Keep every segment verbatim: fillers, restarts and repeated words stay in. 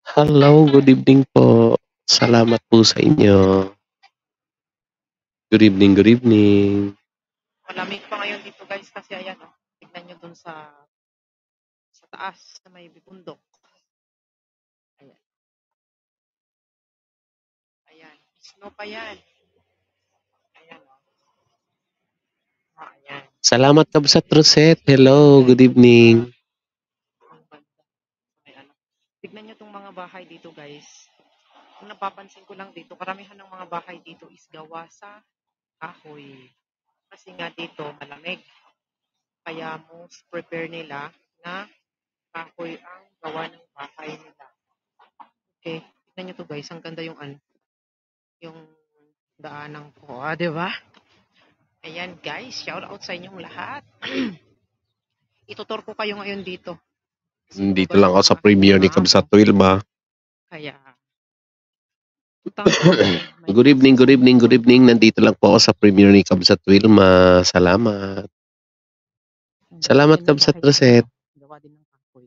Hello, good evening po. Salamat po sa inyo. Good evening, good evening. Malamig pa ngayon dito guys kasi ayan oh, tignan nyo dun sa sa taas sa may bundok. Ayan. Ayan. Snow pa yan. Ayan oh. Ah, ayan. Salamat Kabsat Rosette. Hello, good evening. Ang banda. May ano. Tignan nyo tong mga bahay dito guys. Kung napapansin ko lang dito, karamihan ng mga bahay dito is gawa sa kahoy. Kasi nga dito malamig. Kaya most prepare nila na kahoy ang gawa ng bahay nila. Okay, tignan nyo to guys. Ang ganda yung ano, yung daanan ko. Ah, di ba? Ayan guys, shout out sa inyong lahat. Itutur ko kayo ngayon dito. Kasi Dito lumabas lang yung ako sa mga premiere ni hima Kabsat ko. Wilma. Kaya, puntahan ko kayo. May Good evening, classes good evening, dito. good evening. Nandito lang po ako sa premiere ni Kabsat Wilma. Salamat. Salamat Yan yung Kabsat bahay Rosette. namin. Gawa din ng kahoy.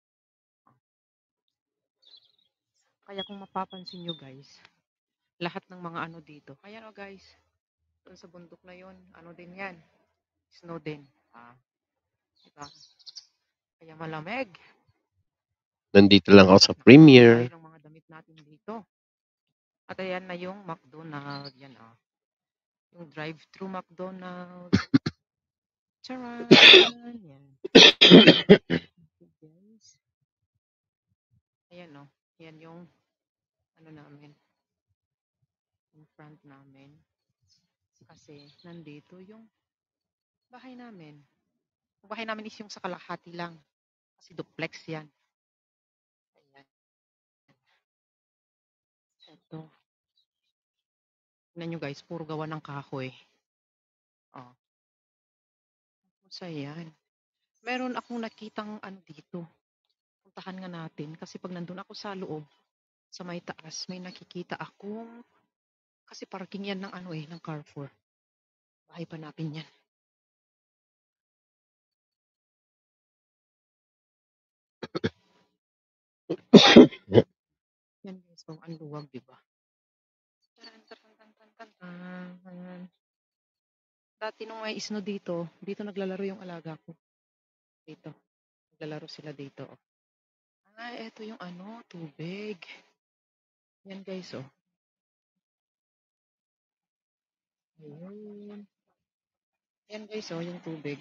Kaya kung mapapansin nyo guys, lahat ng mga ano dito. Ayan o guys, doon sa bundok na yun, ano din yan? Snow din. Ah, diba? Kaya malamig. Nandito lang ako sa Nakasuot premiere. tayo ng mga damit natin dito. At ayan na yung McDonald's. Yan ah. Yung drive-thru McDonald's. Charan! Yan. Guys. Ayan o. Yan yung ano namin. Yung front namin. Kasi nandito yung bahay namin. Yung bahay namin is yung sa kalahati lang. Kasi duplex yan. Ayan. Ito. Tignan nyo guys, puro gawa ng kahoy. Oh. Tapos ayan. Meron akong nakitang ano dito. Puntahan nga natin. Kasi pag nandun ako sa loob, sa may taas, may nakikita akong, kasi parking yan ng ano eh, ng Carrefour. Bahay pa natin yan. Yan guys, oh, ang luwag, diba? Taran, taran, taran, taran, taran. Dati nung may snow dito, dito naglalaro yung alaga ko. Dito. Naglalaro sila dito. Oh. Ah, eto yung ano, tubig. Yan guys, oh. Ayun. Yan guys, oh, yung tubig.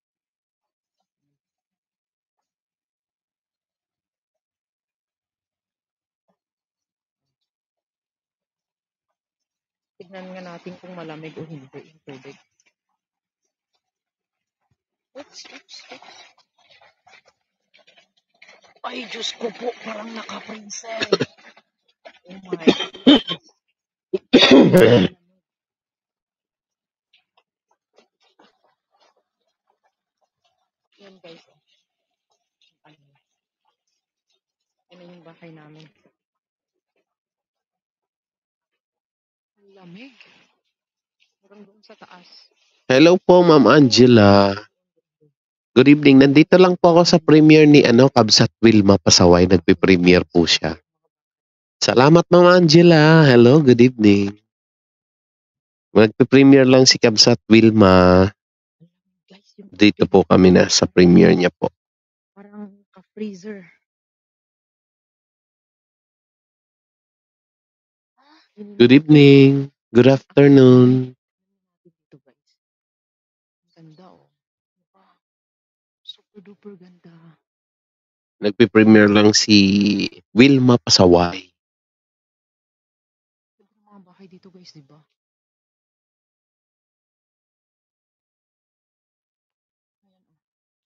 Tignan nga natin kung malamig o hindi yung tubig. Oops, oops, oops. Ay, Diyos ko po, parang naka-princess. Oh my God. Yan guys, oh. Ano, yan yung bahay namin. Ang lamig. Hanggang doon sa taas. Hello po, Ma'am Angela. Good evening. Nandito lang po ako sa premiere ni ano, Kabsat Wilma Pasaway. Nagpe-premiere po siya. Salamat Ma'am Angela. Hello, good evening. Nagpe-premiere lang si Kabsat Wilma. Guys, yung Dito po kami na sa premiere niya po. parang ka-freezer. Good evening. Good afternoon. Dito guys. Ang ganda oh. Super duper ganda. Nagpe-premiere lang si Wilma Pasaway. Ganda ng mga bahay dito guys, di ba? Ayan oh.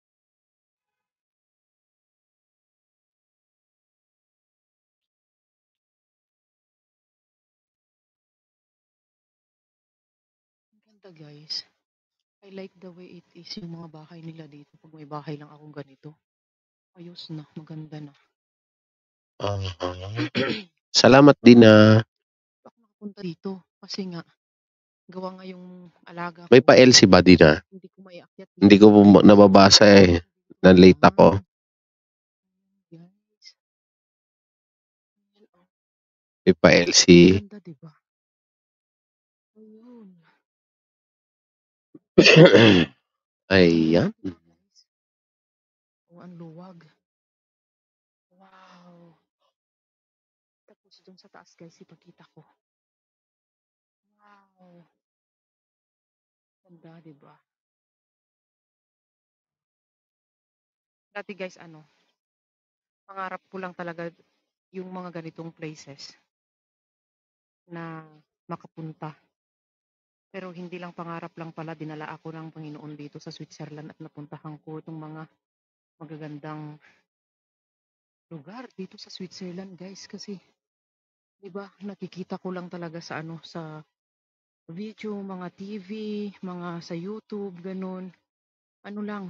Ang ganda guys. I like the way it is yung mga bahay nila dito. Pag may bahay lang akong ganito, ayos na, maganda na. Uh-huh. Salamat din na. Ako nakapunta dito kasi nga, gawa nga yung alaga ko. May pa-L C ba din na? Hindi ko maiakyat dito. Hindi ko nababasa eh. Na-late ako. May pa-L C. Ganda, diba? Ayun. Ayan. Oh, ang luwag. Wow. Tapos doon sa taas guys, ipakita ko. Wow. Ganda, diba? Dati guys, ano, pangarap ko lang talaga yung mga ganitong places na makapunta. Pero hindi lang pangarap lang pala, dinala ako ng Panginoon dito sa Switzerland at napuntahan ko itong mga magagandang lugar dito sa Switzerland guys. Kasi, di ba, nakikita ko lang talaga sa ano, sa video, mga T V, mga sa YouTube, ganun. Ano lang,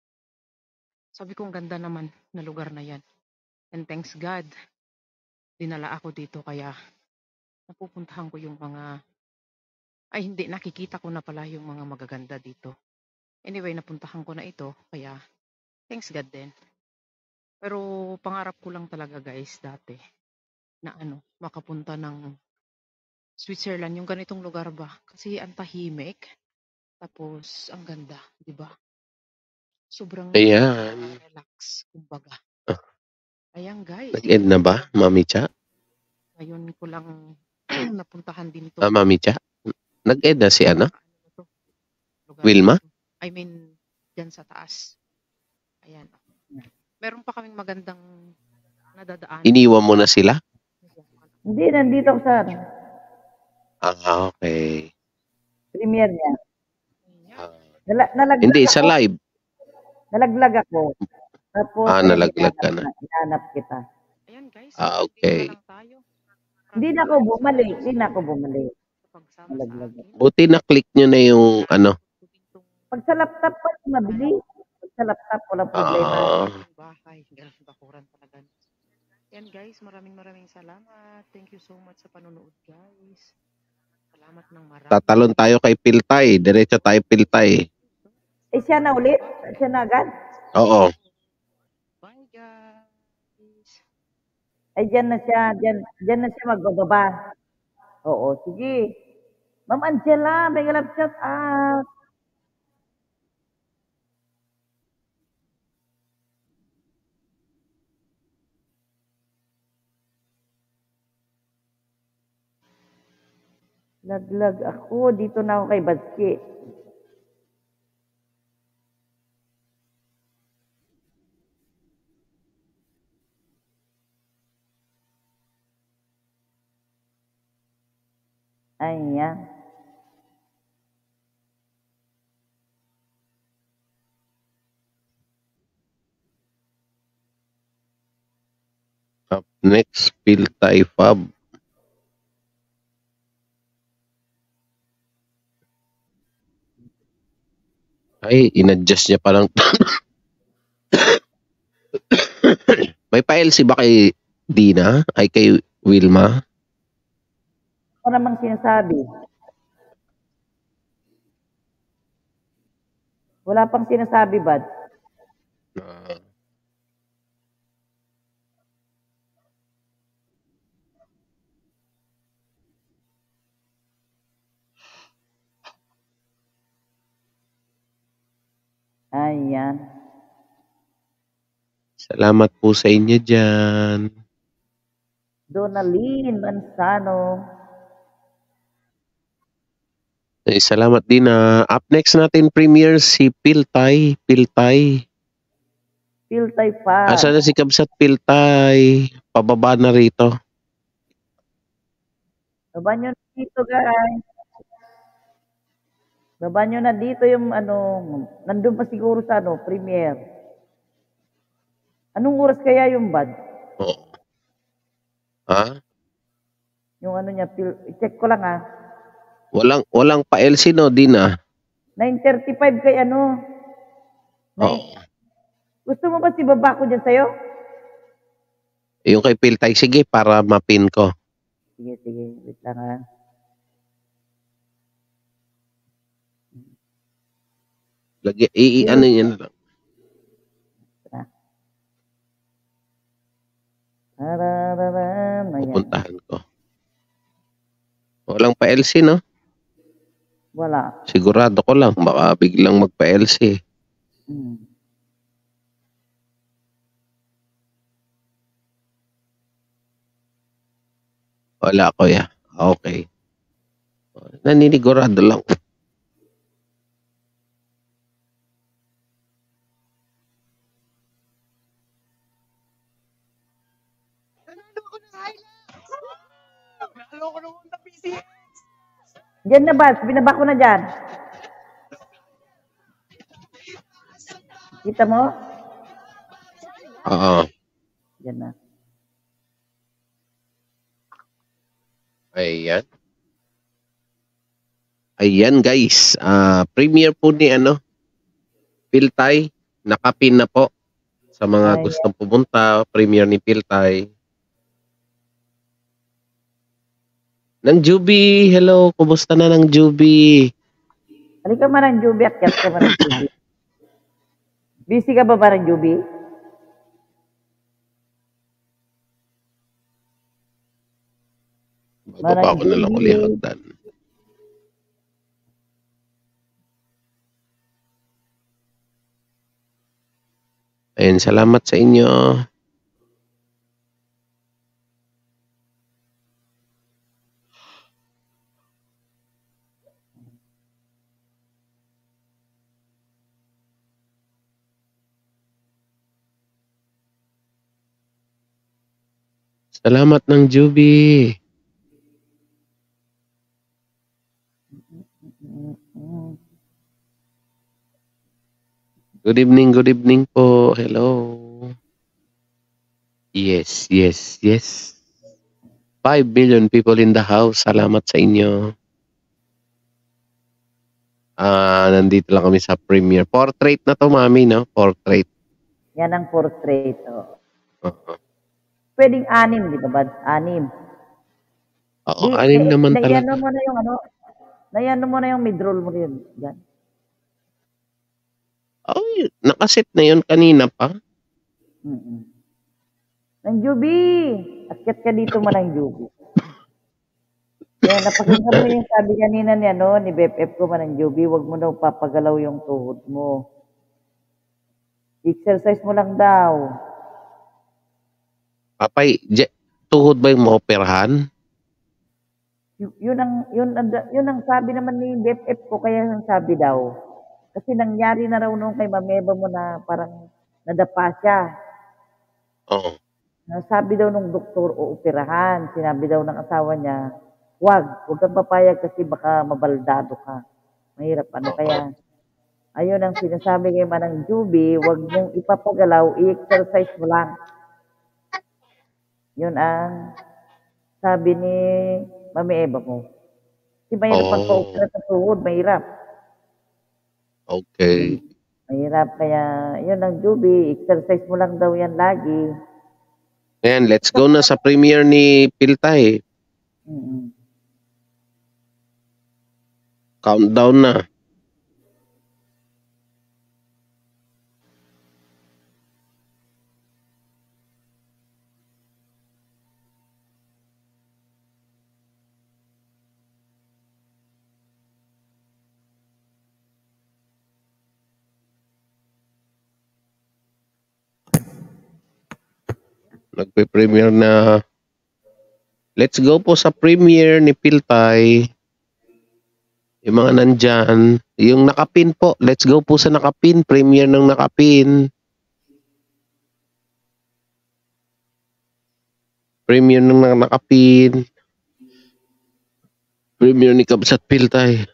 sabi ko ang ganda naman na lugar na yan. And thanks God, dinala ako dito kaya napupuntahan ko yung mga, ay hindi, nakikita ko na pala yung mga magaganda dito. Anyway, napuntahan ko na ito, kaya thanks God din. Pero pangarap ko lang talaga guys dati na ano, makapunta ng Switzerland, yung ganitong lugar ba? Kasi ang tahimik, tapos ang ganda, di ba? Sobrang Ayan. nakaka-relax, kumbaga. Ah, Ayan guys, nag-end na ba, Mami Cha? ngayon ko lang napuntahan din Ah, itong Mami Cha? Nag-end na si ano? napaka ano to, lugar na Wilma? ito. I mean, dyan sa taas. Ayan. Meron pa kaming magandang nadadaanan. Iniwan mo na sila? Hindi, nandito ako sa ano, Ah, okay. premiere niya. Ah, Nala, nalaglag hindi, ako. sa live. Nalaglag ako. Tapos, Ah, ayun, nalaglag ka hinanap, na. hinanap kita. Ayan guys, Ah, hanggang dito na okay. lang tayo. Hindi Maraming na ako maraming bumalik. salamat Hindi na ako bumalik. sa pagsama sa Nalaglag akin. ako. Buti na-click nyo na yung ano. Pag sa laptop pa, mabilis. Pag sa laptop, walang problema. Ah, Yung bahay, ganun bakuran talaga. Yan guys, maraming maraming salamat. Thank you so much sa panonood guys. Salamat ng marami. tatalon tayo kay Piltay. Diretso tayo Piltay. Eh, siya na ulit? Siya na agad? Oo. Bye guys. Ay, dyan na siya. Dyan, dyan na siya magbababa. Oo, sige. Ma'am Angela, may galap shout out. Laglag ako. Dito na ako kay Baski. Ayan. Up next, Piltay Fab. Ay, in-adjust niya parang. May pa-L C ba kay Dina? Ay kay Wilma? Ano namang sinasabi? Wala pang sinasabi, Bad. Ah, Ayan. salamat po sa inyo dyan. Donaline Manzano. Eh, salamat din na. Up next natin premiere si Piltay. Piltay. Piltay pa. Asa na si Kabsat Piltay? Pababa na rito. Baba nyo na dito, guys. Baba nyo na dito yung ano, nandun pa siguro sa ano, premiere. Anong oras kaya yung Bad? Oo. Ha? Yung ano niya, pil- check ko lang ah. Walang walang pa-L C no, Dina. nine thirty-five kay ano. Oo. Nine- Gusto mo ba si baba ko dyan sa'yo? Yung kay Piltay, sige, para mapin ko. Sige, sige. Wait lang ah. Lagi, i, i ano yan lang. Tarararam, ayan. Pupuntahan ko. Walang pa-L C, no? Wala. Sigurado ko lang, baka biglang magpa-L C. Hmm. Wala, kuya. Okay. Naninigurado lang. Diyan na ba? Binaba ko na dyan. Kita mo? Oo. Diyan na. Ayan. Ayan, guys. Ah, premiere po ni ano, Piltay. Nakapin na po. Sa mga Ayan. gustong pumunta, premiere ni Piltay. Nang Juby, hello. Kumusta na ng Juby? Halika man ng Juby at kat ka man ng Juby. Busy ka ba ba ng Juby? Bababa ko na lang uli Juby. hagdan. Ayun, salamat sa inyo. Salamat ng Juby. Good evening, good evening po. Hello. Yes, yes, yes. five million people in the house. Salamat sa inyo. Ah, nandito lang kami sa premiere. Portrait na to, mami, no? Portrait. Yan ang portrait. Oh. Oo. Pwedeng anim, di ba ba? Anim. Oo, Di, anim eh, naman nayano talaga. mo na yung ano, nayano mo na yung midroll mo rin. Yan. Oh, nakaset na yun kanina pa. Mm-mm. Nang Juby! Akyat ka dito man ng Juby. Yan, napakinggan mo yung sabi kanina ni, ano, ni B F F ko man ng Juby, huwag mo daw papagalaw yung tuhod mo. Exercise mo lang daw. Papay, je, tuhod ba yung maoperahan? Y- yun ang yun ang yun ang sabi naman ni B F F ko, kaya ang sabi daw. Kasi nangyari na raw nung kay Mameba mo na parang nadapa siya. Oo. Na sabi daw nung doktor o operahan, sinabi daw ng asawa niya, wag, wag kang papayag kasi baka mabaldado ka. Mahirap ano, kaya ayun ang sinasabi kay Manang Juby, wag mong ipapagalaw, i-exercise mo lang. Yun ang sabi ni Mami Eva mo. Kasi mahirap Oh, pagpa-opera sa tuhod, mahirap. okay. Mahirap, kaya yun ang Juby, exercise mo lang daw yan lagi. Ayan, let's go na sa premiere ni Piltay. Mm-mm. Countdown na. Nagpe-premiere na. Let's go po sa premiere ni Piltay. Yung mga nandyan. Yung nakapin po. Let's go po sa nakapin. Premiere ng nakapin. Premiere ng nakapin. Premiere ni Kabsat Piltay.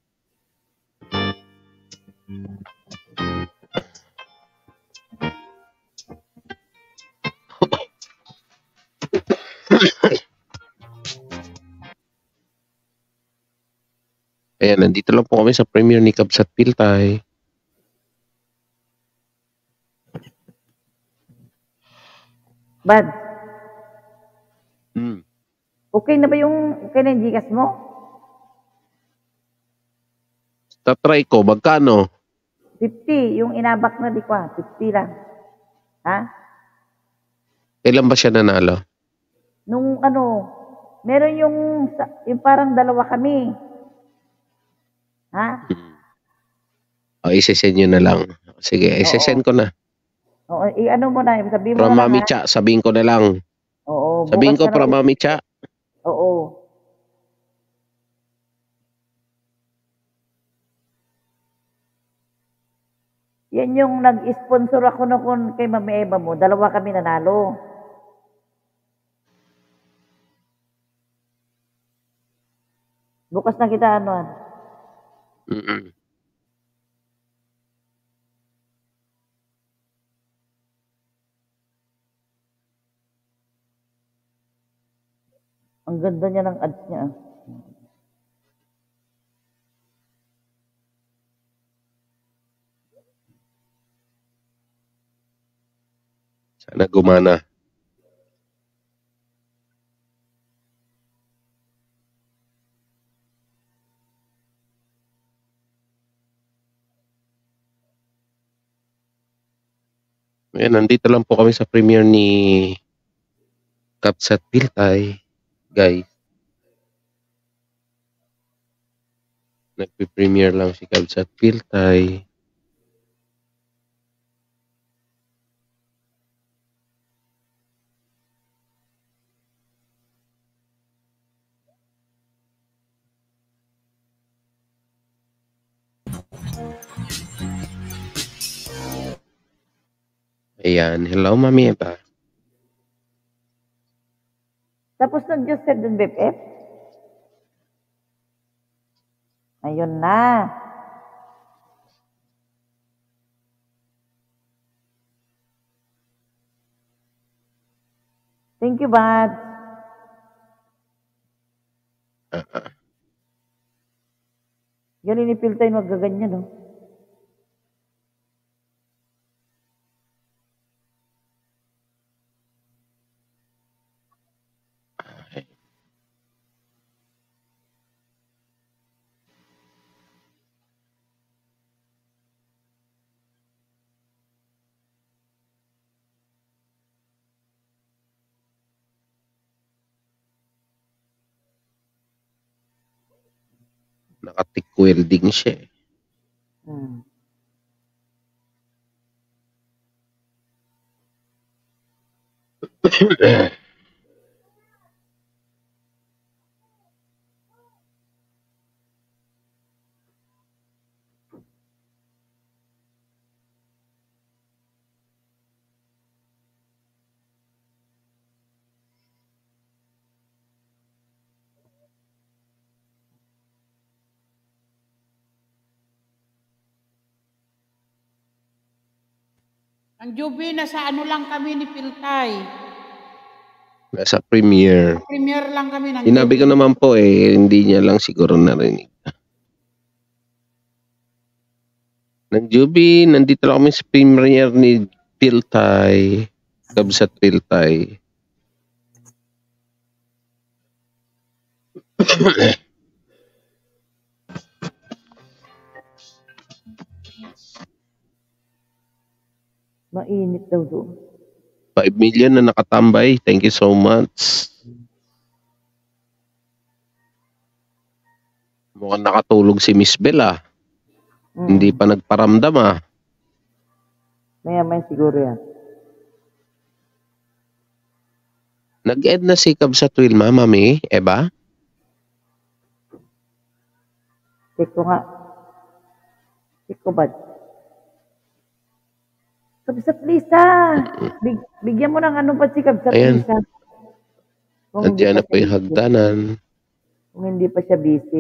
Ayan, nandito lang po kami sa premiere ni Kabsat Piltay. Bad, Hmm. okay na ba yung, okay na yung Gcash mo? Tatry ko, magkano? fifty, yung inabak na di ko, ah, fifty lang. Ha? Kailan ba siya nanalo? Nung ano, Meron yung, sa- yung parang dalawa kami. Ha? Hmm. O, isi-send nyo na lang. Sige, isi-send ko na. Oo, i-ano mo na, sabihin mo From na lang Mami ha. Cha, sabihin ko na lang. Oo, Sabihin bukas ko ka na from ulit. Mami Cha. Oo. Yan yung nag-sponsor ako na kun kay Mami Eva mo. Dalawa kami nanalo. Bukas na kita ano. Mm-mm. Ang ganda niya ng ads niya. ah. Sana gumana. Ayan, nandito lang po kami sa premiere ni Kapsat Piltay. Guys. Nagpe-premiere lang si Kapsat Piltay. Ayan. Hello, Mami Eva. Tapos ng Joseph dun, B F F? Ayun na. Thank you, Bad. Ah, ah. Galing ni Piltay magaganyan, no? Naka-tick welding siya eh. Hmm. Ang Juby, nasa ano lang kami ni Piltay. Nasa premiere. Premiere lang kami ng Sinabi ko Juby. naman po eh, hindi niya lang siguro narinig. Nang Juby, nandito lang kami sa premiere ni Piltay. Kapsat Piltay. Mainit daw doon. five million na nakatambay. Thank you so much. Mukhang nakatulog si Miss Bell ah. Mm. Hindi pa nagparamdam ah. Maya-maya siguro yan. Nag-end na si Kapsat Wilma, Mami Eva. Check ko nga. Check ko, Bad. Kabsat Lisa! Big, bigyan mo ng ano pa si Kabsat Ayan. Lisa. Kung hindi Nandiyan pa na po yung siya busy. hagdanan. Kung hindi pa siya busy.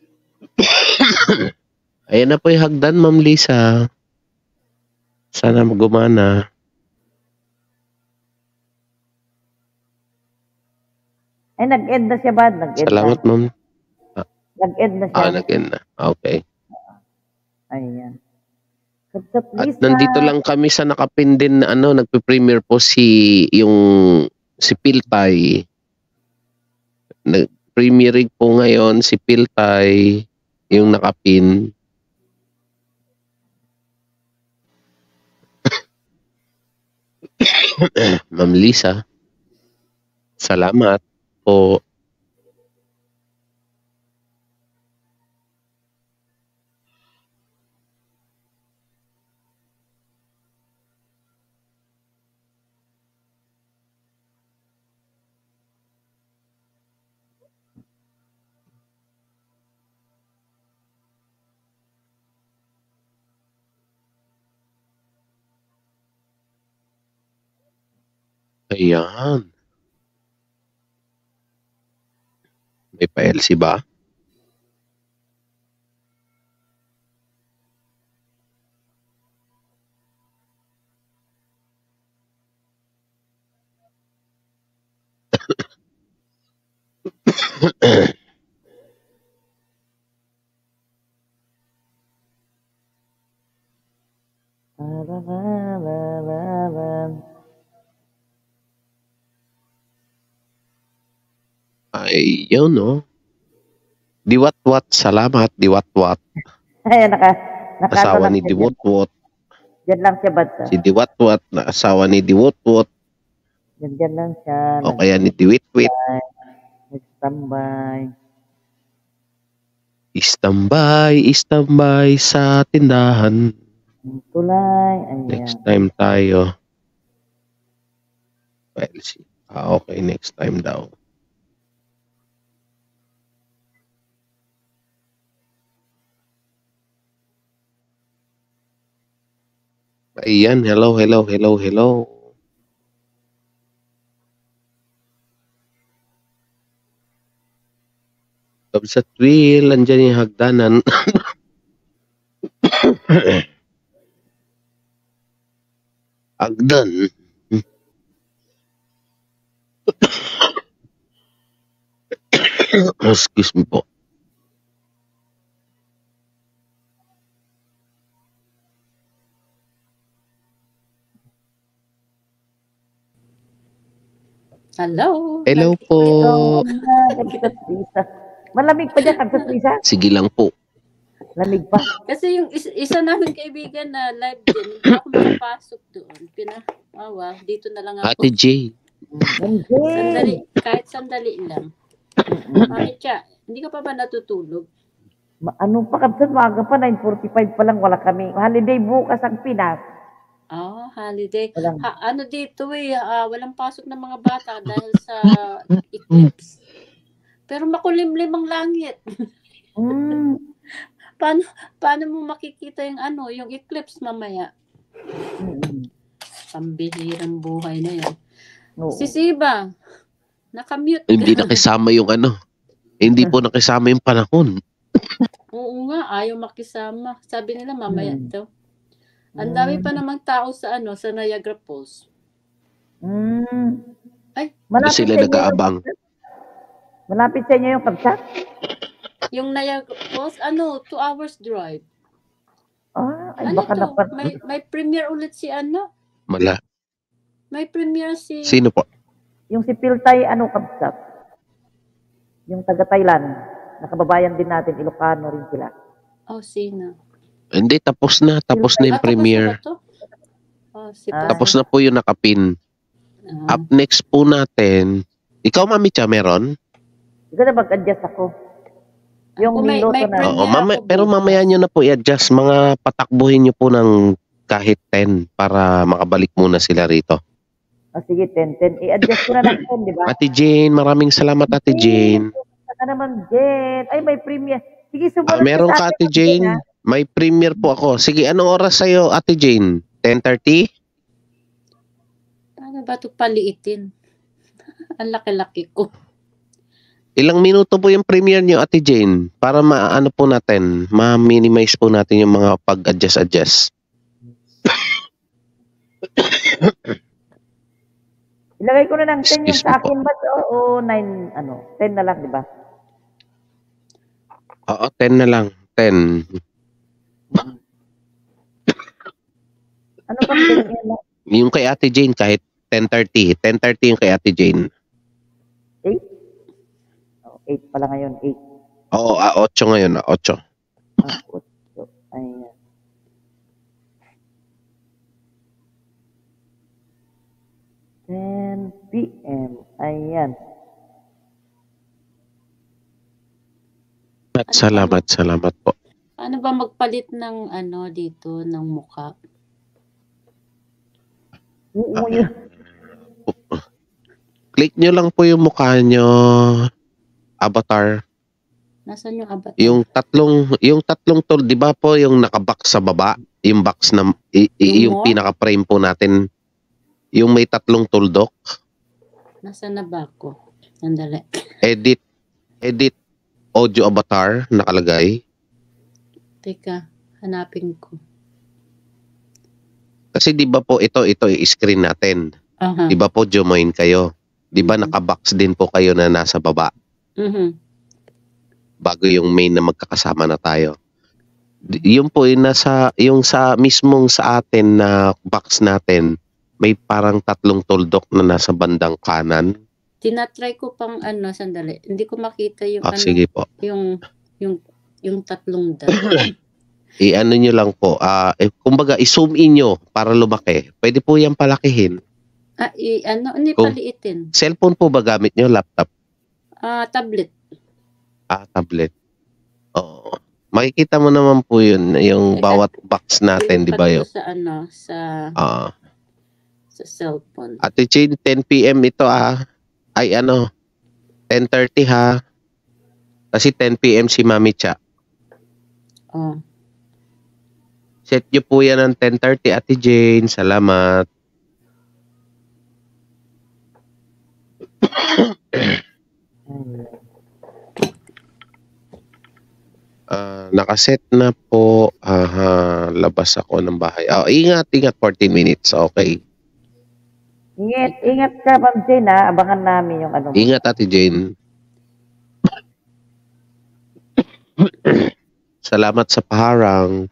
Ayan na po yung hagdan, Ma'am Lisa. Sana gumana. Ay, nag-end na siya, Bad. Nag-end Salamat, na. Ma'am. Nag-end na siya. Ah, nag-end na. Okay. Ayan. Kabsat At Lisa! nandito lang kami sa nakapin din na ano, nagpe-premiere po si yung si Piltay. Nag-premiering po ngayon si Piltay yung nakapin. Ma'am Lisa. Salamat po. Ayan. May pa-L C ba? Ay, yun, no? Diwat-wat, salamat, diwat-wat. Ayan, naka, naka ano Asawa lang ni siya dyan. Diwat-wat. Dyan lang siya, basta. Si Diwat-wat na asawa ni Diwat-wat. Dyan, dyan lang siya. O kaya ni Diwat-wit. Nag-standby. Istambay, istambay sa tindahan. Ang tulay. Ayan. Next time tayo. L C. Ah, okay, next time daw. Ayan, hello, hello, hello, hello. Kabsat wheel, andyan yung hagdanan. Hagdan. Excuse me po. Hello. Hello po. Kabsat Risa. Malamig pa dyan, Kabsat Risa? Sige lang po. Lamig pa. Kasi yung is- isa namin kaibigan na live din, hindi ako makapasok doon. Pinawawa, dito na lang ako. Ate J. Sandali, kahit sandali lang. Mami Cha, hindi ka pa ba natutulog? Ma- ano pa, Kabsat? Maaga pa, nine forty-five pa lang, wala kami. Holiday bukas ang Pinas. Oh, holiday. Walang, Ha, ano dito eh, ah, walang pasok ng mga bata dahil sa eclipse. Pero makulimlim ang langit. mm, Paano, paano mo makikita yung ano, yung eclipse mamaya? mm, Pambihirang buhay na yan. oo. Si Siba, nakamute Hindi ka. nakisama yung ano. Hindi po nakisama yung panahon. Oo nga, ayaw makisama. Sabi nila mamaya Mm. daw. Ang dami pa namang tao sa ano, sa Niagara Falls. Mm. Ay, Doon Malapit sila sa inyo yung nag-aabang. Kabsat? Malapit sa inyo yung Kabsat? yung Niagara Falls, ano, two hours drive. Ah, ay, Ano baka to? napan... May, may premiere ulit si ano? Mala. May premiere si... Sino po? Yung si Piltay, ano, Kabsat? Yung taga-Thailand. Nakababayan din natin, Ilocano rin sila. Oh, sino? Hindi, tapos na. Tapos na Ah, yung tapos premiere. na ba to? Oh, si Ah. Tapos na po yung nakapin. Ah. Up next po natin. Ikaw, Mami Cha, meron? Siguro na mag-adjust ako. Yung Ako may- niloto may na... premiere. Oo, mama, ako pero bukas. mamaya nyo na po i-adjust. Mga patakbuhin nyo po ng kahit ten para makabalik muna sila rito. Ah, sige, ten, ten. I-adjust ko na lang ten, di ba? Ate Jane, maraming salamat, Ate Jane. Saka naman, Jen. Ay, may premiere. Sige, Ah, sumunod meron sa ka, akin, Ate Jane? ha? May premiere po ako. Sige, anong oras sa'yo, Ate Jane? ten thirty? Paano ba ito paliitin? Ang laki-laki ko. Ilang minuto po yung premiere nyo, Ate Jane? Para maano po natin, ma-minimize po natin yung mga pag-adjust-adjust. Ilagay ko na ng ten yung Excuse sa me po. akin ba? O, o nine, ano, ten na lang, di ba? Oo, ten na lang. ten. Ano ba ten yan? Yung kay Ate Jane, kahit ten thirty. ten thirty yung kay Ate Jane. eight? Oh, eight pala ngayon, eight. Oo, ah, eight ngayon. ah, eight. Ah, otso. Ayan. ten p m Ayan. At salamat, salamat po. Paano ba magpalit ng ano dito, ng mukha? Oo, yun. Click nyo lang po yung mukha nyo, avatar. Nasaan yung avatar? Yung tatlong, yung tatlong tool, di ba po yung nakabox sa baba? Yung box na, i- i- Yung yung mo? pinaka-frame po natin. Yung may tatlong tuldok. Nasaan na ba ako? Sandali. Edit. Edit audio avatar nakalagay. Teka, hanapin ko. Kasi di ba po ito, ito i-screen natin. Aha. Di ba po join kayo? Di ba Mhm. nakabox din po kayo na nasa baba? Mhm. Bago yung main na magkakasama na tayo. D- Yung po yung nasa, yung sa mismong sa atin na box natin, may parang tatlong tuldok na nasa bandang kanan. Tinatry ko pang ano, sandali. Hindi ko makita yung Ah, ano, sige po. yung yung yung tatlong dot. I-ano nyo lang po. Ah, eh, kumbaga, i-zoom in nyo para lumaki. Pwede po yan palakihin. ah, i, ano, hindi Kung- paliitin. Cellphone po ba gamit nyo? Laptop? Ah, tablet. Ah, tablet. Oo. Makikita mo naman po yun, yung Teka. bawat box natin, di ba Lipat yun? ko sa ano, sa Ah, sa cellphone. Ate Jane, ten p m ito ah. Ay ano, ten thirty ha. Kasi ten p m si Mami Cha. Oh. Set nyo po yan ng ten thirty, Ate Jane. Salamat. Ah, nakaset na po. Aha, labas ako ng bahay. Oh, ingat, ingat. fourteen minutes. Okay. Ingat, ingat ka, Ma'am Jane, ha? Abangan namin yung ano mo. Ingat, Ate Jane. Salamat sa paharang.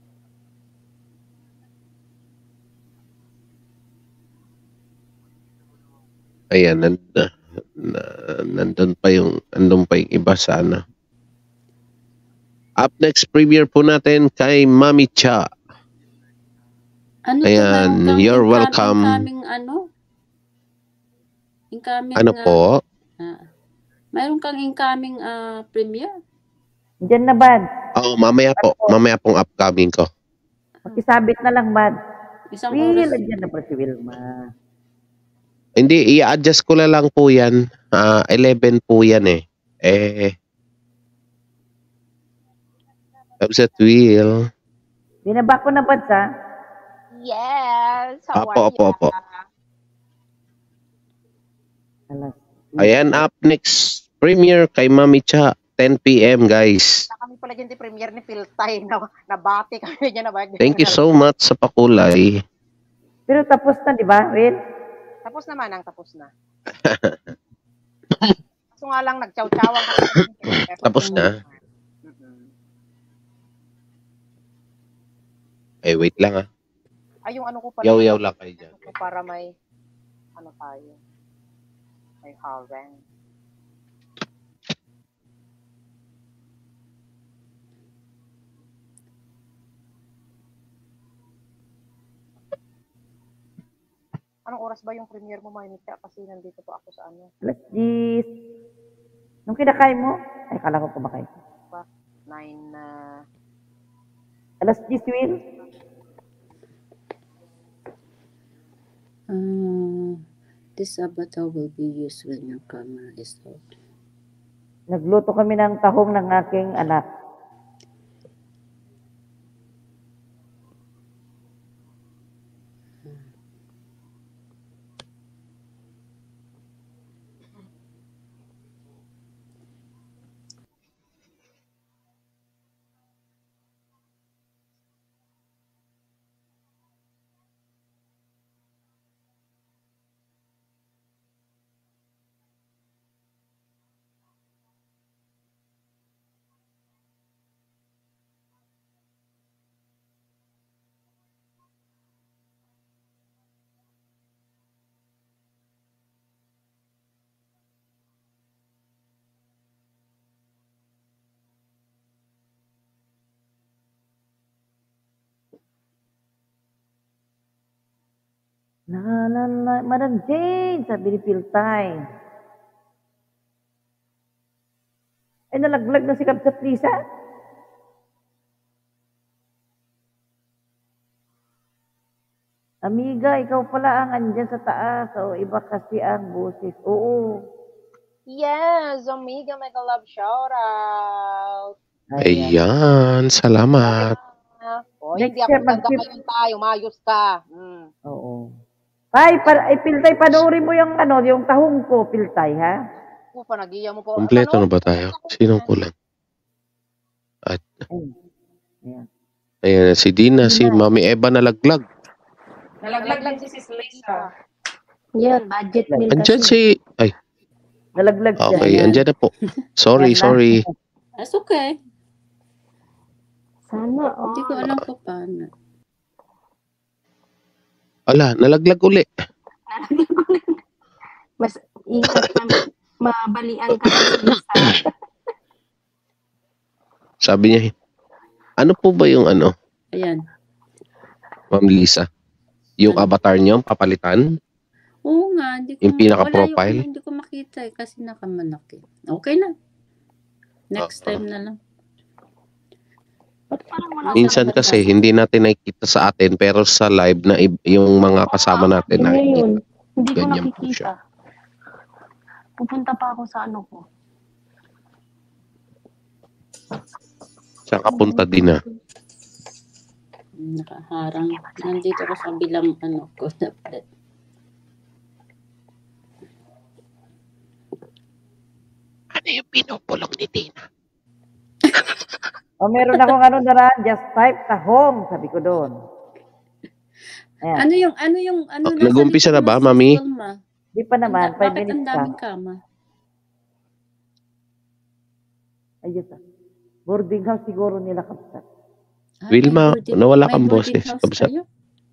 Ayan, nand, na, nandun pa yung, nandun pa yung iba sana. Up next, premiere po natin kay Mami Cha. Ano Ayan, to? Meron kang you're income- welcome. Incoming ano? Incoming, Ano ah, po? ah, mayroon kang incoming ah, premiere? Diyan na, Bad. Oo, mamaya po. Mamaya pong upcoming ko. Makisabit na lang, Bad. Isang Will, oras. andyan na pa si Wilma. Hindi, i-adjust ko na lang po yan. Ah, eleven po yan eh. Eh, Upset Wheel. Binaba ko na, Bad, ha? Yes. How Apo, are apo, ya? apo. Alas. Ayan, up next, premiere kay Mami Cha. ten p m guys. Na kami pala dyan di premiere ni Philtay na nabati kami dyan na ba? Thank you so much sa pakulay. Pero tapos na, di ba, Will? Tapos naman ang tapos na. Kaso nga lang nagchaw-chawang kasi. Tapos na? Mm-mm. Eh, wait lang ah. Ay, yung ano ko pala. Yaw-yaw lang kayo dyan. Ano ko para may ano tayo. May harang. Anong oras ba yung premiere mo, Maymita? Kasi nandito po ako sa ano, Alas diyes. Nung kinakain mo? Ay, kala ko kumakain. nine na... Alas diyes, Will. Ah, this avatar will be used when your camera is off. Nagluto kami ng tahong ng aking anak. La la la, Madam Jane, sabi ni Philtay. Ay, nalaglag na si Kapsat Lisa. Amiga, ikaw pala ang andyan sa taas. O, iba kasi ang boses. Oo. Yes, Amiga, mega love shout out. Ayan, salamat. O, Next hindi ako year, maganda mag-tip. ngayon tayo, mayos ka. Mm. Oo. Tay, pa, ay, Piltay, panoorin mo yung ano, yung tahong ko, Piltay, ha? Po, panagiya mo po. Kompleto na Panoorin ba mo tayo? yung tahong Sinong yan. kulang? At Ayun. Ayan. ayan, si Dina, si Dina. Mami Eva nalaglag. Nalaglag lang si Sis Lisa. Yan, budget meal Andyan kasi. si... Ay, Nalaglag siya. okay, Ayan. andyan na po. Sorry, Ayan na. sorry. That's okay. Sana, Hindi ko oh. alam pa paano. Ala, nalaglag uli. Mas ingat na mabalian ka na sa isa. Sabi niya, ano po ba yung ano, Ayan. Ma'am Lisa? Yung Ano? avatar niyo, papalitan? Oo nga, hindi ko Yung ma- pinaka-profile? wala yung, hindi ko makita eh, kasi nakamanaki. Okay na. Next Oo. time na lang. Ba't parang wala Minsan kasi hindi natin nakikita sa atin pero sa live na ib- yung mga kasama natin Ngayon, nakikita. hindi ko Ganyan po nakikita. siya. Pupunta pa ako sa ano ko. Saan ka punta din na? Nakaharang. Nandito ko sa bilang ano ko. Dapat. Ano yung pinupulong ni Tina? O, meron akong ano na just type tahong, sabi ko doon. Ayan. Ano yung, ano yung, ano Oh, nasa nag-umpisa likod na ba, mo, Sis Mami? Wilma? Di pa naman, Ang da- five Bakit minutes ang pa. daming kama? Ayun sa boarding house siguro nila kapsat. Ah, Wilma, may boarding- nawala may kang boarding boses. house Kabsat. kayo?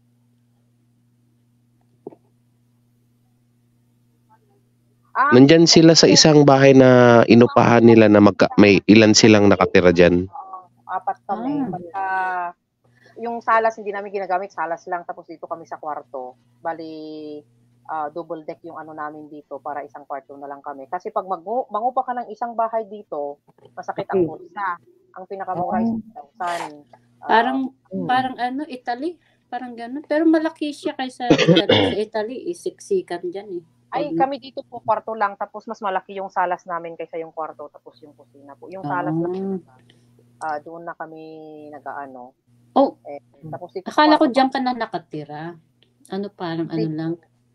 Ah, Nandyan sila sa isang bahay na inupahan nila na magka, may ilan silang nakatira dyan. oo, apat kami. Ah. Pagka, yung salas hindi namin ginagamit, salas lang. Tapos dito kami sa kwarto. Bali, ah, double deck yung ano namin dito para isang kwarto na lang kami. Kasi pag mag- mangupa ka ng isang bahay dito, masakit ang Okay. bulsa. Ang pinakamura is six thousand. Ah, Parang, Mm. parang ano, Italy. Parang ganun. Pero malaki siya kaysa Italy. Sa Italy, isiksikan dyan eh. ay, kami dito po, kwarto lang. Tapos mas malaki yung salas namin kaysa yung kwarto. Tapos yung kusina po. Yung salas lang, Ah. ah, doon na kami nag-ano. Oh, Eh, tapos dito sa akala ko kwarto, dyan ka na nakatira. Ano parang ano lang.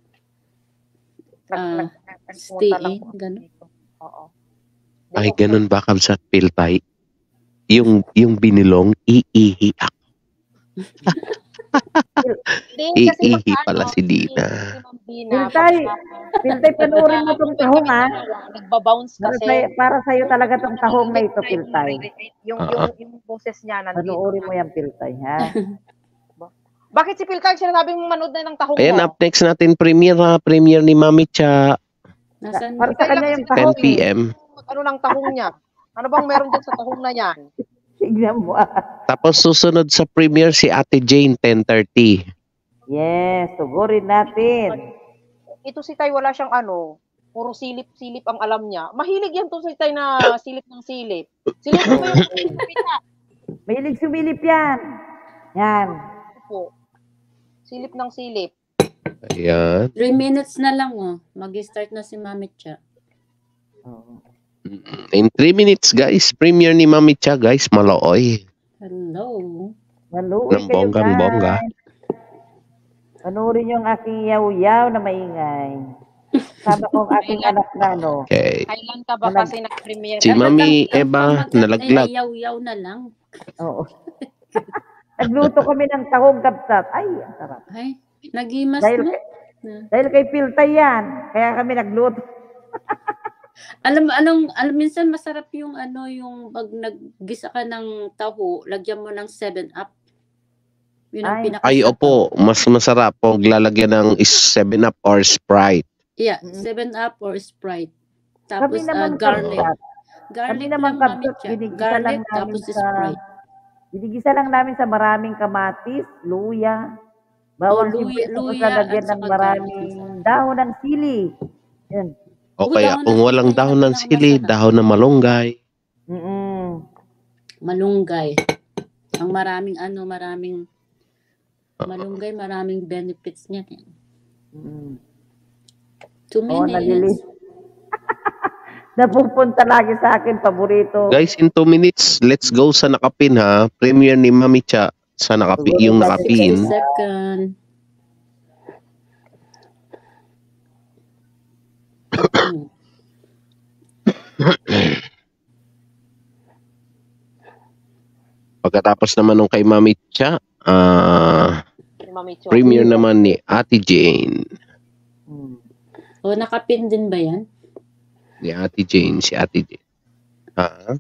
nag- ah, nag- nagpunta stay lang in, po ganun. dito. Oo. Ay, Dito, ganun ba, Kabsat Piltay? Yung, yung binilong, iihi ako. Hindi, kasi Iihi pagka, pala ano, si Dina. si Ma'am Dina, Piltay, pagka- Piltay, panoorin mo tong tahong, ha? Nagbabounce Para, kasi. sa'yo, para sa'yo talaga tong tahong na ito, Piltay. Yung, Ah, yung, ah. yung boses niya nandito. Panoorin mo yan, Piltay, ha? Bakit si Piltay sinasabing manood na ng tahong Ayan, mo? up next natin, premiere ha. Premiere ni Mami Cha, Nasaan? Para sa kanya yung ten tahong. p m Ano ng tahong niya? Ano bang meron dyan sa tahong na yan? Tignan mo, ah. Tapos susunod sa premiere si Ate Jane, ten thirty. Yes, sugurin natin. Ito si Tay, wala siyang ano, puro silip-silip ang alam niya. Mahilig yan to si Tay na silip ng silip. Silip mo yung silip niya. Mahilig sumilip yan. Yan. Po. Silip ng silip. Ayan. Three minutes na lang oh. Mag-start na si Mami Cha. Oo. In three minutes, guys, premiere ni Mami Cha, guys, Malooy. Hello. Maluoy Ng kayo, bonggang bongga. guys. Panoorin yung aking yaw-yaw na maingay. Sama kong aking anak na, no? Okay. Kailan ka ba Walang- kasi nag-premiere? Si Dapat Mami ang- ang Eva, pamagat nalaglag. ay yaw-yaw na lang. Oo. Nagluto kami ng tahong kapsat. Ay, ang sarap. Ay, nagimas Dahil, na. dahil kay Piltay yan. Kaya kami nagluto. Alam anong alam minsan masarap yung ano yung pag naggisa ka ng taho, lagyan mo ng seven up. Yun ang Ay. pinaka Ay, opo, mas masarap pag lalagyan ng seven up or Sprite. Yeah, Mm. seven up or Sprite. Kami Tapos naman uh, garlic. kapsat. Garlic Kami naman lang Mami kapsat, Cha. ginigisa lang Garlic namin tapos sa- Sprite. Ginigisa lang namin sa maraming kamatis, luya, bawang Oh, luya- sibuyas, tapos luya lalagyan at ng saka maraming dahon ng sili. Yan. O Oo, kaya dahon kung ng walang sili, dahon ng pinakamasarap. sili, dahon ng malunggay. Mm-mm. Malunggay. Ang maraming ano, maraming malunggay, maraming benefits niya. Mm. Two Oo, minutes. nalilis. Napupunta lagi sa akin, paborito. Guys, in two minutes, let's go sa nakapin ha. Premiere ni Mami Cha sa nakapi, yung nakapin. Second. Mm. Pagkatapos naman nung kay Mami Cha, ah, Si Mami Chua. premiere naman ni Ate Jane. Hmm. O, nakapin din ba yan? Ni Ate Jane, si Ate Jane. Ha?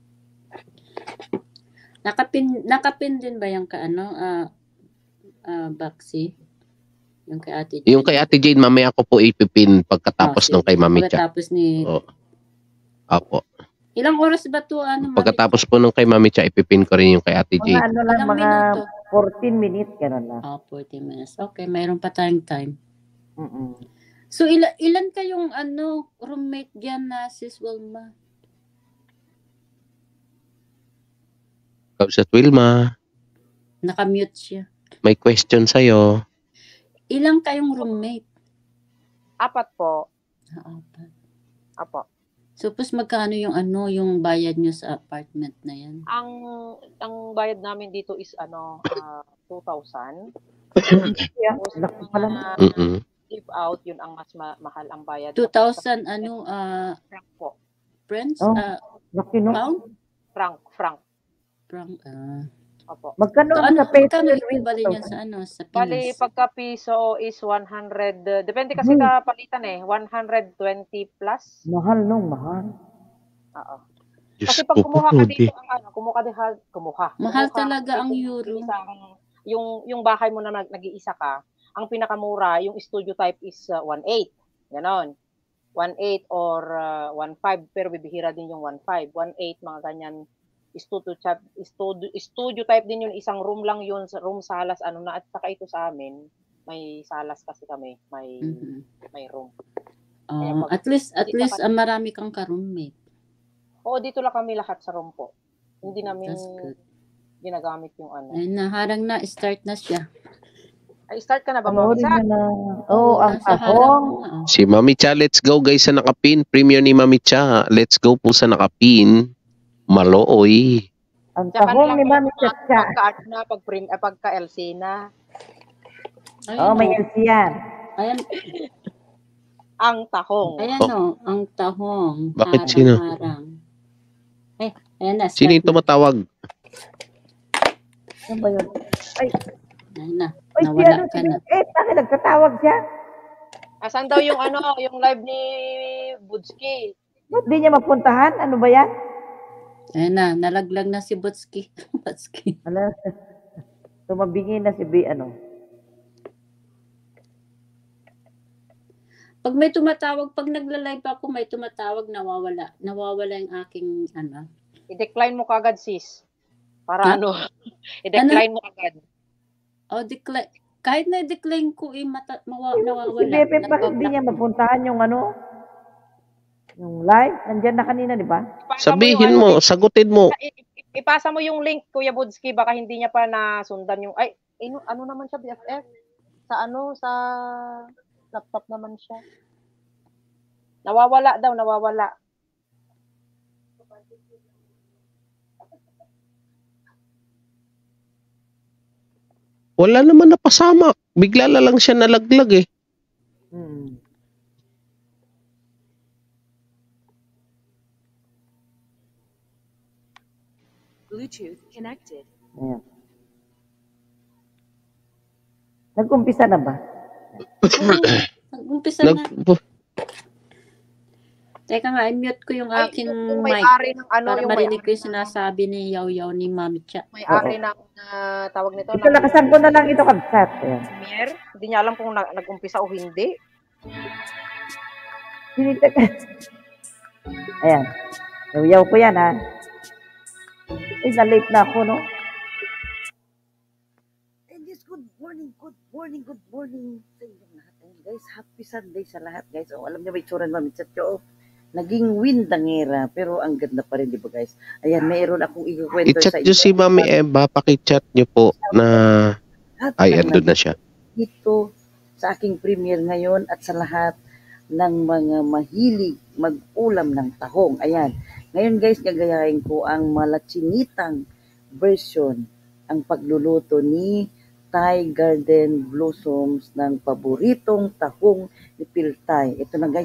Nakapin, nakapin din ba yung ka, ano, ah, ah, Baxi? Yung kay Ate Jane? Yung kay Ate Jane, mamaya ko po ipipin pagkatapos Ah, nung kay sige. Mami Cha. Pagkatapos ni... Oo. Apo. Ilang oras ba to ano, Mami? Pagkatapos po nung kay Mami Cha, ipipin ko rin yung kay Ate Mga Jane. ano lang, Ilang mga minuto? fourteen minutes, gano'n lang. Oh, forty minutes. Okay, mayroon pa tayong time. Mm-mm. So, ila, ilan kayong ano, roommate dyan na sis Wilma? Kapsat Wilma, Nakamute siya. may question sa'yo. Ilang kayong roommate? Apat po. Ah, apat. Apo. So, plus magkano yung ano, yung bayad nyo sa apartment na yan? Ang ang bayad namin dito is ano, ah, two thousand. Yeah, Tapos laki yung pala. mga Mm-mm. give out, yun ang mas ma- mahal ang bayad. two thousand, ano, ah, Frank po. friends? Oh. Ah, Laki, no? pound? Frank, Frank. From, ah. Opo. Magkano So, ang ano, sa peso? magkano yun, equivalent yan two thousand? sa ano, sa Bali, Pinas? pagka piso is one hundred, uh, depende kasi Hmm. ka palitan eh, one hundred twenty plus. Mahal, no? Mahal. Oo. Diyos Kasi ko pag po, kumuha ka Rudy. dito, ang ano, kumuha ka, kumuha. Mahal kumuha talaga ka ang dito ng euro. isang, yung, yung bahay mo na nag, nag-iisa ka, ang pinakamura, yung studio type is uh, one eight. Ganon. one eight or uh, one five, pero bibihira din yung one five. one eight, mga ganyan. Studio type, studio, studio type din yun, isang room lang yun, sa room, salas, ano na, at saka ito sa amin, may salas kasi kami, may Mhm. may room. Ah, pag- at least, at dito least, ka- ah, marami kang ka-roommate. Oo, dito lang kami lahat sa room po. Hindi namin That's good. ginagamit yung ano. Ayun na, harang na, start na siya. Ay, start ka na ba, Mami Panoorin Sa? nyo na. Oo, ang nasa harang tahong. na, oh. Si Mami Cha, let's go guys sa nakapin. Premiere ni Mami Cha. Let's go po sa nakapin. Malooy. Ang Tsaka na tahong lang ni Mami pag- Chacha. Pagka, ano na, pag, prim, eh, pagka L C na, Ayan, Oo, may oh. L C yan. Ayan, ang tahong. ayan Oh. oh, ang tahong. Bakit harang, sino? Harang. Eh, ayan na, Sino start yung na. tumatawag? Ano ba yun? Ay, Ayan na, ay, si nawala ano, ka si na. Eh, bakit nagtatawag siya? Asan daw yung ano, yung live ni Budski? Ba't di niya mapuntahan? Ano ba yan? Ayan na, nalaglag na si Butski. Butski. Ano? Tumabingin na si B, ano? Pag may tumatawag, pag nagla-live ako, may tumatawag, nawawala. Nawawala yung aking, ano. I-decline mo kagad, sis. Ha? Para ano, i-decline mo kagad. O, decline. Kahit na i-decline ko, eh, mata, mawa, Si nawawala. Bebe, bakit di Nabablock niya ko. mapuntahan yung ano? Yung live? Nandyan na kanina, di ba? Ipasa Sabihin yung, mo, ano, sagutin mo. i- i- ipasa mo yung link, Kuya Budski, baka hindi niya pa nasundan yung, ay, ino, ano naman siya, B F F? Sa ano, sa laptop naman siya. Nawawala daw, nawawala. Wala naman napasama. Bigla na lang siya nalaglag eh. Hmm. Bluetooth connected. Ayan. Nag-umpisa na ba? Nag-umpisa Nag, na. Teka nga, i-mute ko yung Ay, aking yung, yung mic may-ari ng ano, para yung marinig ko may-ari yung sinasabi ni Yaw Yaw ni Mami Cha. may-ari ng uh, tawag nito, Ito, lakasan ko na lang ito, kabsat. Ayan. Premiere. Hindi niya alam kung na, nag-umpisa o hindi. Sinita ka. Ayan. Yaw-yaw ko yan, ha? Ay, na-late na ako, no? And yes, good morning, good morning, good morning sa inyong lahat. Ayan, guys, happy Sunday sa lahat, guys. Oh, alam niyo ba itsura ng Mami Chacha? Oh, naging windangera, pero ang ganda pa rin, di ba, guys? Ayan, mayroon akong ikukwento i-chat sa nyo si Mami Eva. Pakichat nyo po na At ay, ang andun na siya. dito sa aking premiere ngayon at sa lahat ng mga mahilig mag-ulam ng tahong. Ayan. Ngayon guys, gagayahin ko ang malachinitang version, ang pagluluto ni Thai Garden Blossoms ng paboritong tahong ni Piltay. Ito na guys ah.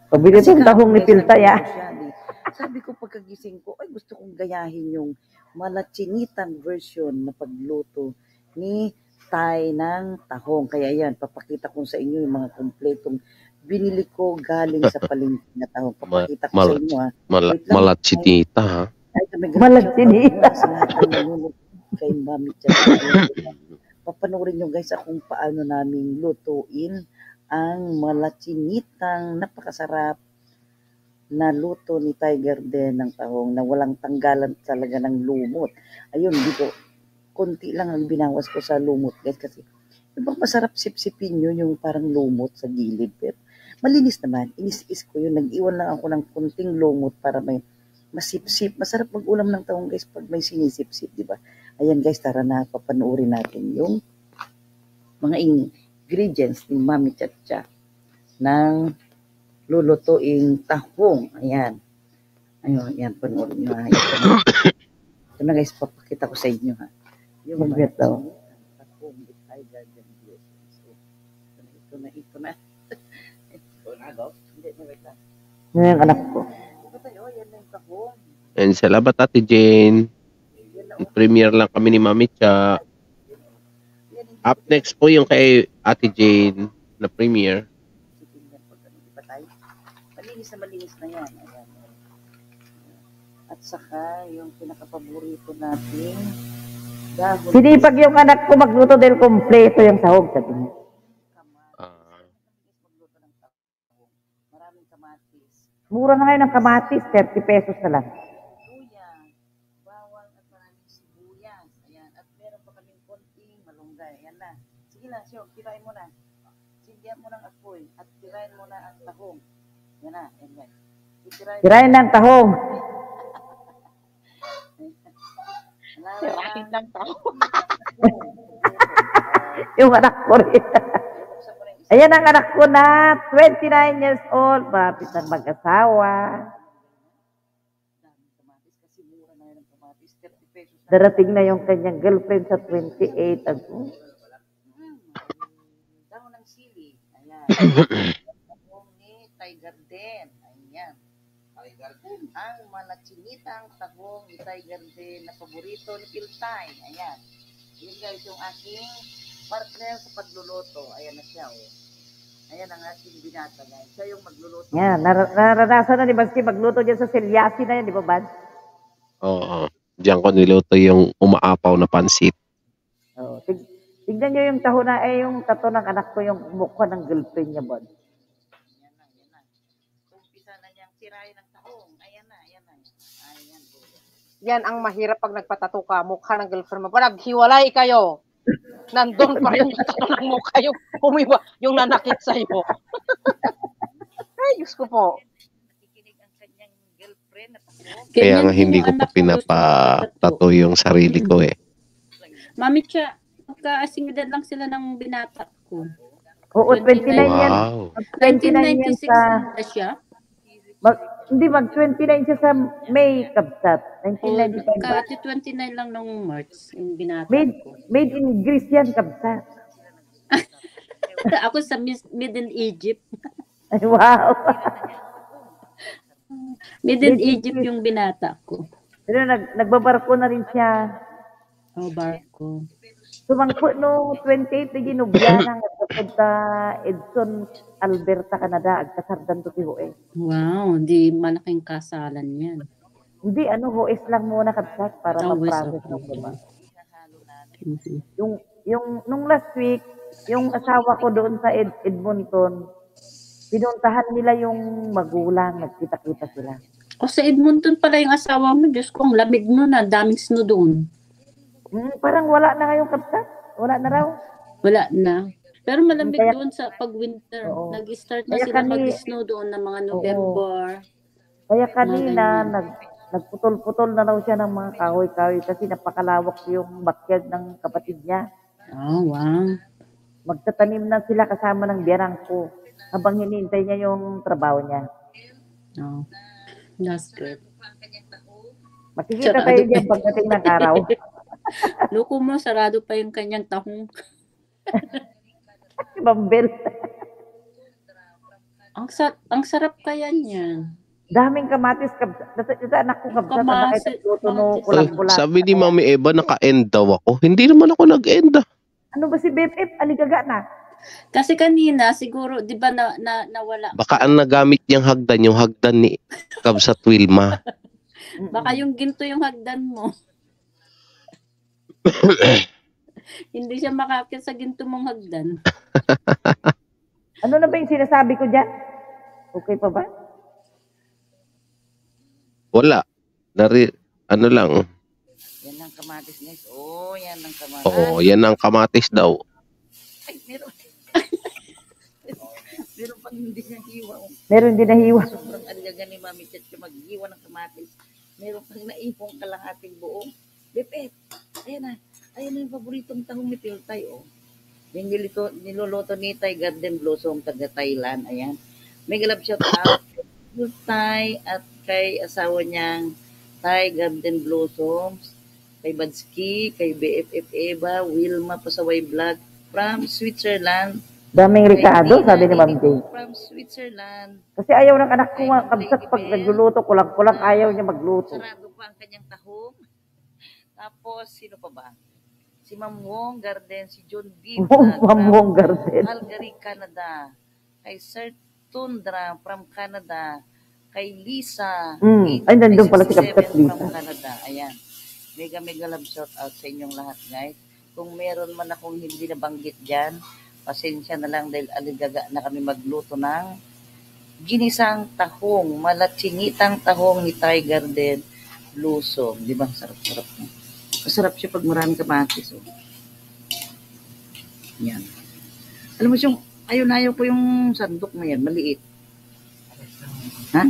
Pabili Kasi itong tahong ni kahapon guys, Piltay, ah. nagluto siya. Di, sabi ko pagkagising ko, ay gusto kong gayahin yung malachinitang version na pagluto ni Tay ng tahong. Kaya yan, papakita ko sa inyo yung mga kumpletong binili ko galing sa palengke na tahong. Ma Papakita ko mal sa inyo ha. mala Wait lang, Tay. malachinita, ha? Ay, kami Malachinita. sa lahat ng nanonood kay Mami Chat. Papanoorin nyo guys kung paano namin lutuin ang malachinitang napakasarap na luto ni Tiger Den ng tahong na walang tanggalan talaga ng lumot. Ayun, dito, konti lang ang binawas ko sa lumot guys kasi ibang masarap sipsipin nyo yung parang lumot sa gilid. Pero malinis naman, inis-is ko yun. Nag-iwan lang ako ng konting lumot para may masipsip. Masarap mag-ulam ng tahong guys pag may sinisipsip, di ba? Ayan guys, tara na, papanoorin natin yung mga ingredients ni Mami Chacha ng lulutuing tahong. Ayan. Ayun, ayan, panoorin nyo ha. Ito na, ito na guys, papakita ko sa inyo ha. Yung Magnet daw. tahong with Tiger Den blessings. So, ito na, ito na, ito na. Ito na, go. Hindi, wait lang. Yan yung anak ko. Ito tayo, yan na yung tahong. And salamat Ate Jane. Premiere lang kami ni Mami Cha. Up next po yung kay Ate Jane na premiere. Malinis na malinis na yan. Ayan. At saka yung pinakapaborito natin dahon. Sinipag yung anak ko magluto dahil kompleto yung sahog, sabi niya. Ah, Maraming kamatis. Mura na ngayon ng kamatis, thirty pesos na lang. Luya, bawang at maraming sibuyas. Ayan. At meron pa kaming konting malunggay. Ayan na. Sige na, Siyog, tirain mo na. Sindihan mo ng apoy at tirain mo na ang tahong. Yan na. Ayan guys. Tirain Tirahin ng tahong. Tirahin ng tahong. Yung anak ko rin. Ayan ang anak ko na twenty-nine years old, malapit na mag-asawa. Darating na yung kanyang girlfriend sa twenty-eight. Ang, Dahon ng sili. Ayan. Dahon ni Tiger Den. Ayan. Tiger Den. Ang malachinitang tahong ni Tiger Den na paborito ni Piltay. Ayan. Yun guys yung aking partner sa pagluluto. Ayan na siya. Oh. Ayan ang aking binata guys. Siya yung magluluto. yan, nar- naranasan na ni Baski magluto dyan sa Selyasi na yan, di ba, Bad? oo. Diyan ko niluto yung umaapaw na pansit. Oh, tig- tignan nyo yung taho na, eh, yung tato ng anak ko, yung mukha ng girlfriend niya, Bad. Ayan na, ayan na. Umpisa na niyang tirahin ng tahong. Ayan na, ayan na. Ayan. Yan ang mahirap pag nagpatato ka, mukha ng girlfriend mo. Pag naghiwalay kayo, nandun pa rin yung tato ng mukha, yung umiwa, yung nanakit sa'yo. Ay, Diyos ko po. Nakikinig ang kanyang girlfriend at tahong. Kaya Ganyan nga hindi yung ko pa anak ko gusto magpatato. pinapatato yung sarili ko eh. Mami Cha, magkaasingidad lang sila ng binata ko. Oo, twenty-nine yan. Wow. twenty-nine yan nineteen ninety-six sa, na siya. mag, hindi, mag-twenty-nine siya sa May, Kabsat. nineteen ninety-five ba? Kahit twenty-nine lang nung March, yung binata Made, ko. made in Greece yan, Kabsat. Ako sa Mis- Middle Egypt. Ay, wow. Middle Egypt yung binata ko. Pero nag, nagbabarko na rin siya. Oh, barko. Sumangko no twenty-eight na ginubyana nga kapag sa Edson, Alberta, Canada, agkasardan to ti Hoes. Wow, di malaking kasalan yan. Hindi, ano, Hoes lang muna Kabsat para Oh, West ma-process okay. ng diba? Mhm. Yung, yung, nung last week, yung asawa ko doon sa Ed, Edmonton, pinuntahan nila yung magulang, nagkita-kita sila. O sa Edmonton pala yung asawa mo, Diyos ko, ang lamig nun, ang daming snow doon. Hmm, parang wala na ngayong Kabsat. Wala na raw. Wala na. Pero malamig Kaya- doon sa pag-winter. Oo. Nag-start na Kaya sila kami- mag-snow doon ng mga November. Kaya kanina, ganyan. nag, nagputol-putol na raw siya ng mga kahoy-kahoy kasi napakalawak yung backyard ng kapatid niya. Oh, wow. Magtatanim na sila kasama ng biyanang ko habang hinihintay niya yung trabaho niya. Oh, that's good. Makikita Sarado tayo pa. diyan pagdating ng araw. Loko mo, sarado pa yung kanyang tahong. Si Bambel. Ang, sa, ang sarap kaya niyan. Daming kamatis. Kabsat. Dito, dito anak ko kabsat. Anak Kamatis. ay nagluto no Kamatis. Ay, kulang-kulang. sabi ni Mami Eva, naka-end daw ako. Hindi naman ako nag-end ah. Ano ba si B F F? Aligaga na. Kasi kanina, siguro, di ba na, na, nawala Baka ka? ang nagamit niyang hagdan, yung hagdan ni Kabsat Wilma. Baka yung ginto yung hagdan mo. Hindi siya makakit sa ginto mong hagdan. Ano na ba yung sinasabi ko dyan? Okay pa ba? Wala. Nari, ano lang. Yan ang kamatis, guys. Oh, yan ang kamatis. Oo, yan ang kamatis daw. Ay, meron. Meron pang hindi niya hiwa. Oh. Meron din nahiwa. Sobrang aligaga ni Mami Chat siya maghiwa ng kamatis. Meron pang naipong kalahating buo. Bepet, ayan na. Ayan na yung paboritong tahong ni Piltay, oh. Yung nilito, niloloto ni Thai Garden Blossom, taga Thailand. Ayan. May galap shout out kay Piltay at kay asawa niyang Thai Garden Blossoms, kay Badski, kay B F F Eva, Wilma Pasaway Vlog from Switzerland. Daming Ricardo, sabi ni Ma'am Jay. From Switzerland. Kasi ayaw ng anak ko nga kabsat pag nagluluto, kulang-kulang ayaw niya magluto. Sarado pa ang kanyang tahong. Tapos, sino pa ba? Si Ma'am Wong Garden, si John B. Ma'am Wong Garden. Calgary, Canada. Kay Sir Tundra from Canada. Kay Lisa. Mm. Ay, nandun pala si Kapsat Lisa. From Canada. Ayan. Mega mega love shout out sa inyong lahat, guys. Kung meron man akong hindi nabanggit dyan, pasensya na lang dahil aligaga na kami magluto ng ginisang tahong, malatsinitang tahong ni Thai Garden Blossom. Di ba? Sarap-sarap na. Masarap siya pag maraming kamatis. Oh. Yan. Alam mo siyang, ayaw na ayaw ko yung sandok na yan, maliit. Ha?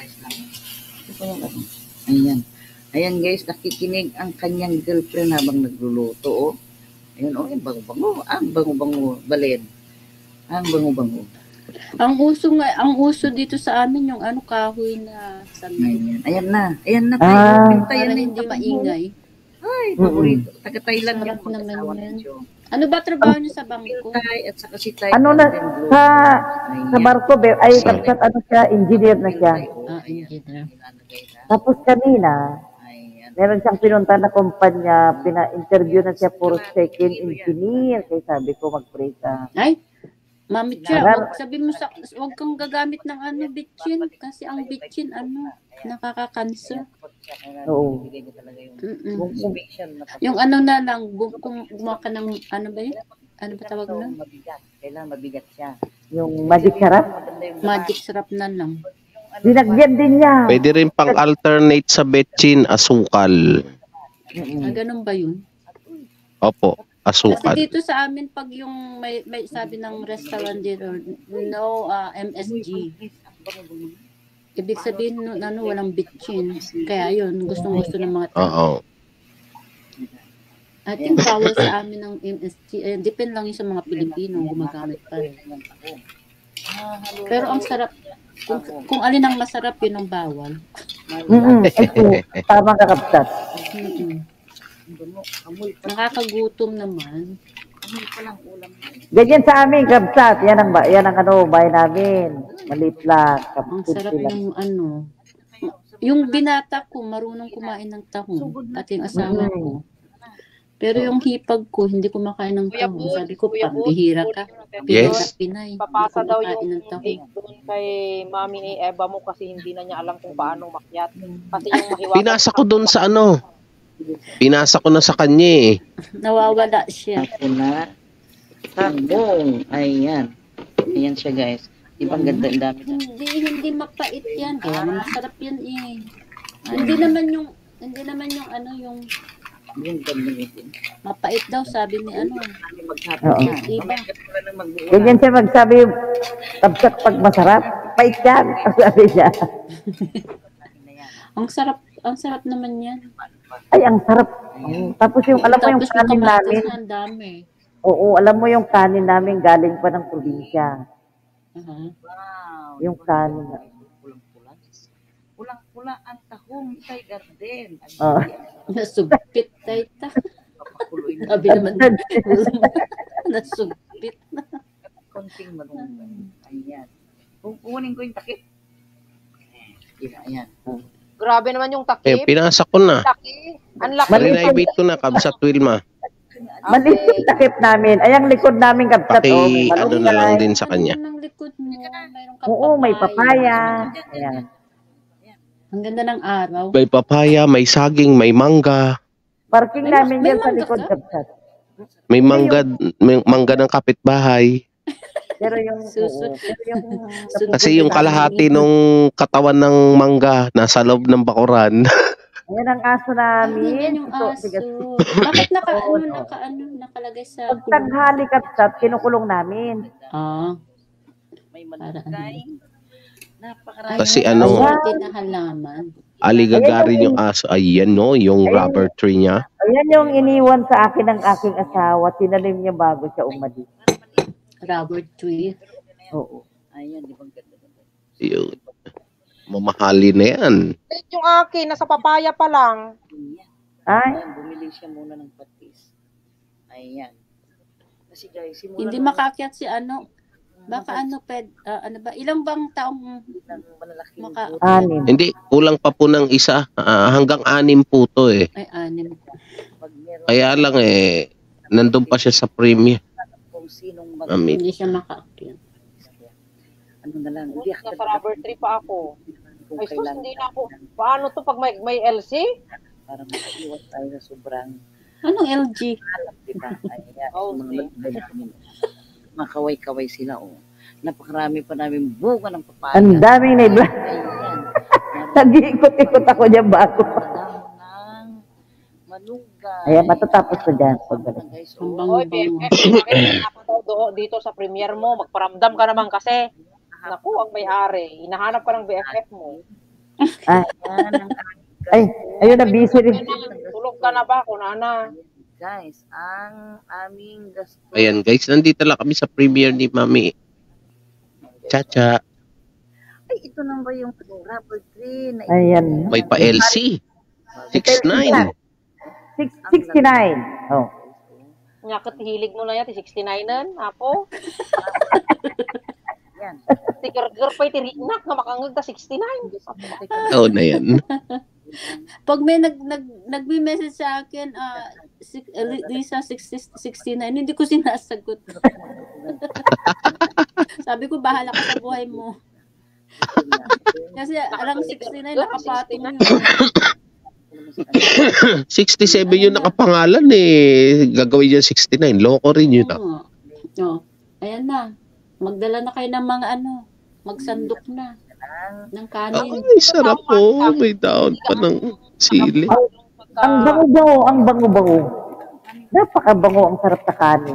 Ayan. Ayan guys, nakikinig ang kanyang girlfriend habang nagluluto. Oh. Ayan, oh, ang bango-bango. Ang bango-bango. Balen. Ang bango-bango. Ang uso nga, ang uso dito sa amin yung ano kahoy na sandok. Ayan. Ayan na. Ayan na tayo. Ah. Pintayan Para na yung hindi tabango. maingay. Ay, paborito. Taga-Thailand Sarap yung naman mag-asawa yan. ninyo. Ano ba trabaho niyo sa bangko? Thai at saka si Thai Ano na, Garden Blossom. sa, Ayan. sa barko, be, ay kabsat ano siya, engineer na siya. Ah, engineer. Tapos kanina, Ayan. meron siyang pinunta na kumpanya, pina-interview na siya for second engineer. Kaya sabi ko, mag-pray ka. Ay, Mami Cha, Arar- wag sabi mo sa, wag kang gagamit ng ano, bitchin. Kasi ang bitchin, ano, nakaka-cancer. Oo. Mm-mm. Conviction na Yung ano na lang, gu- kung gumawa ka ng, ano ba yun? Ano ba tawag na? mabigat. Kailangan mabigat siya. Yung magic sarap. Maganda yung Magic syrup na lang. Dinagyan din niya. Pwede rin pang alternate sa betchin, asukal. Mm-mm. Ah, ganun ba yun? Opo, Kasi asukal. dito sa amin, pag yung may, may sabi ng restaurant dito, no uh, M S G. Ibig sabihin, no, ano, walang bitchin. Kaya yun, gustong-gusto ng mga tao. Oo. I think bawal sa amin ng M S G. Eh, depende lang yun sa mga Pilipino, gumagamit pa rin. Pero ang sarap, kung, kung alin ang masarap, yun ang bawal. Mm-mm. Ito, tamang kakapsat. Mm-mm. Nakakagutom naman. Ganyan sa amin, kabsat. Yan ang, ba- yan ang ano, bahay namin. Maliit lang. Ang Kapsat sarap sila. ng ano. Yung binata ko, marunong kumain ng tahong. At yung asawa ko. Pero yung hipag ko, hindi kumakain ng Kuya tahong. Bud, Sabi ko, Kuya Bud, pambihira ka. Yes. Pinay. Papasa Hindi daw kumakain yung ng tahong. link doon kay mami ni Eva mo kasi hindi na niya alam kung paano makyat. Kasi yung mahiwaga. Pinasa ko dun sa ano. Pinasa ko na sa kanya eh. Nawawala siya. Ako na. Tanggong. Ayan. Ayan siya guys. Di ba ang ganda ang dami na. Hindi, hindi mapait yan. Kaya masarap yan eh. Ah, hindi naman yung, hindi naman yung ano, yung Yung ganda nito. mapait daw, sabi ni ano. Oo. Iba. Ganyan siya magsabi, kabsat pag masarap. Pait yan. Sabi niya. Ang sarap, ang sarap naman yan. Ay, ang sarap. Mm. Tapos yung, alam mo yung Tapos yung kanin kamatis namin. na ang dami. Oo, alam mo yung kanin namin galing pa ng probinsya. Uh-huh. Wow. Yung kanin. Pulang-pula. Pulang-pula ang tahong Thai Garden. Oo. Nasugpit, tayta. Papakuloy na. Sabi naman, nasugpit. Konting malunggay. Ayan. Kukunin ko yung takip. Ayan. Grabe naman yung Eh, takip. pinasa ko na. Laki. Ang laki. Renovate ko na, Kabsat Wilma. Maliit yung takip namin. Ay, ang likod namin kapsat. Oh, may Paki, ano na lang malunggay. din sa kanya. Ano ng likod mo? Mayroon kang Oo, may papaya. Ayan. Ang ganda ng araw. May papaya, may saging, may mangga. Parking May- namin may dyan sa mangga likod ka? kapsat. May mangga, may mangga ng kapitbahay. Pero yung, Susut. oo, pero yung, Kasi yung kalahati nung katawan ng mangga nasa loob ng bakuran. Ayan ang aso Ah, namin. yan yung Ito, aso. tigas- Bakit naka, Oo, ano, no. naka, ano, nakalagay sa Pag kulungan? tanghali kapsat, kinukulong namin. Ah, May para malunggay. ano. Napakarami. Kasi Ay, ano, natin na halaman. aligagarin yung aso. Ayan no, yung Ayan. rubber tree niya. Ayan yung iniwan sa akin ng aking asawa. Tinanim niya bago siya umalis. Rubber tree. Oo. Ayan, di ba ang ganda? Yun. Mamahali na yan. Late yung akin. Nasa papaya pa lang. Ay, Ayan, bumili siya muna ng patis. Ayan. Kasi guys, simula Hindi nung- makakyat si ano. Baka ano, ped, ah, ano ba? Ilang bang taong ng malalaking maka... buto. anim. Hindi, kulang pa po ng isa. Ah, hanggang anim po to eh. Ay, anim. Pag meron Kaya lang eh, nandun pa siya sa premier. kung sinong mag- Amin. Hindi siya makaakyat. ano na lang, hindi ako Nasa rubber tree pa ako. kung Ay, sus, kailan hindi na ako. Paano to pag may, may L C? para makaiwas tayo sa sobrang Anong L G? alam, di ba? Ayan, Oh, yung mga okay. malunggay namin. Makaway-kaway sila, oh. Napakarami pa namin bunga ng papaya. Ang daming naibla. Ayan. Nag-iikot-ikot ako dyan bago. Madami ng malunggay. Ayan, matatapos ko dyan. Pagbalik. Guys, Ang oh. Oy, B bango-bango. F F, bakit ako daw do- dito sa premiere mo? Magparamdam ka naman kasi. Naku, ang may-ari. Hinahanap ka ng B F F mo. Ay, Ayan ang ay, ayun na, busy rin. Tulog ka na ba, kunana? guys, ang aming gasto. Ayan guys, nandito lang kami sa premiere ni Mami. Chacha. Ay, ito na ba yung rubber tree na Ayan. May pa L C. six nine. Six- sixty-nine. Oh. Nyakit hilig mo na yan, sixty-nine-an, apo. Yan. Tigar-gar pa itirinak na makangag ta sixty-nine. Oo na yan. Pag may nag, nag, nagme-message sa akin, ah, si, uh, Lisa sixty, sixty-nine, hindi ko sinasagot. Sabi ko, bahala ka sa buhay mo. Kasi alang sixty-nine, nakapatong yun. sixty-seven yung nakapangalan eh. Gagawin niya sixty-nine. Loko rin yun. Ah. Oo. Oh, ayan na. Magdala na kayo ng mga ano, magsandok na ng kanin. Ay, sarap po. May daon pa ng sili. Ang bango-bango, ang bango-bango. Napakabango, ang sarap sa kanin.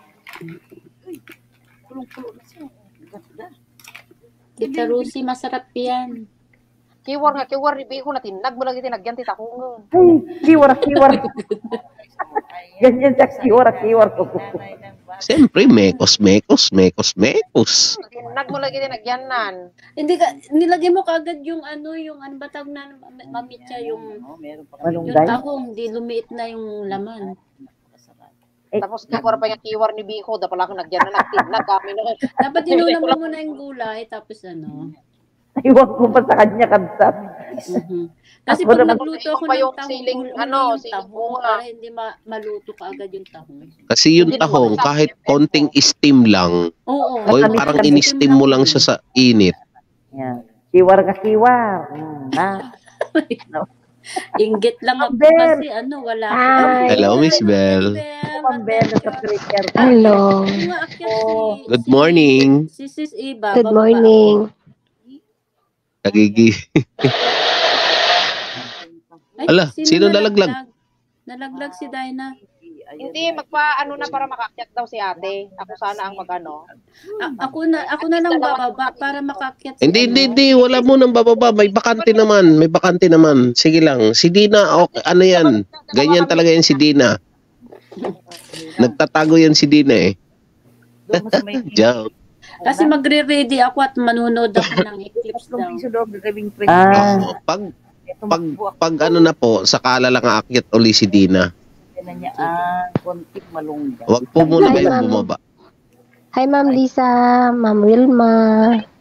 Kulong-kulo na siya. Ganda. Tita Rusi, masarap yan. Kiwar nga, kiwar ni Biko na tinag mo lagi tinagyan tita ko nga. Ay, kiwar-kiwar. Ganyan siya, kiwar-kiwar ko. Siyempre, mekos, mekos, mekos, mekos. Tinag mo lagi tinagyanan. Hindi ka, nilagay mo kagad yung ano, yung ano ba tawag na, mamitya, yung, Oh, meron pa yung Malunggay. tahong, hindi lumiit na yung laman. Eh, Tapos kiwar pa yung kiwar ni Biko, da pala ko nagyan na nagtinag kami na. Dapat dinuna mo muna yung gulay, tapos ano. Iwan ko pa sa kanya, kabsat. Mhm. Kasi Ako pag naman- nagluto ako Pa ng yung tahong, siling, huli ano, yung siling tahong bunga. para hindi ma- maluto kaagad yung tahong. Kasi yung tahong, kahit konting steam lang, Oo. o yung parang in-steam mo lang siya sa init. Yan. Kiwar ka kiwar. Mm, na. Inggit lang ako Bel. kasi ano, wala Hi. ako. Hello, Miss Bell. Pambela sa creaker. Hello. Yung aakyat Oh. si- Good si- morning. Si Sis Iba. Good bababa morning. Nagigi. ako. Ay, Ala, sino nalaglag? Nalaglag si Dinah. Hindi, magpa ano na para makakyat daw si ate. Ako sana ang magano. A- ako na ako na lang bababa para makakyat si Hindi, ano. hindi, hindi. Wala mo nang bababa. May bakante naman. May bakante naman. Sige lang. Si Dina, okay, ano yan? Ganyan talaga yan si Dina. Nagtatago yan si Dina eh. Doon mo sa may Joke. Kasi magre-ready ako at manunod ako ng eclipse daw. tatlong piso daw gagawing presyo. Ah, Oo. Pag, pag, pag ano na po, sakala lang aakyat uli si Dina. na niya ang konting malunggay. Huwag po muna Hi, kayong ma'am. bumaba. Hi, Ma'am Lisa, Ma'am Wilma.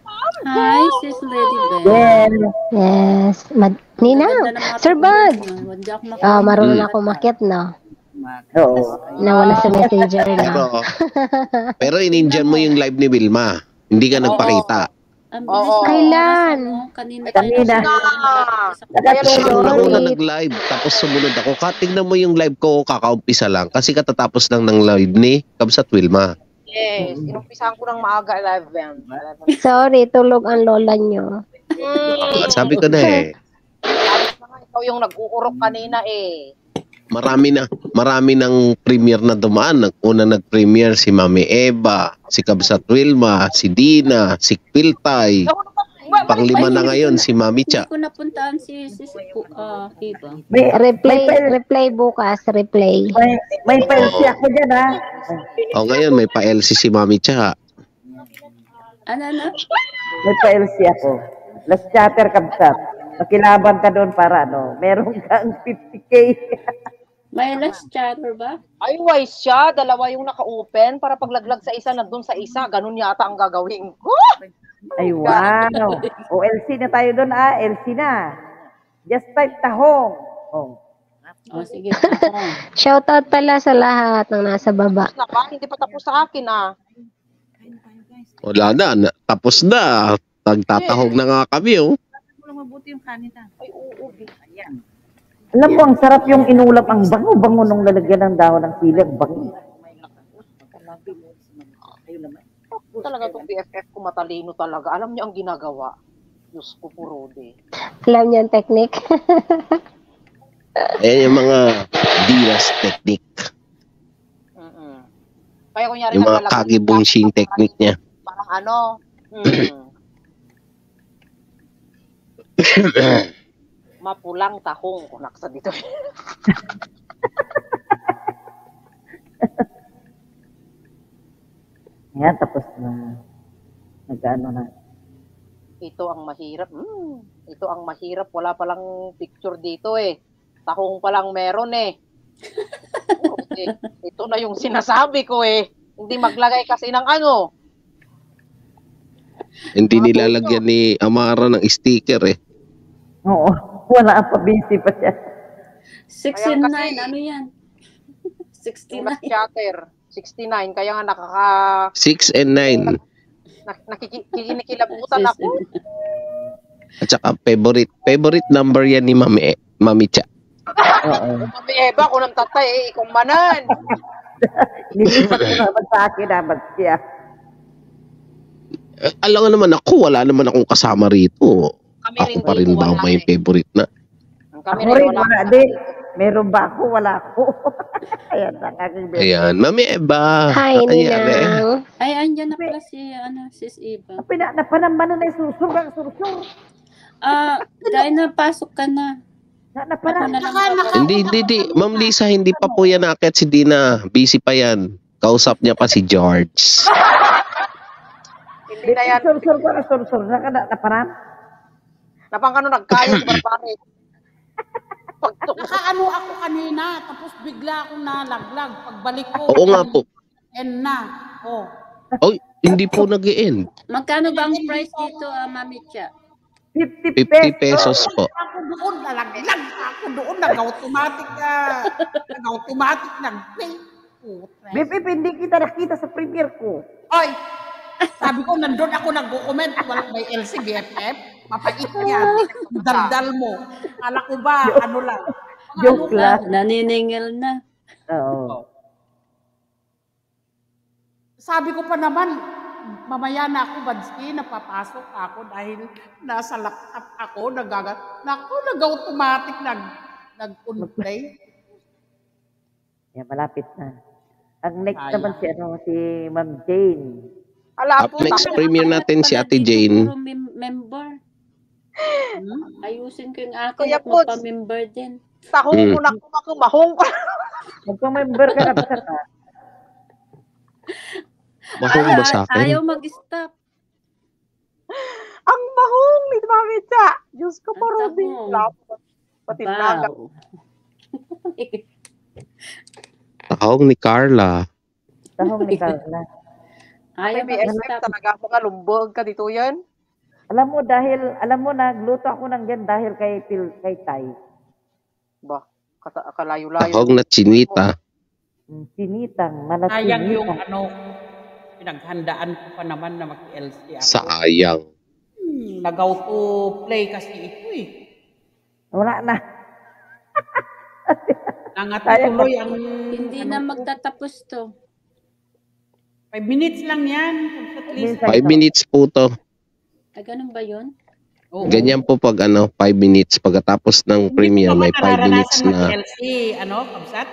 Hi, sis Lady Bell. Then, Yes. Mad- Nina, Ganda ng mga Sir Bud. pictures mo. Hindi ako Oh, makakita marunong Mm. na ako makiat, no? oo. Nawala sa messenger, Pero, no? pero in-Indian mo yung live ni Wilma. Hindi ka Oo. nagpakita. Ang bilis Oo. ng Kailan? oras, ano? Kanina Kanina. tayo nagkakita sa Kaya Siya tulog. una Sorry. una nag-live, tapos sumunod ako. Katignan mo yung live ko, kakaumpisa lang. Kasi katatapos lang ng live ni Kabsat Wilma. Yes, inumpisahan ko ng maaga eleven. Sorry, tulog ang lola nyo. Mm. Sabi ko na eh, Sabi ko nga, ikaw yung nag-uurok kanina eh. marami na, marami ng premiere na dumaan. Una nag-premiere si Mami Eva, si Kabsat Wilma, si Dina, si Piltay. Panglima na ngayon si Mami Hindi Cha. ko napuntahan si si si uh, Eva. May, Replay, may, file, replay bukas, replay. may, may file siya ako dyan, ha? O ngayon may pa-L C si Mami Cha. Ano, ano? May file siya ako. Last chatter, Kabsat. Makilaban ka doon para ano, meron kang fifty K. May last chatter ba? Ay, wise siya. Dalawa yung naka-open para paglaglag sa isa, nandun sa isa. Ganun yata ang gagawin ko. Ay, wow. O, L C na tayo doon, ah. L C na. Just type tahong. Oh. O, sige. Ako. Shoutout pala sa lahat ng nasa baba. Tapos na ba? Hindi pa tapos sa akin ah. Wala na, na tapos na. Nagtatahog na nga kami oh. Ay, oo. Ayan. Alam mo, ang sarap yung inulap. Ang bango-bango nung lalagyan ng dahon ng sili. Ang bango. Talaga itong B F F ko matalino talaga. Alam niyo ang ginagawa. Diyos ko po, Rode. Alam niyo ang technique. Ayan yung mga Dinas technique. Mm-mm. Kaya kunyari Yung mga naglalagay ng kagibunshing dahon, technique niya. Parang ano. Mm. Mapulang tahong. Kung naksa dito. Yan, tapos na. Nag-ano na. Ito ang mahirap. Hmm, ito ang mahirap. Wala palang picture dito eh. Tahong palang meron eh. Okay. Ito na yung sinasabi ko eh. Hindi maglagay kasi ng ano. Hindi nilalagyan ni Amara ng sticker eh. Oo. Wala pa, busy pa siya. sixty-nine, ano yan? Yung sixty-nine. last chatter. sixty-nine. Kaya nga nakaka... six and nine. nak- nakikinikilabutan ako. At saka favorite, favorite number yan ni Mami, Mami Cha. Oo. Mami Eva, kung nang tatay eh, ikong manan. Nilipat ko naman sa akin, dapat siya. Eh, alam nga naman ako, wala naman akong kasama rito. Kami Ako rin pa rin dito, ba ang wala may eh. favorite na? Kami Ako rin, rin, wala. wala din. Meron ba ako? Wala ako. Ayan, ang aking best. Ayan, Mami Eva. Hi, Ano nangyari? Ninang. Ay, andyan na pala si, ano, sis Eva. Napanaman na yung sursur, ang sursur. Ah, dahil na, pasok ka na. Na, Ako napanaman. na lang. Saka naka- Hindi, hindi, hindi. Ma'am Lisa, hindi pa po yan akit si Dina. Busy pa yan. Kausap niya pa si George. Hindi na yan. Sursur ko, sursur. Naka, napanan? Napangkano nagkaya si Barbari. Pagtuk. Nakaano ako kanina, tapos bigla akong nalaglag. Pagbalik ko, Oo nga po. end na. Oh. Oh, hindi po nag-e-end. Magkano ba ang price dito, ah, Mami Cha? fifty fifty pesos. pesos po. Ako doon, nalaglag. Ako doon, nag-automatic na, nag-automatic nag-play. Putre. Bip, hindi kita nakita sa premiere ko. Oy, sabi ko, nandun ako nag-comment, walang may L C B F F. Mapait yan. Daldal mo. Kala ko ba, ano lang. Mga Joke ano lang. Naniningil na. Oo. Sabi ko pa naman, mamaya na ako, Badsky, napapasok ako dahil nasa laptop ako, nagagat. Naku, nag-automatic, nag, nag-on-play. Yan, malapit na. Ang next Sayang. naman si, ano, si Ma'am Jane. Ala Up po, next tapos premiere natin si Ate Jane. Puro mem- member. Hmm? Ayusin ko yung akin Kuya at Pods. magpa-member din. tahong Mm. ko na kumakumahong ko. Magpa-member ka na ba sa ka? Mahong ba sa akin? Ayaw mag-stop. Ang bahong ni Mami Cha. Diyos ko po, Ang Ruby. tahong. Lapot. Pati naga. Wow. Tahong ni Carla. Tahong ni Carla. Ayaw May B F F mag-stop. talaga. Mga lumbog ka dito yan. Alam mo dahil alam mo nagluto ako ng yan dahil kay Pil, kay Tay. Ba, kata- kalayo-layo. Tahog na chinita. Mm, Sinitang, Sayang yung malasinitang. ano, pinaghandaan ko pa naman na mag-L C ako. Sayang. Hmm, nagaw to play kasi ito eh. Wala na. Nangatuloy ang Hindi ano na ko, magtatapos to. five minutes lang yan. At least, Minsan Five ito. minutes po to. Ay, ganun ba yun? oo. Ganyan po pag ano, five minutes. Pagkatapos ng Hindi ko premiere, pa may five minutes nararanasan na. mag-L C, ano, Kabsat?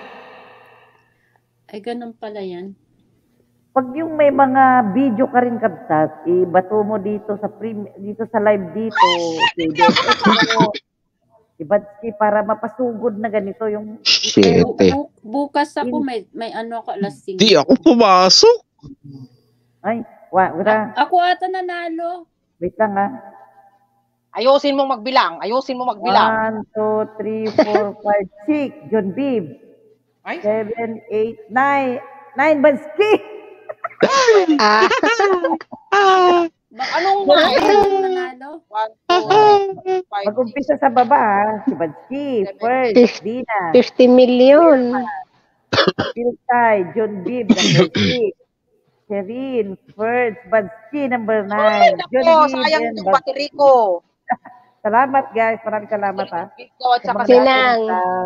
Ay, ganun pala yan. Pag yung may mga video ka rin kabsat, ibato mo dito sa prim, dito sa live dito, K D S S mo, Ibatsi para mapasugod na ganito yung Shit Bu- eh. bu- bukas ako may may ano ako alas Di singko. ako pumasok. ay, wa, wala, Ako ata nanalo. wait lang ha. Ayusin mo magbilang. Ayusin mo magbilang. One, two, three, four, five, six, John Bib. Ay, Seven, eight, nine, nine, Bansky. Ah, Ba- Anong Ako nine? ata nanalo. One, two, three, five, six. Mag-umpisa sa baba ha. Si Bansky, first, Dina, fifty million. Piltay, John Bib, number six. Sherin, first, Bansky, number nine. John Nako, Bib, sayang and yung Bans- battery ko. Salamat guys, maraming salamat ha. Ikaw at Sa saka mga Sinang.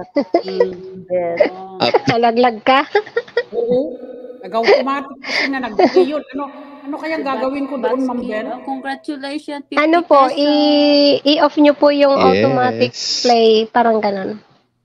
Yes. Oh. Ah, Nalaglag ka? oo. Nag-automatic kasi na nag-play yun. Ano, ano kayang gagawin ko doon, Ma'am Batsky, Ben? oh, congratulations. fifty Ano po, pesos. i- i-off nyo po yung automatic yes. play, parang ganun.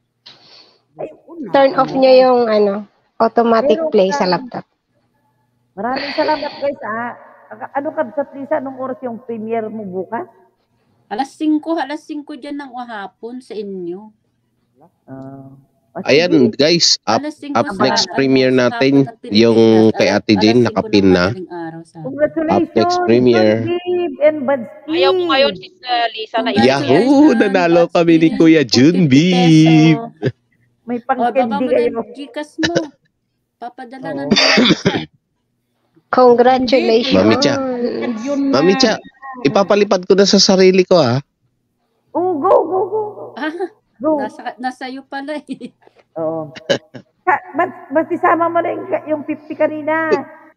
Ay, una, Turn off ano? nyo yung ano, automatic Pero, play sa ah, laptop. Maraming salamat guys ha. Ano ka sa Lisa, anong oras yung premiere mo bukas? Alas singko, alas singko dyan ng hapon sa inyo. Ah, ah, Ayan sige. guys, up, Alas singko up sa- next ano, premiere sa natin, hapon ng Pilipinas. yung kay Alas- Ate Jane, alas singko nakapin ng na. madaling araw sa akin. Congratulations, Up next premiere. John Bib and Bansky. Ayaw mo ngayon, Sis uh, Lisa, na Congratulations, Yahoo! Nanalo kami ni Batsky, Kuya for Jun fifty Bib. pesos. May O, baba pang-candy mo kayo. na yung Gcash mo. Papadala na Oo. nila. Congratulations. Mami Cha. At yun na. Mami Cha, ipapalipad ko na sa sarili ko ah. Oh, go, go, go, go. Ah, Go. nasa, nasa iyo pala eh. Oo. Ka, ba't, ba't isama mo na yung, yung fifty kanina?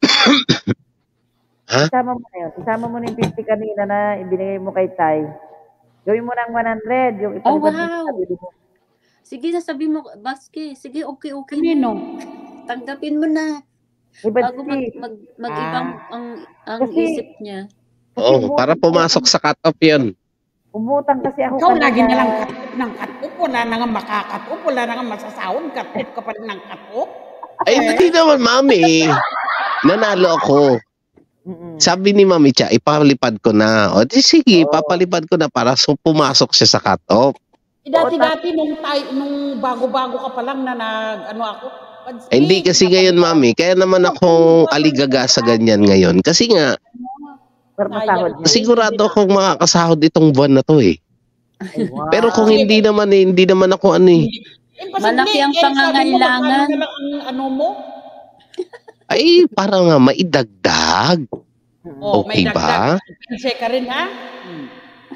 Ha? Isama mo na yun. Isama mo na yung fifty kanina na ibinigay mo kay Tay. Gawin mo ng one hundred. Yung Oh, ipalipad mo wow. sa sarili mo. Sige, nasabi mo, Baske. Sige, okay, okay. Kanino? Tanggapin mo na. Eh, Bago mag, Bansky, mag, mag-ibang Ah. ang, ang Kasi- isip niya. Oh, para pumasok sa cut-off yun. umutang kasi ako Ikaw lagi kanina. na lang cut-off ng cut-off. Wala na nga makaka-cut-off. Wala na nga masasahod. Cut-off ka pa rin ng cut-off. Ay, hindi naman, Mami. Nanalo ako. Mm-mm. Sabi ni Mami Cha, ipalipad ko na. O, di sige, Oo. papalipad ko na para so pumasok siya sa cut-off. Eh, dati-dati nung, tay, nung bago-bago ka pa lang na nag, ano ako, Batsky, Ay, hindi kasi ngayon, Mami. Kaya naman ako aligaga sa ganyan ngayon. Kasi nga, Para masahod niya. sigurado akong makakasahod itong buwan na to eh. Ay, wow. Pero kung hindi naman eh, hindi naman ako ano eh. Eh, posible, Malaki ang eh, sabi mo, pangangailangan. magkano na lang ang ano mo? Ay, para nga maidagdag. Oh, Okay may ba? dagdag. Pinse ka rin, ha? Hmm.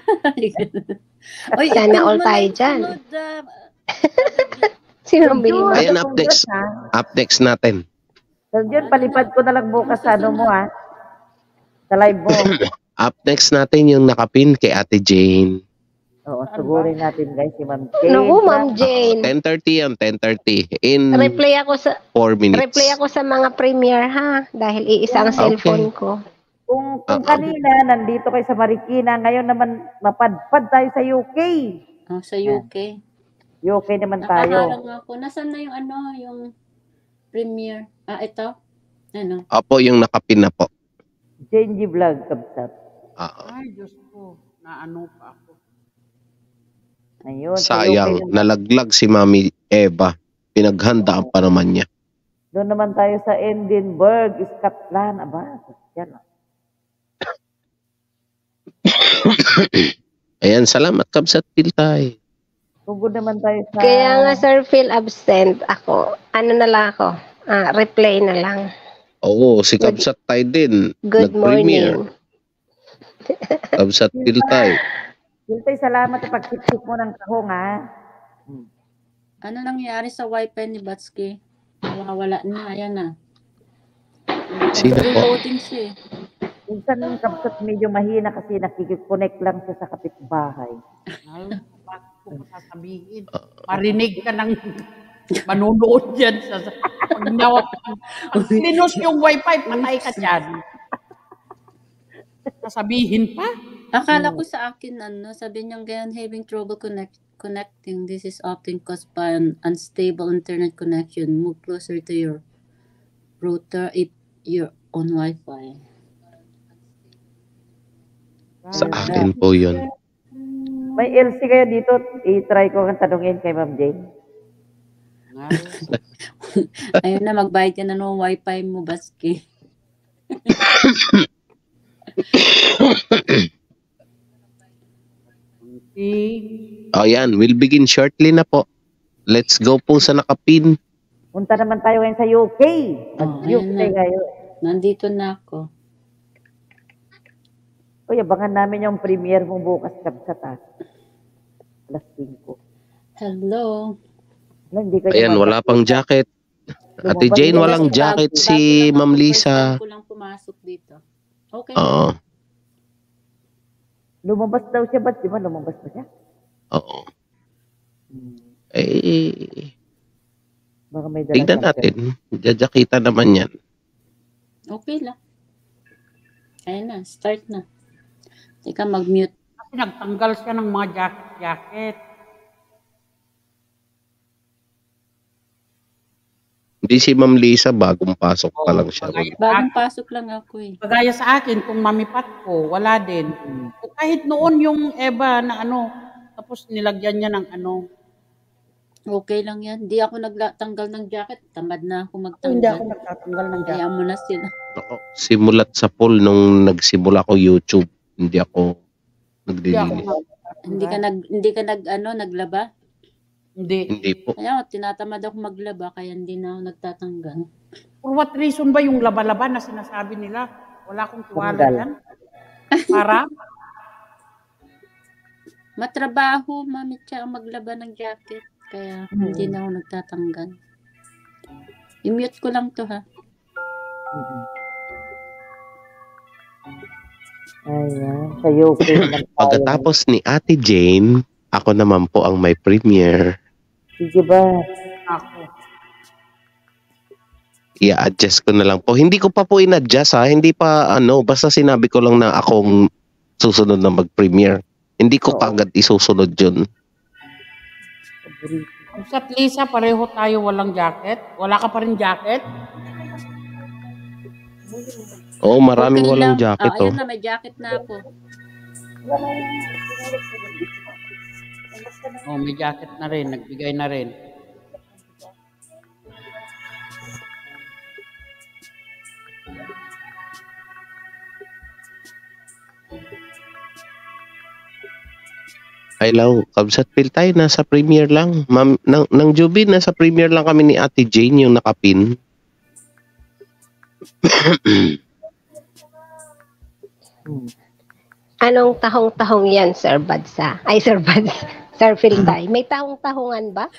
Oy, Sana ikaw all mo tayo na dyan. sunod, ah, Sino bili mo? Ayan, up next. Up next natin. So, yun, palipad ko na lang bukas sa ano mo ha. Sa live mo. Up next natin yung nakapin kay Ate Jane. Oo, sugurin natin guys si Ma'am Jane. Naku, Ma'am Jane. ten thirty yan, ten thirty. In Replay ako sa four minutes. replay ako sa mga premiere ha dahil iisa ang Okay. cellphone ko. Kung, kung Ah, ah. kanina nandito kayo sa Marikina, ngayon naman mapadpad tayo sa U K. oh, sa U K. U K naman tayo. Nakaharang ako. Nasaan na yung ano, yung premiere? Ah, ito? Ano? Opo, yung nakapin na po. Jane G Vlog, kabsat. Ah, Ay, Diyos ko. Naano pa ako. Ayun. sa U K sayang, naman. nalaglag si Mami Eva. Pinaghandaan pa naman niya. Doon naman tayo sa Edinburgh, Scotland. Aba, yan. Ayan, salamat Kabsat Piltay. Tugod naman tayo sa... Kaya nga Sir Phil absent ako. Ano na lang ako? Ah, replay na lang. Oo, si Good- Kabsat tayo din. Good Nag-premiere. morning. Kabsat Piltay. Piltay, salamat sa pag-sip-sip mo ng tahong, ha? Ano nangyari sa wifi ni Batsky? Wala na, ayan na. Sino po? Reloading siya eh. Minsan yung kabsat medyo mahina kasi nakikiconnect lang siya sa kapitbahay. Ay, bakit ko pa sasabihin? Marinig ka ng manunood yan. Sa, pag, nawa, pag linus yung wifi, patay ka dyan. Sasabihin pa? Akala ko sa akin, ano, sabi niya ganyan, having trouble connect, connecting. This is often caused by an unstable internet connection. Move closer to your router if you're on Wi-Fi. Sa akin po yun. May L C kayo dito, i-try ko ang tanungin kay Ma'am Jane. Ayun na, magbayad ka na ng Wi-Fi mo, Batsky. Oh, yan. We'll begin shortly na po. Let's go po sa nakapin. Punta naman tayo ngayon sa U K. Mag-U K ayun na. kayo. Nandito na ako. Uy, abangan namin yung premiere mo bukas kabsat, ha? alas singko. Hello. Wala, hindi kayo Ayan, mag- wala pang jacket. Ate Lumabas Jane, din walang Kasi jacket bago- si bago lang Ma'am ako, first Lisa. time ko lang pumasok dito. Okay. Oo. Lumabas daw siya, ba't di ba lumabas ba siya? Oo. Eh, Baka may dalang tignan natin. Jajakita naman yan. Okay lang. Ayan na, start na. Teka, mag-mute. Kasi nagtanggal siya ng mga jacket-jacket. Hindi si Ma'am Lisa, bagong pasok pa lang siya. Kagaya, Bagong pasok lang ako eh. kagaya sa akin, kung mamipat ko, wala din. O kahit noon yung Eva na ano, tapos nilagyan niya ng ano. Okay lang yan. Hindi ako nagtanggal ng jacket. Tamad na ako Hindi ako magtanggal. nagtatanggal ng Kaya jacket. mo na sila. Oo. Simulat sa poll nung nagsimula ko YouTube. Hindi ako Hindi ako naglilinis. nagtatanggal. Hindi ka nag hindi ka nag ano naglaba? Hindi. Hindi po. Kaya tinatamad ako maglaba kaya hindi na ako nagtatanggal. For what reason ba yung laba-laba na sinasabi nila? Wala akong tiwala Tanggal. yan. Para? Matrabaho, mami siya ang maglaba ng jacket. Kaya hindi na ako nagtatanggal. I-mute ko lang to ha. Ayan, sa U K naman tayo. Pagkatapos ni Ate Jane, ako naman po ang may premiere. Sige ba? Ako. I-adjust ko na lang po. Hindi ko pa po in-adjust ha. Hindi pa ano, basta sinabi ko lang na akong susunod na mag-premiere. Hindi ko pa agad isusunod yun. Sa Lisa, pareho tayo walang jacket. Wala ka pa rin jacket? Oo, maraming Okay walang lang. jacket Ah, oh. ayun na, may jacket na ako. Oh, may jacket na rin. Nagbigay na rin. Ay law, Kabsat Piltay, nasa premiere lang. Ma'am, nang, nang Juby, nasa premiere lang kami ni Ate Jane yung nakapin. Anong tahong-tahong yan, Sir Badsa? Ay, Sir Badsa. Sir Piltay. May tahong-tahongan ba?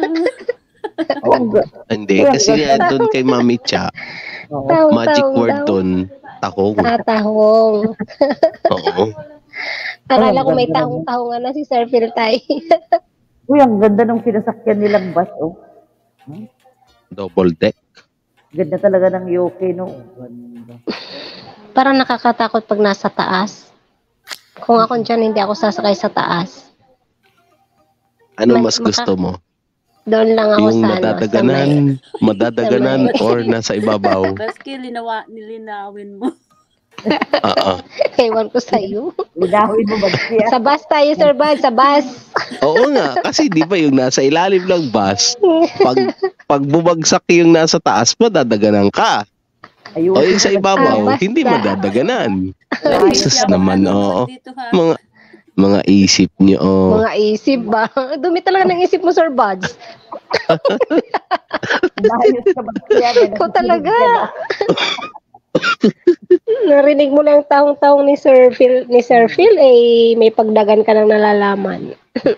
Hindi, kasi nga doon kay Mami Cha, Tahong-tahong magic word daw. doon, tahong. Ah, tahong. Oo. Akala ko Oh, may ganda tahong-tahongan na si Sir Piltay. Uy, ang ganda ng sinasakyan nilang bus, oh. Double deck. Ganda talaga ng U K, no? Ganda. Parang nakakatakot pag nasa taas. Kung ako dyan, hindi ako sasakay sa taas. Ano Ma- mas gusto mo? Doon lang ako Yung sa ano, sa madadaganan, may... madadaganan sa may- or nasa ibabaw? Baski, linawa, nilinawin mo. Oo. Ewan ko sa'yo. Linawin mo ba siya? Sa bus tayo, Sir Bad, sa bus. Oo nga, kasi di ba yung nasa ilalim ng bus, pag, pag bumagsak yung nasa taas, madadaganan ka. Ayun. O yung sa Ah, ibabaw, basta. hindi madadaganan. Ay, Jesus hindi ako naman, marunong oo. dito, ha? Mga, mga isip niyo, oh. Mga isip ba? Dumi talaga ng isip mo, Sir Buds. Maayos ka ba siya? Ikaw talaga. Narinig mo lang taong-taong ni Sir Phil, ni Sir Phil, eh, may pagdagan ka ng nalalaman.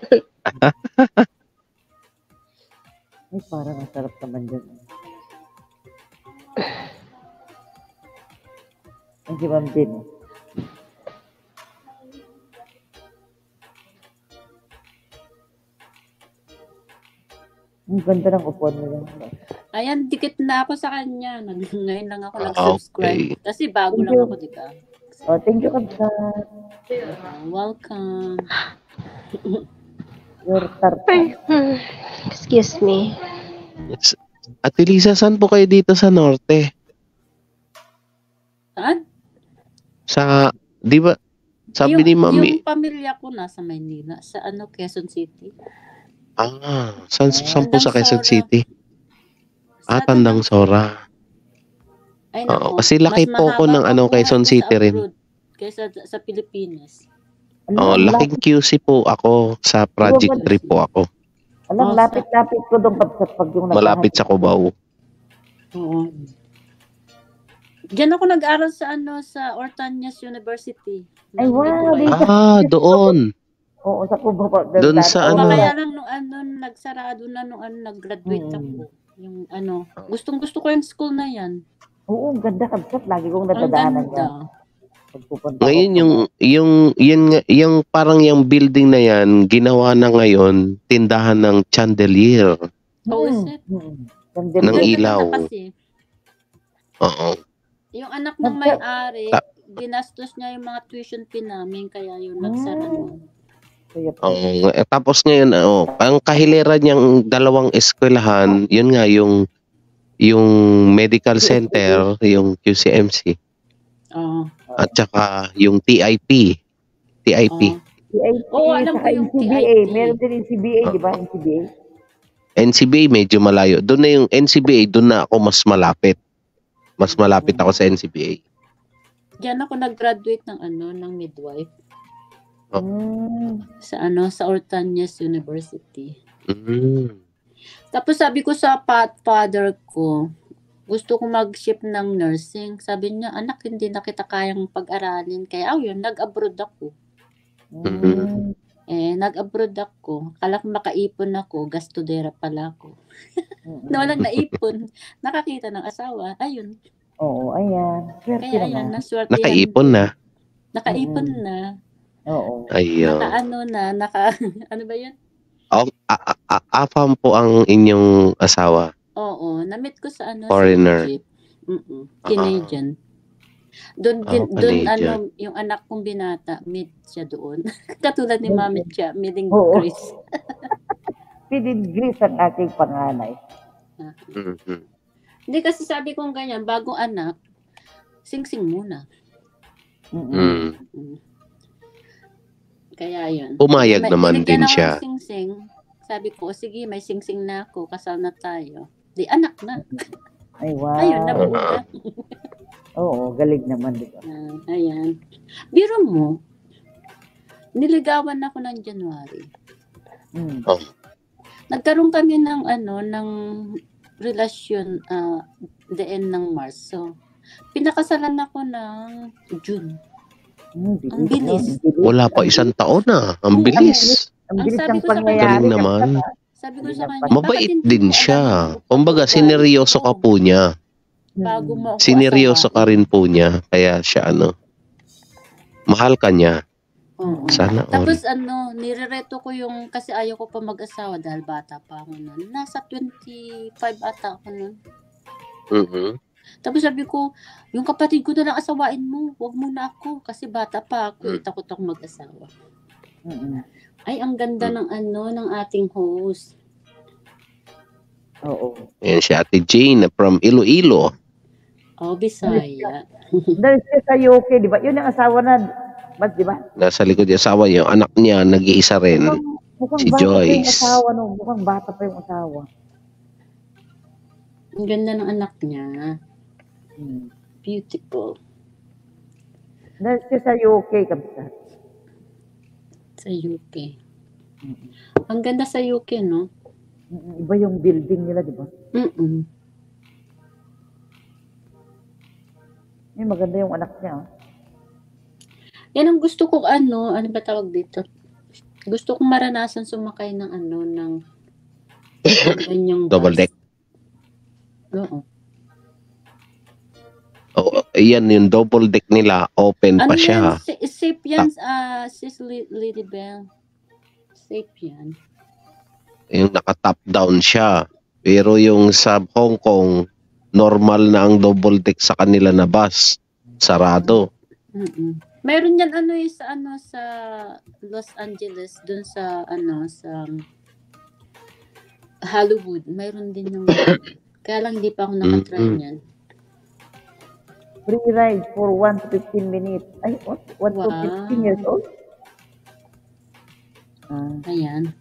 Ay, parang ang sarap naman dyan. Ang si Ma'am Jen. Ang ganda ng upuan nila. Ayan, dikit na ako sa kanya. Nag, ngayon lang ako Ah, nag-subscribe. okay. Kasi bago Thank lang you. ako, di ba? Oh, thank you, Kabsat. Uh, welcome. Your tarta. Ay, hmm. Excuse me. Yes. Ate Lisa, saan po kayo dito sa norte? Saan? Sa, di ba, sabi Yung, ni Mami, yung pamilya ko nasa Maynila. Sa ano, Quezon City. ah, saan, saan po Tandang sa Quezon Sora. City? Ah, Sa Tandang Tandang Sora. Ay, Oo, nako. kasi laki Mas po ko mahaba ng pa ano, buhay Quezon ko sa City rin. abroad kaysa sa Pilipinas. Alam, Oo, ang laking lapit. Q C po ako. Sa project Alam, trip po ako. Oh, alam sa, lapit-lapit ko doon, Kabsat, pag yung Malapit naghahanap. sa Cubao. oo. Diyan ako nag-aral sa ano sa Ortanyas University Ay, ng wow, midwife. dito. Ah, doon. Oo, sa Kubo pa. Doon Dati, sa Oo, ano. kaya lang nung ano nagsarado na nung ano nag-graduate Mm. ako. Yung ano, gustong-gusto ko yung school na 'yan. Oo, ang ganda, Kabsat. Lagi kong Ang nadadaanan ganda. yan. Pagpupunta ko. Ngayon yung yung yan nga- yung parang yung building na yan ginawa na ngayon tindahan ng chandelier Oh, is Hmm. it? Hmm. Ang ng ganda ilaw. na kasi. Oo. Yung anak ng may-ari, ginastos niya yung mga tuition fee namin kaya yung nagsara nun. Oo. Eh, tapos ngayon oh, ang kahiliran niyang dalawang eskwelahan, yun nga yung yung medical center, yung Q C M C Oo. at saka yung T I P. T I P. T I P, Oo, alam ko saka yung N C B A. T I P. Meron din N C B A, di ba? N C B A. N C B A medyo malayo. Doon na yung N C B A, doon na ako mas malapit. Mas malapit ako sa N C B A. Diyan ako nag-graduate ng ano, ng midwife. Hmm. Sa ano, sa Ortanyas University. Mm. Tapos sabi ko sa pat father ko, gusto ko mag-ship ng nursing. Sabi niya, anak, hindi na kita kayang pag-aralin. Kaya, oh yun, nag-abroad ako. Mm. Eh, nag-abroad ako. Akala ko makaipon ako, gastodera pala ako. Na walang naipon. Nakakita ng asawa. Ayun. Oo, ayan. Swerte Kaya ayan, naman. naswerte Nakaipon na. Nakaipon Mm. na. Oo. Ayun. Naka ano na, naka, ano ba yun? Oh, a- a- a- afam po ang inyong asawa. Oo, na-meet ko sa ano, Foreigner. sa Egypt. Mm-mm. Canadian. Doon Ah, din, doon Canadian. ano, yung anak kong binata, meet siya doon. Katulad ni Mami Chia, meeting Oo. Chris. Pinigris ang aking panganay. Mhm. Hindi kasi sabi kong ganyan, bagong anak, sing-sing muna. Mm. Mm. Kaya yun. Pumayag May- naman binigyan din ako siya. ng sing-sing. Sabi ko, sige, may sing-sing na ako, kasal na tayo. Di anak na. Ay, wow. Ayun, nabuo na. Oo, galing naman, di ba? Ah, ayan. Biro mo, niligawan ako ng January. Hmm. Oh. Nagkaroon kami ng ano, ng relasyon ah, the end ng Marso. Pinakasalan ako ng June. Hmm, Ang bilis. Wala pa isang taon na. Ang bilis. Ang Ang bilis sabi ng ko sa kanya, pangyayari. Galing naman. Sabi ko sa kanya, Mabait bakit hindi din mo siya. alamin Kumbaga, pag-ugali sineryoso ka ko po niya. bago mo ako Sineryoso ka asawain? rin po niya. Kaya siya ano, mahal ka niya. Oo. Sana all. Tapos ano, nirereto ko yung, kasi ayaw ko pa mag-asawa dahil bata pa ako nun. Nasa twenty-five ata ako nun. Mhm. Tapos sabi ko, yung kapatid ko na lang asawain mo, wag mo na ako. Kasi bata pa ako, Mm. itakot ako mag-asawa. Mm-mm. Ay, ang ganda Mm. ng ano, ng ating host. Oo. Ayan si Ate Jane from Iloilo. Oh, Bisaya. Dahil siya sa U K, di ba? Yun ang asawa na, mas, di ba? Nasa likod niya asawa yung anak niya, nag-iisa rin. Mukhang, mukhang Si bata pa yung Joyce. asawa, no? Mukhang bata pa yung asawa. Ang ganda ng anak niya. Hmm. Beautiful. Dahil siya sa U K, kabisa. Sa U K. Ang ganda sa U K, no? Mm, Iba yung building nila, di ba? Mm-mm. Eh, maganda yung anak niya. Oh. Yan ang gusto ko, ano, ano ba tawag dito? Gusto kong maranasan sumakay ng ano, ng ganyang Double bus. deck. Oo. Oo, yan yung double deck nila, open Ano pa yan? siya. Sa- Safe yan, ah, sis Li- Lady Bell. Safe yan. Yung naka-top down siya. Pero yung sa Hong Kong, normal na ang double deck sa kanila na bus. Sarado. Mm-mm. Meron yan ano eh, sa ano sa Los Angeles, dun sa ano sa Hollywood. Meron din yung kaya lang hindi pa ako nakatry Mm-mm. niyan. Free ride for one to fifteen minutes. Ay, what? one to fifteen years Wow. old? Ah, Ayan.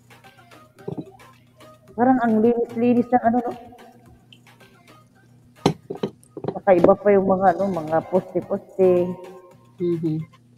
parang ang linis-linis ng ano, no? Kakaiba pa yung mga, ano, mga poste-poste. Mhm.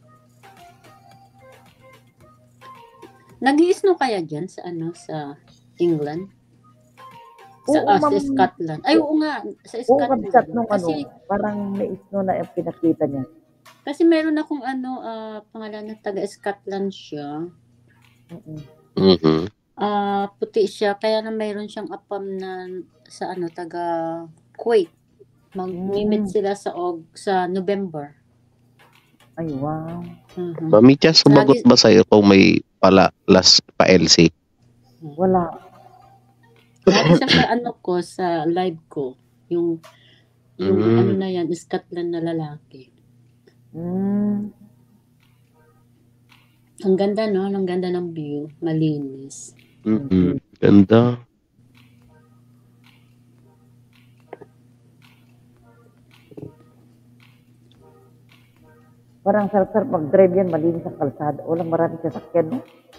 Nag-i-snow kaya dyan sa ano sa England? Sa, Oo, ah, sa ma'am. Scotland. Ay, oo nga. Sa Oo, Scotland. kabsat nung ano, Kasi, parang may snow na yung pinakita niya. kasi meron akong ano, ah, pangalan na taga Scotland siya. Mm-mm. Mhm. Ah, puti siya. Kaya na mayroon siyang apam na sa ano, taga Kuwait. Mag-meet Mm. sila sa Og sa November. Ay, wow. Mhm. Mami Cha, sumagot Lagi, ba sa'yo kung may pala last pa L C? Wala. lagi siya sa ano ko, sa live ko. Yung, yung ano Mm. na yan, Scotland na lalaki. Mm. Ang ganda, no? Ang ganda ng view. Malinis. Mhm. Ganda. Parang sarap-sarap mag-drive yan, malinis ang kalsada. Walang maraming sasakyan, no?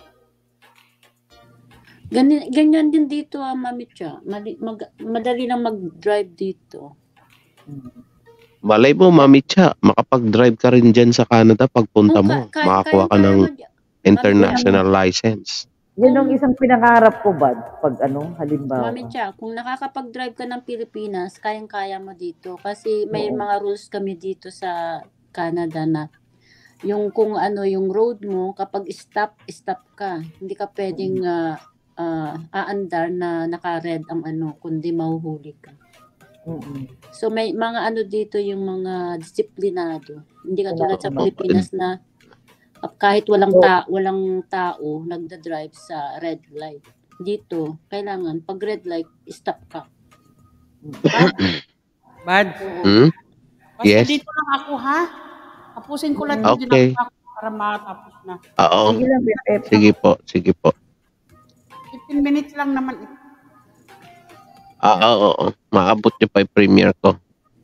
Ganyan, ganyan din dito, ah, Mami Cha. Mali, mag, madali lang mag-drive dito. Mm. Malay mo, Mami Cha, makapag-drive ka rin dyan sa Canada pagpunta Oh, mo. ka, kaya, Makakuha ka kaya ng mo dyan. Mami Cha, international license. Yan ang kung, isang pinangarap ko, Bad, pag ano, halimbawa. Mami Cha, kung nakakapag-drive ka ng Pilipinas, kayang-kaya mo dito. Kasi may Oo. mga rules kami dito sa Canada na yung kung ano, yung road mo, kapag stop, stop ka. Hindi ka pwedeng Mm. ah, ah, aandar na naka-red ang ano, kundi mahuhuli ka. Mm-mm. So may mga ano dito yung mga disiplinado. Hindi katulad sa Kailangan. Oo. Pilipinas na ah, kahit walang So, ta walang tao nagda-drive sa red light. Dito, kailangan pag red light, stop ka. Bad, bad. Oo. Hmm? Basta Yes? dito lang ako, ha? Tapusin ko lang mm. yung Okay. ginagawa ko para matapos na. Oo. Sige lang, Pep. Sige po, sige po. fifteen minutes lang naman. eh. Ah, oo, oo. Maabot niyo pa yung premiere ko.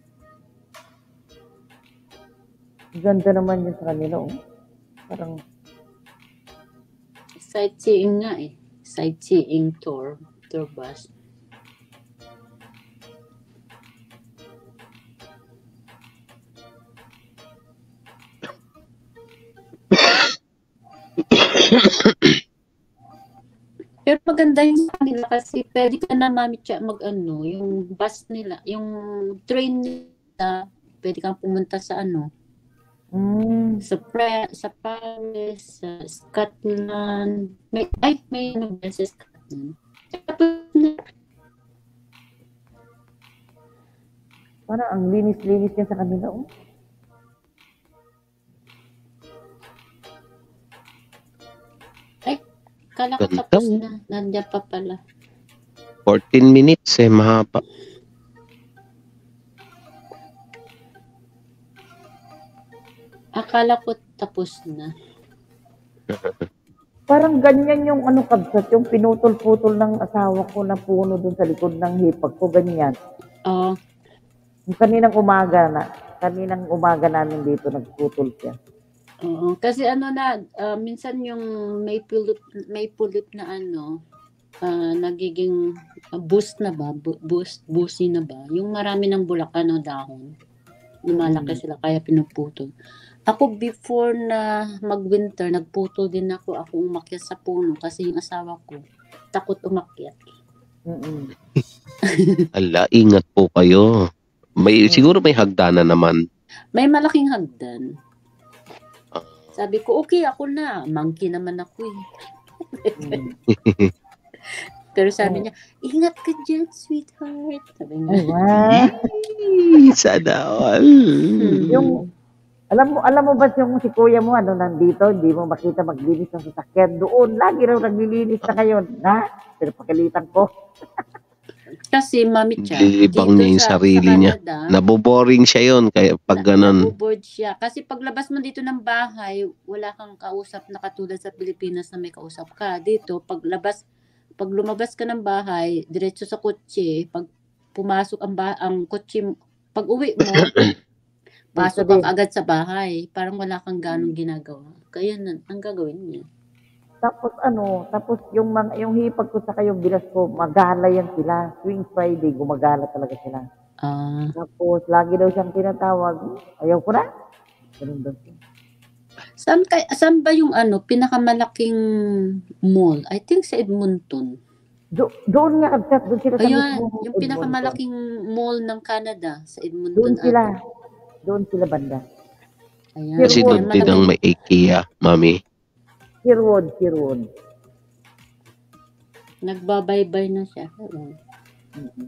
Ganda naman yun sa kanila, oh. Parang, Sightseeing nga eh. Sightseeing tour, tour bus. Pero maganda yung sa kanila kasi pwede ka na, Mami Cha, mag ano, yung bus nila, yung train nila, pwede kang pumunta sa ano, mm, sa Pre, sa Paris, sa Scotland. May, ay, may ano ba sa Scotland? Tapos na, parang ang linis-linis yan sa kanila, oh. ay, kala ko Ganda, tapos oh. na. Nandiyan pa pala. fourteen minutes eh, mahaba. Akala ko tapos na. Parang ganyan yung ano kabsat, yung pinutol-putol ng asawa ko na puno dun sa likod ng hipag ko, ganyan. Oo. Yung kaninang umaga na, kaninang umaga namin dito nagputol siya. Oo. Kasi ano na, ah, minsan yung may pulip, may pulip na ano, ah, nagiging ah, boost na ba? Bu- Boost, busi na ba? Yung marami ng bulakan o dahon. Lumalaki Mm. sila kaya pinuputol. Ako before na mag-winter, nagputol din ako. Ako umakyat sa puno kasi yung asawa ko takot umakyat. Mm-mm. Ala, ingat po kayo. May, Mm. siguro may hagdanan naman. May malaking hagdan. Ah. Sabi ko, okay, ako na. Monkey naman ako eh. Mm. Pero sabi Oh. niya, ingat ka dyan, sweetheart. Sabi niya. Ay, wow. Yee, sana all. Yung, alam mo, alam mo ba yung si kuya mo, ano, nandito, hindi mo makita maglinis ng sasakyan doon. Lagi raw naglilinis na ngayon. Na, pero pagalitan ko. Kasi, Mami Cha, Nililibang dito niya yung sa, sarili sa niya. Canada, Naboboring siya yun kaya pag na, ganun. nabuboard siya. Kasi paglabas mo dito ng bahay, wala kang kausap na katulad sa Pilipinas na may kausap ka. Dito, paglabas, pag lumabas ka ng bahay, diretso sa kotse, pag pumasok ang, ba- ang kotse, pag uwi mo, pasok Dito ka din. agad sa bahay. Parang wala kang ganong ginagawa. Kaya na, ang gagawin niya. Tapos ano, tapos yung mga, yung hipag ko sa yung bilas ko, magala yan sila. Tuwing Friday, gumagala talaga sila. Ah, Tapos lagi daw siyang tinatawag, ayaw ko na. Ganun daw siya. saan, kay, saan ba yung ano, pinakamalaking mall? I think sa Edmonton. Do, doon nga, Absat, doon sila sa Ayun, mismo yung Edmonton. pinakamalaking mall ng Canada sa Edmonton. Doon sila. ata. Doon sila banda. Ayan. Kasi Sherwood. doon din ang may IKEA, mami. Sherwood, Sherwood. Nagbabaybay na siya. Oo. Mm-mm.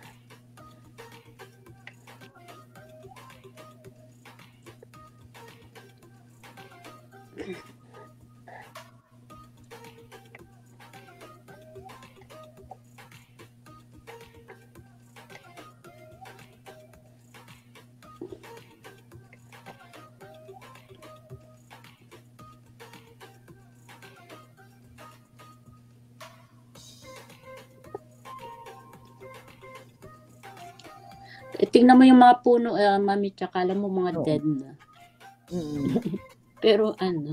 Eh, tingnan mo yung mga puno, uh, Mami, tsaka alam mo mga Oo. dead na. Mm-mm. Pero ano,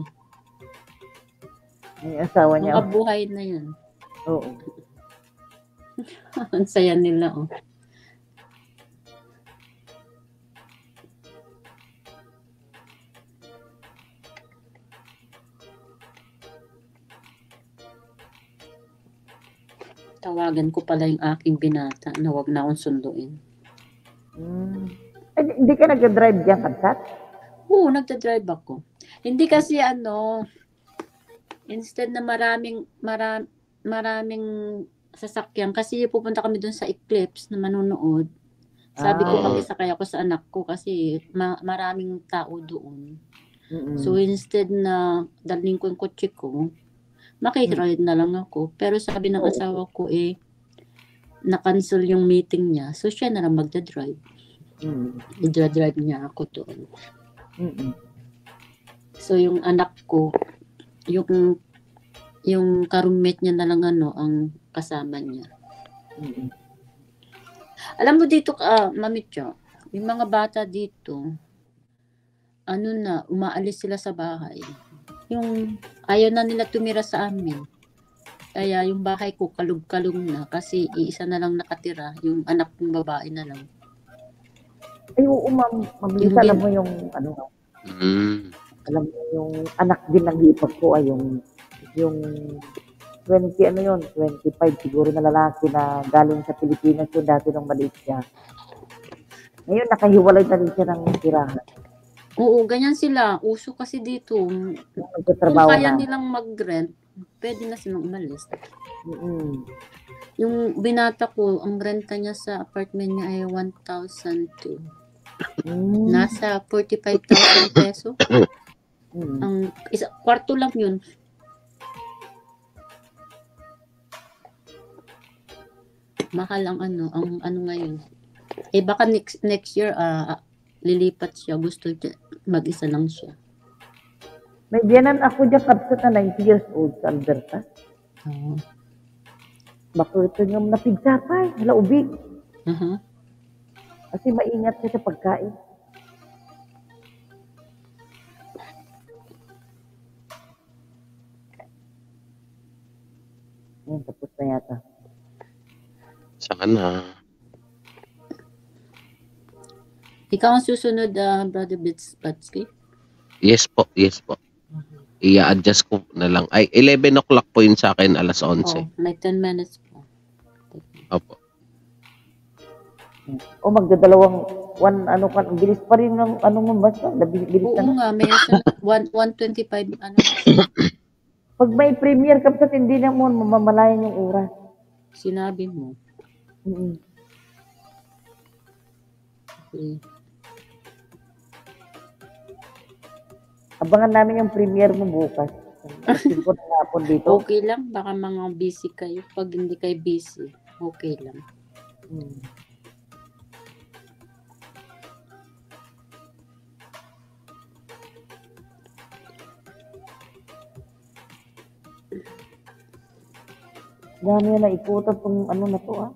Yung asawa niya. mga buhay na yan. Oo. Ang saya nila, oh. Tawagan ko pala yung aking binata na wag na akong sunduin. Mm. Eh, di- hindi ka nag-drive dyan, Absat? Oo, nagda-drive ako. Hindi kasi ano, instead na maraming maram, maraming sasakyan, kasi pupunta kami doon sa Eclipse na manonood. Sabi ko Ah. mag-isakay ako sa anak ko kasi ma- maraming tao doon. Mm-mm. So instead na dalhin ko yung kotse ko, makikiride na lang ako. Pero sabi ng Oo. asawa ko eh, na-cancel yung meeting niya. So siya na lang magda-drive. Mm. I-drive niya ako doon. Mm-mm. So yung anak ko, yung yung ka-roommate niya na lang ano ang kasama niya. Mm-mm. Alam mo dito ka, uh, Mami Cho, yung mga bata dito, ano na, umaalis sila sa bahay. Yung ayaw na nila tumira sa amin. Kaya yung bahay ko kalug-kalong na kasi iisa na lang nakatira, yung anak kong babae na lang. Ay, oo, ma'am. Mabilis, Yung alam bin- mo yung, ano, Mm. alam mo yung anak din ng hipag ko ay yung, yung twenty, ano yun, twenty-five siguro na lalaki na galing sa Pilipinas yun dati nung maliit siya. Ngayon, nakahiwalay na rin siya ng tirahan. Oo, ganyan sila. Uso kasi dito. Yung Kung nagtatrabaho kaya na. nilang mag-rent, pwede na silang umalis. Mm-mm. Yung binata ko, ang renta niya sa apartment niya ay one thousand two. Mm. Nasa forty-five thousand peso. Mm. Ang isa, kwarto lang yun. Mahal ang ano, ang ano ngayon. Eh baka next next year ah lilipat siya, gusto niya mag-isa lang siya. May biyanan ako dyan, kapsat na ninety years old sa Alberta. Oo. Bako ito nga napigsapay, halaubig. Uh-huh. Kasi maingat siya sa pagkain. Yan, tapos na yata. Sana. Ikaw ang susunod, ah, Brother Bits Batsky? Yes po, yes po. I-adjust ko na lang. Ay, eleven o'clock po yun sa akin, alas Oh, onse. may ten minutes po. Opo. O magdadalawang one ano ka, ang bilis pa rin ng ano mo basta, bilis, bilis Oo na. nga, may isa one one twenty-five ano. Pag may premiere kapsat, hindi na mo mamamalayan yung oras. Sinabi mo. Mm. Okay. Abangan namin yung premiere mo bukas. Ko na hapon dito. Okay lang, baka mga busy kayo. Pag hindi kayo busy, okay lang. Hmm. Dami na ikutan tong ano na to ah.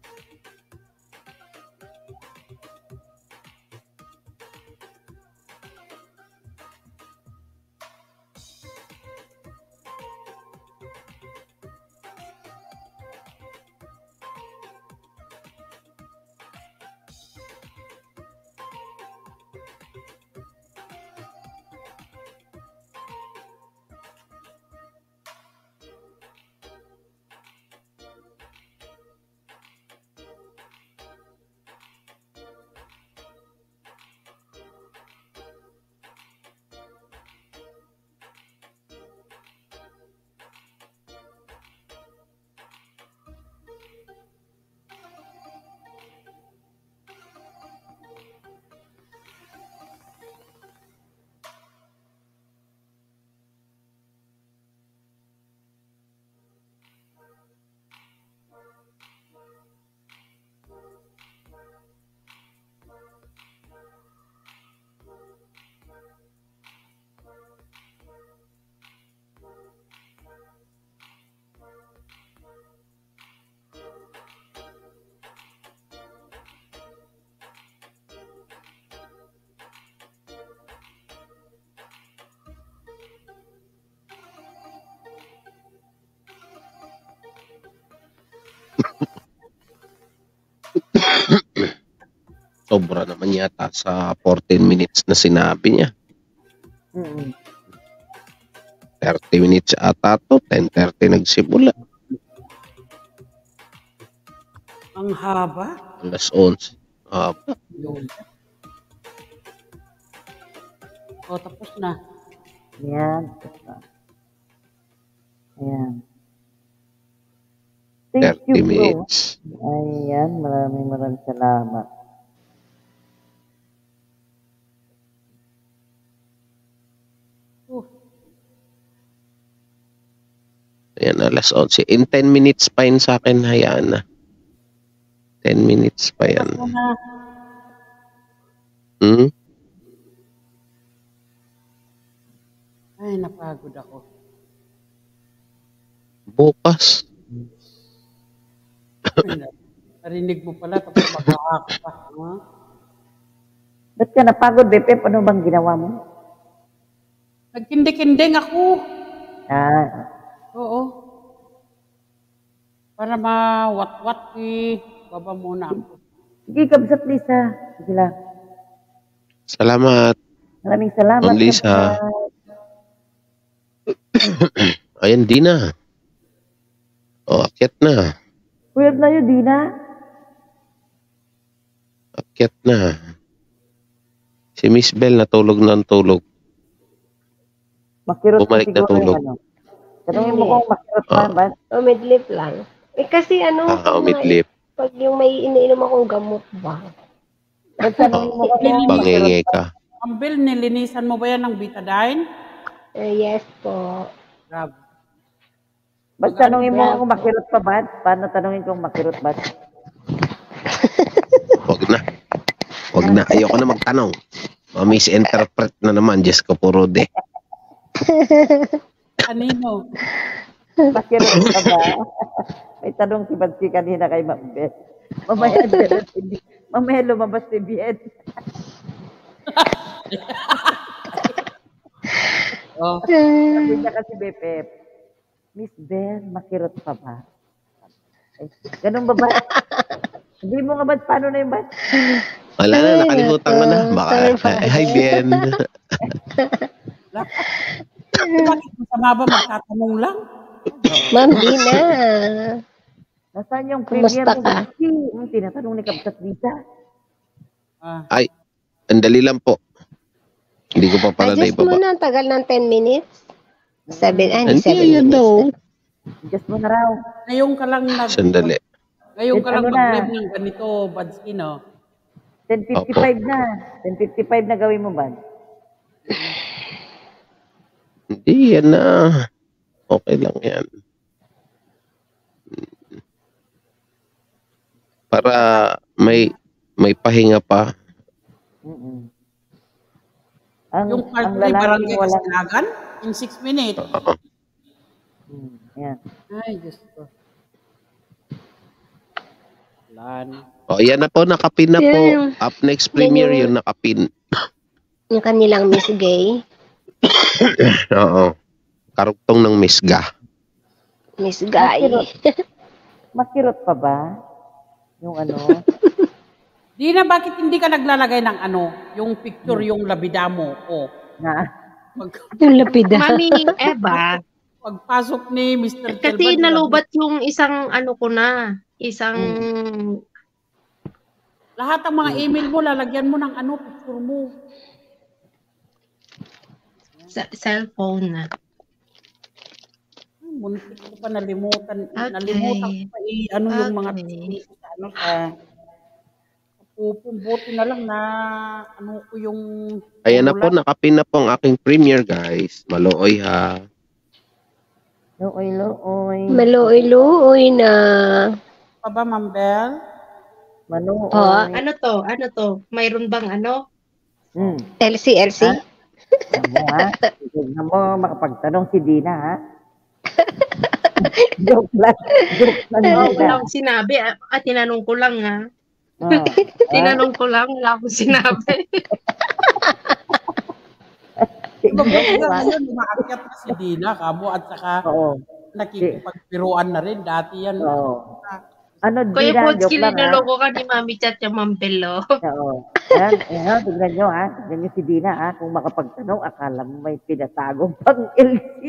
Sobra naman yata sa fourteen minutes na sinabi niya. Mm. thirty minutes ata to, ten thirty nagsimula. Ang haba. Alas eleven. Haba. Yun. O, tapos na. Ayan. Ayan. Thank thirty you, bro. minutes. Ayan, maraming maraming salamat. Oh, Ayan, alas eleven. In ten minutes pa yun sa akin, hayaan na. ten minutes pa yan. tapos na. Hmm? Ay, napagod ako. Bukas. Narinig mo pala, tapos mag-aak pa. Ha? Ba't ka napagod, Bepep? Ano bang ginawa mo? Nagkinding-kinding ako. Ah, Oo. Para mawat-wat eh. Baba muna ako. sige, kabsat Lisa. Sige lang. Salamat. Maraming salamat. Ma'am Lisa. Kabsat. Ayan, di na. O, akyat na. Kuya na yun, Dina. Akyat na. Si Miss Bell natulog na ang tulog. Makirot Bumalik na siguro tulog. yung ano. Tanungin mo kung makirot pa Ah. ba? Umidlip lang. Eh kasi ano, Ah, pag, may, umidlip. pag yung may iniinom akong gamot ba? Ba't tanungin mo kung Nililinis- Pangingi ka. Ang Bill, nilinisan mo ba yan ng betadine? Eh, yes po. Grabe. Ba't tanungin mo kung makirot pa ba? Paano tanungin kung makirot ba? Huwag na. Huwag na. Ayoko na magtanong. Ma-misinterpret na naman. Diyos ko puro de. Kanino? Makirot pa ba? May tanong si Bansi kanina kay Ma'am Beth. Mamaya, oh. Mamaya lumabas si Bien. Oh. Sabi niya kasi Bepep, Miss Ben, makirot pa ba? Ay, ganun ba ba? Hindi mo nga ba't paano na yung ba't? Wala na. Nakalimutan ko na. Baka. eh, Hi, Ben. Bakit masama ba magtatanong lang? Ma'am Dina. Nasaan yung premier Kumusta mo, ka? Badsky? Hmm, tinatanong ni Kabsat Lisa. Ah, Ay, ang dali lang po. Hindi ko pa pala Adjust mo naibaba. na, ang tagal ng ten minutes. Seven, ah, hindi Hindi, seven ayan minutes daw. na. Just mo na raw. ngayon ka lang nag Sandali. ngayon ka Ano lang na? mag-live ng ganito, Badsky, no? ten fifty-five na. ten fifty-five na gawin mo, Bad. Hindi, yan na. Okay lang yan. Para may may pahinga pa. Mm-mm. Ang, Yung part ang three, lalaking Barangay walang... Kasinagan, in six minutes. Oo. Hmm, yan. Ay, Diyos ko. Lan. O, yan na po, nakapin na Yan po. yung- Up next premiere yan yung- yun, nakapin. Yung kanilang Miss Gay. Oo. Karugtong ng misga. Miss Guy. Makirot pa ba? Yung ano? Di na, bakit hindi ka naglalagay ng ano, yung picture, yung labida mo? O, Na? pag, Yung lapida. Mami Eva, pagpasok ni mister kasi Chelban, nalubat yung isang ano ko na, isang lahat ng mga email mo, lalagyan mo ng ano, picture mo. sa- cellphone na. Ay, muntik ko pa nalimutan. Okay. Nalimutan ko pa i- ano yung mga Okay. picture ko sa ano sa pupumbuti na lang na ano ko yung Ayan na po, ulan. nakapin na po ang aking premiere, guys. Malooy ha. Looy, looy. Maluoy-luoy na. Pa ba, Ma'am Bel? Manooy. Oh, Ano to? Ano to? Mayroon bang ano? Hmm. L C, L C. Ha? Ano ha? Tignan mo, makapagtanong si Dina, ha? Joke lang. Joke lang, Oh, Dina. wala akong sinabi. Ah, ah, tinanong ko lang ha. Oh, ha? Tinanong ko lang, wala akong sinabi. Diba, Tignan mo, hanggang ha? ngayon, umaakyat na si Dina, kamo, at saka Oo. nakikipagpiruan na rin. Dati yan. Oo. Ano, Kuya Dina, Podski, joke lang, ha? linaloko ka ni Mami Chat yung Ma'am Belo. Oo. Ayan, ayan, tignan nyo, ha? Tignan nyo si Dina, ha? Kung makapagtanong, akala mo may pinatagong pang L C.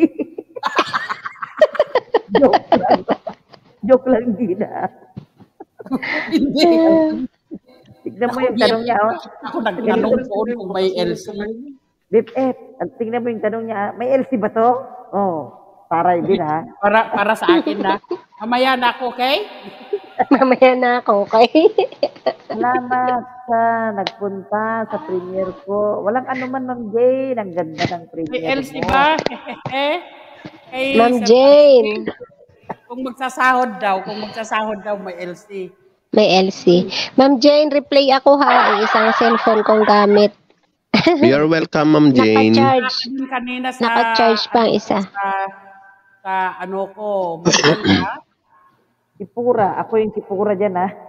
Joke lang. Joke lang, Dina. Hindi. Tignan mo yung tanong niya, oh. Ako nagtanong doon kung may L C. Bip F, at tignan mo yung tanong niya, ah, may L C ba to? Oh, taray din, ha? Para, para sa akin na. Mamaya na ako, okay? Mamaya na ako, okay? Salamat sa nagpunta sa premiere ko. Walang anuman, Ma'am Jane. Ang ganda ng May premiere L C mo. ba? Eh? Kay Ma'am Sir Jane. Patsy, kung magsasahod daw, kung magsasahod daw may L C. May L C. Ma'am Jane, replay ako ha. Ang isang cellphone kong gamit. You're welcome, Ma'am Jane. Naka-charge. Yun kanina sa Naka-charge pa ang isa. sa, sa ano ko, maganda. Sipura. Ako yung sipura dyan, ha?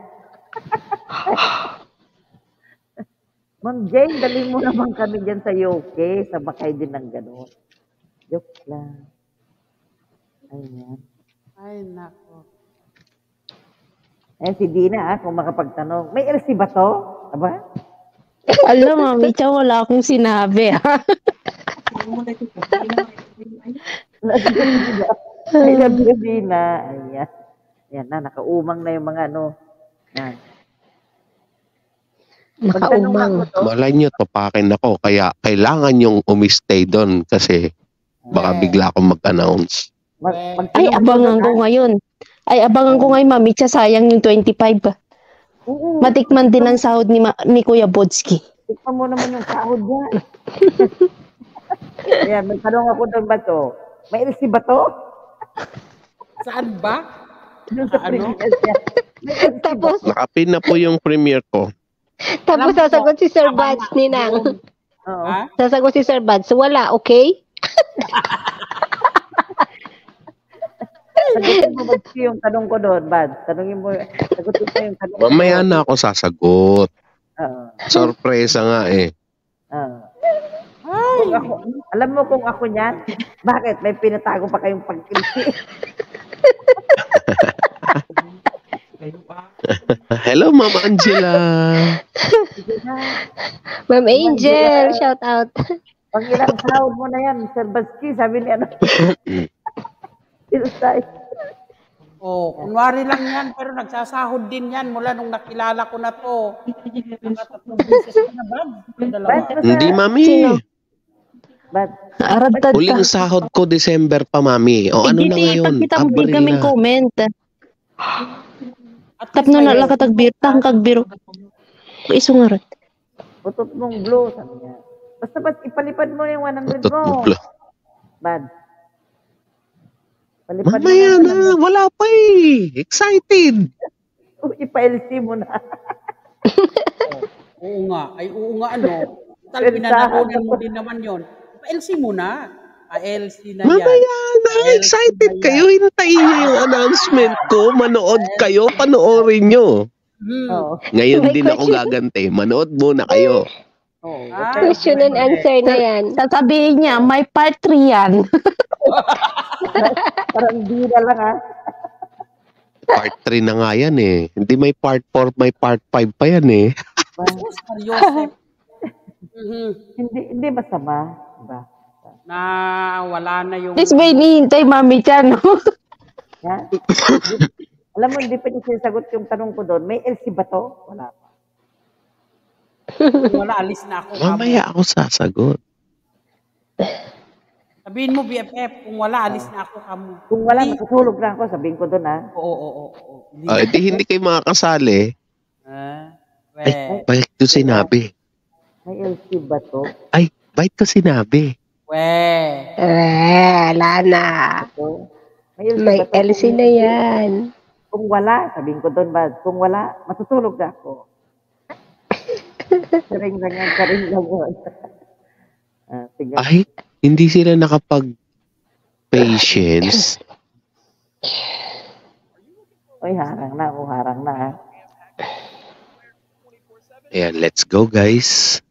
Ma'am Jane, dali mo naman kami dyan sa U K. Sabakay din ng gano'n. Joke lang. Ayan. Ay, nako. Ayan si Dina, ha? Kung makapagtanong, may L C ba to? Aba? Alam, Mami Cha, wala akong sinabi, ha? I love you, Dina. Ayan. Ayan na, nakaumang na yung mga ano. Yan. Pagtanong Nakaumang. ako to, Malay nyo, topakin ako. Kaya kailangan yung umistay doon kasi baka bigla akong mag-announce. mag, Ay, magtanong ako abangan doon, ko ha? ngayon. Ay, abangan ko ngayon, Mami Cha, sayang yung twenty-five. ah. Oo. Matikman din ang sahod ni, Ma- ni Kuya Bodski. Tikman mo naman yung sahod niya. Ayan, may tanong ako doon ba to? May L C ba to? Saan ba? Doon sa Ano? premiere niya. May L C ba? Tapos, Nakapin na po yung premiere ko. tapos Alam mo, sasagot si Sir tama Bads na ni yun. Nang. Oo. Ha? Sasagot si Sir Bads, wala, okay? Sagutin mo ba yung tanong ko doon, Bad? Tanongin mo, sagutin mo yung tanong ko. Mamaya na ako sasagot. Oo. Sorpresa nga eh. Oo. Kung ako, alam mo kung ako niyan, bakit? May pinatago pa kayong pag-kilsi. Hello, Ma'am Angela. Ma'am Angel, shout out. Pag ilang sahod mo na yan, Sir Badsky, sabi ni ano. Silsay. Oh, kunwari lang yan, pero nagsasahod din yan mula nung nakilala ko na to. Nakatatlong beses ko na ba? Dalawa. Hindi, mami. Sino? Ba't? Aragtad Huling ka. sahod ko December pa, mami. O ano na Igiti, ngayon? pagkita mo Abril kaming na. comment. At Tapno na lang katagbiro, tang kagbiro. Isungarat. Utot mong blue. Sabi niya. Basta ba't ipalipad mo yung one hundred Utot mo. mo, blue. Bad. Palipad mo Mamaya yung na. one hundred. Wala pa eh. Excited. Oh, ipa-L C mo na. Oo nga. Ay, oo nga, ano. Tal, Pero pinanahonan sa- mo din naman yon. Pa-L C mo na. Pa-L C na yan. Mamaya na. Excited kayo. Hintayin niyo yung announcement ko. Manood kayo. Panoorin nyo. Hmm. Oo. Ngayon May din ako question. gaganti. Manood muna kayo. Oo. Ah, Question and answer na yan. Sasabihin niya, may part three yan. Parang di na lang ha. Part three na nga yan eh. Hindi may part four, may part five pa yan eh. seryoso. Mhm. Hindi, hindi masama. Diba? Na wala na yung... Please may nihintay, Mami Chan. Ha? Alam mo, hindi pa niya sinasagot yung tanong ko doon. May L C ba to? Wala pa. Kung wala, alis na ako. Mamaya ako sasagot. Sabihin mo, B F F, kung wala, alis na ako kamo. Kung wala, matutulog na ako. Sabihin ko doon ha. Oo, oo, oo. oo. Hindi Ah, di hindi kayo makakasali. Ah, Ay, we, bakit ko sinabi? May L C ba to? Ay, bakit ko sinabi? we. Eh, wala na. Ito? May L C May ba to? L C na yan. Kung wala, sabihin ko doon ba? Kung wala, matutulog na ako. Karing lang yan, karing lang yan. Ah, tingnan. Ay, hindi sila nakapag-patience. Oy, harang na. O, harang na ha. Ayan, let's go guys.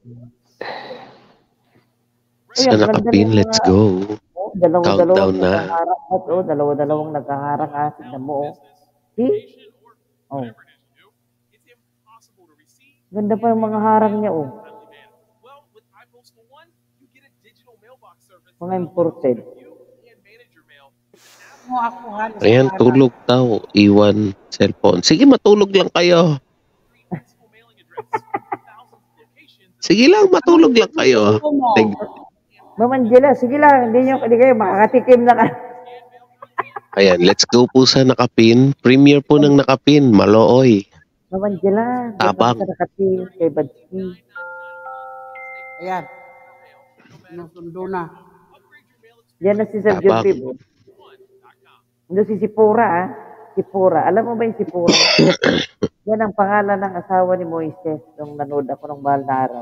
Uy, Sa ang ganda nakapin, ng let's mga- go. Oh, dalawa-dalawang Countdown na. nakaharang. Oh, dalawa-dalawang nakaharang ha. Tignan mo oh. See? Oh. Ganda pa yung mga harang niya oh. Mga imported. Mo ako, ha. Ayan, tulog daw. Iwan cellphone. Sige, matulog lang kayo. Sige lang, matulog lang kayo. Tag- Ma'am Angela, sige lang. Hindi, nyo, hindi kayo makakatikim na ka. Ayan, let's go po sa nakapin. Premiere po ng nakapin. Malooy. Ma'am Angela, Tabang. sa nakati kay Badsi. Ayan. Sinusundo na. Yan na si Sir John Tabang. Pib. Ano si Sipura ah. Sipura. Alam mo ba yung Sipura? Yan ang pangalan ng asawa ni Moises nung nanood ako ng mahal na araw.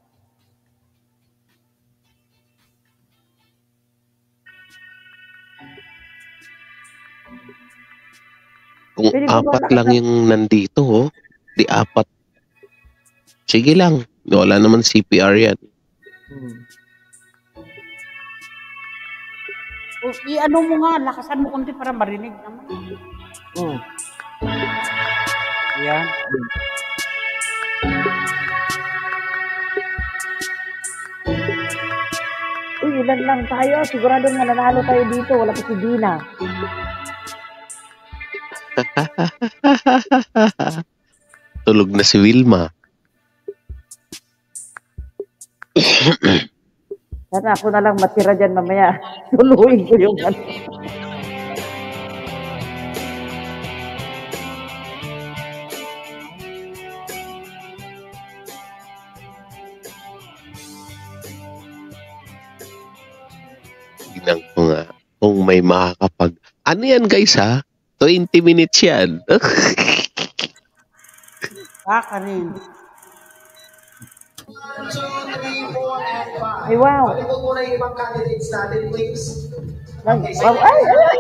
Kung Pwede ko ba apat nakaka- lang yung nandito, oh. Di apat. Sige lang. Wala naman C P R yan. Hmm. O, i-ano mo nga, lakasan mo konti para marinig naman. Hmm. Ayan. Uy, ilan lang tayo. Siguradong mananalo tayo dito. Wala pa si Dina. Tulog na si Wilma. Sana ako na lang matira dyan mamaya. Tuluin ko yung ano. Tignan ko nga kung may makakapag... Ano yan guys ha? twenty minutes yan. Baka rin. Ay, wow. Pakibog muna yung ibang candidates natin, please. Ay, wow. Ay, ay,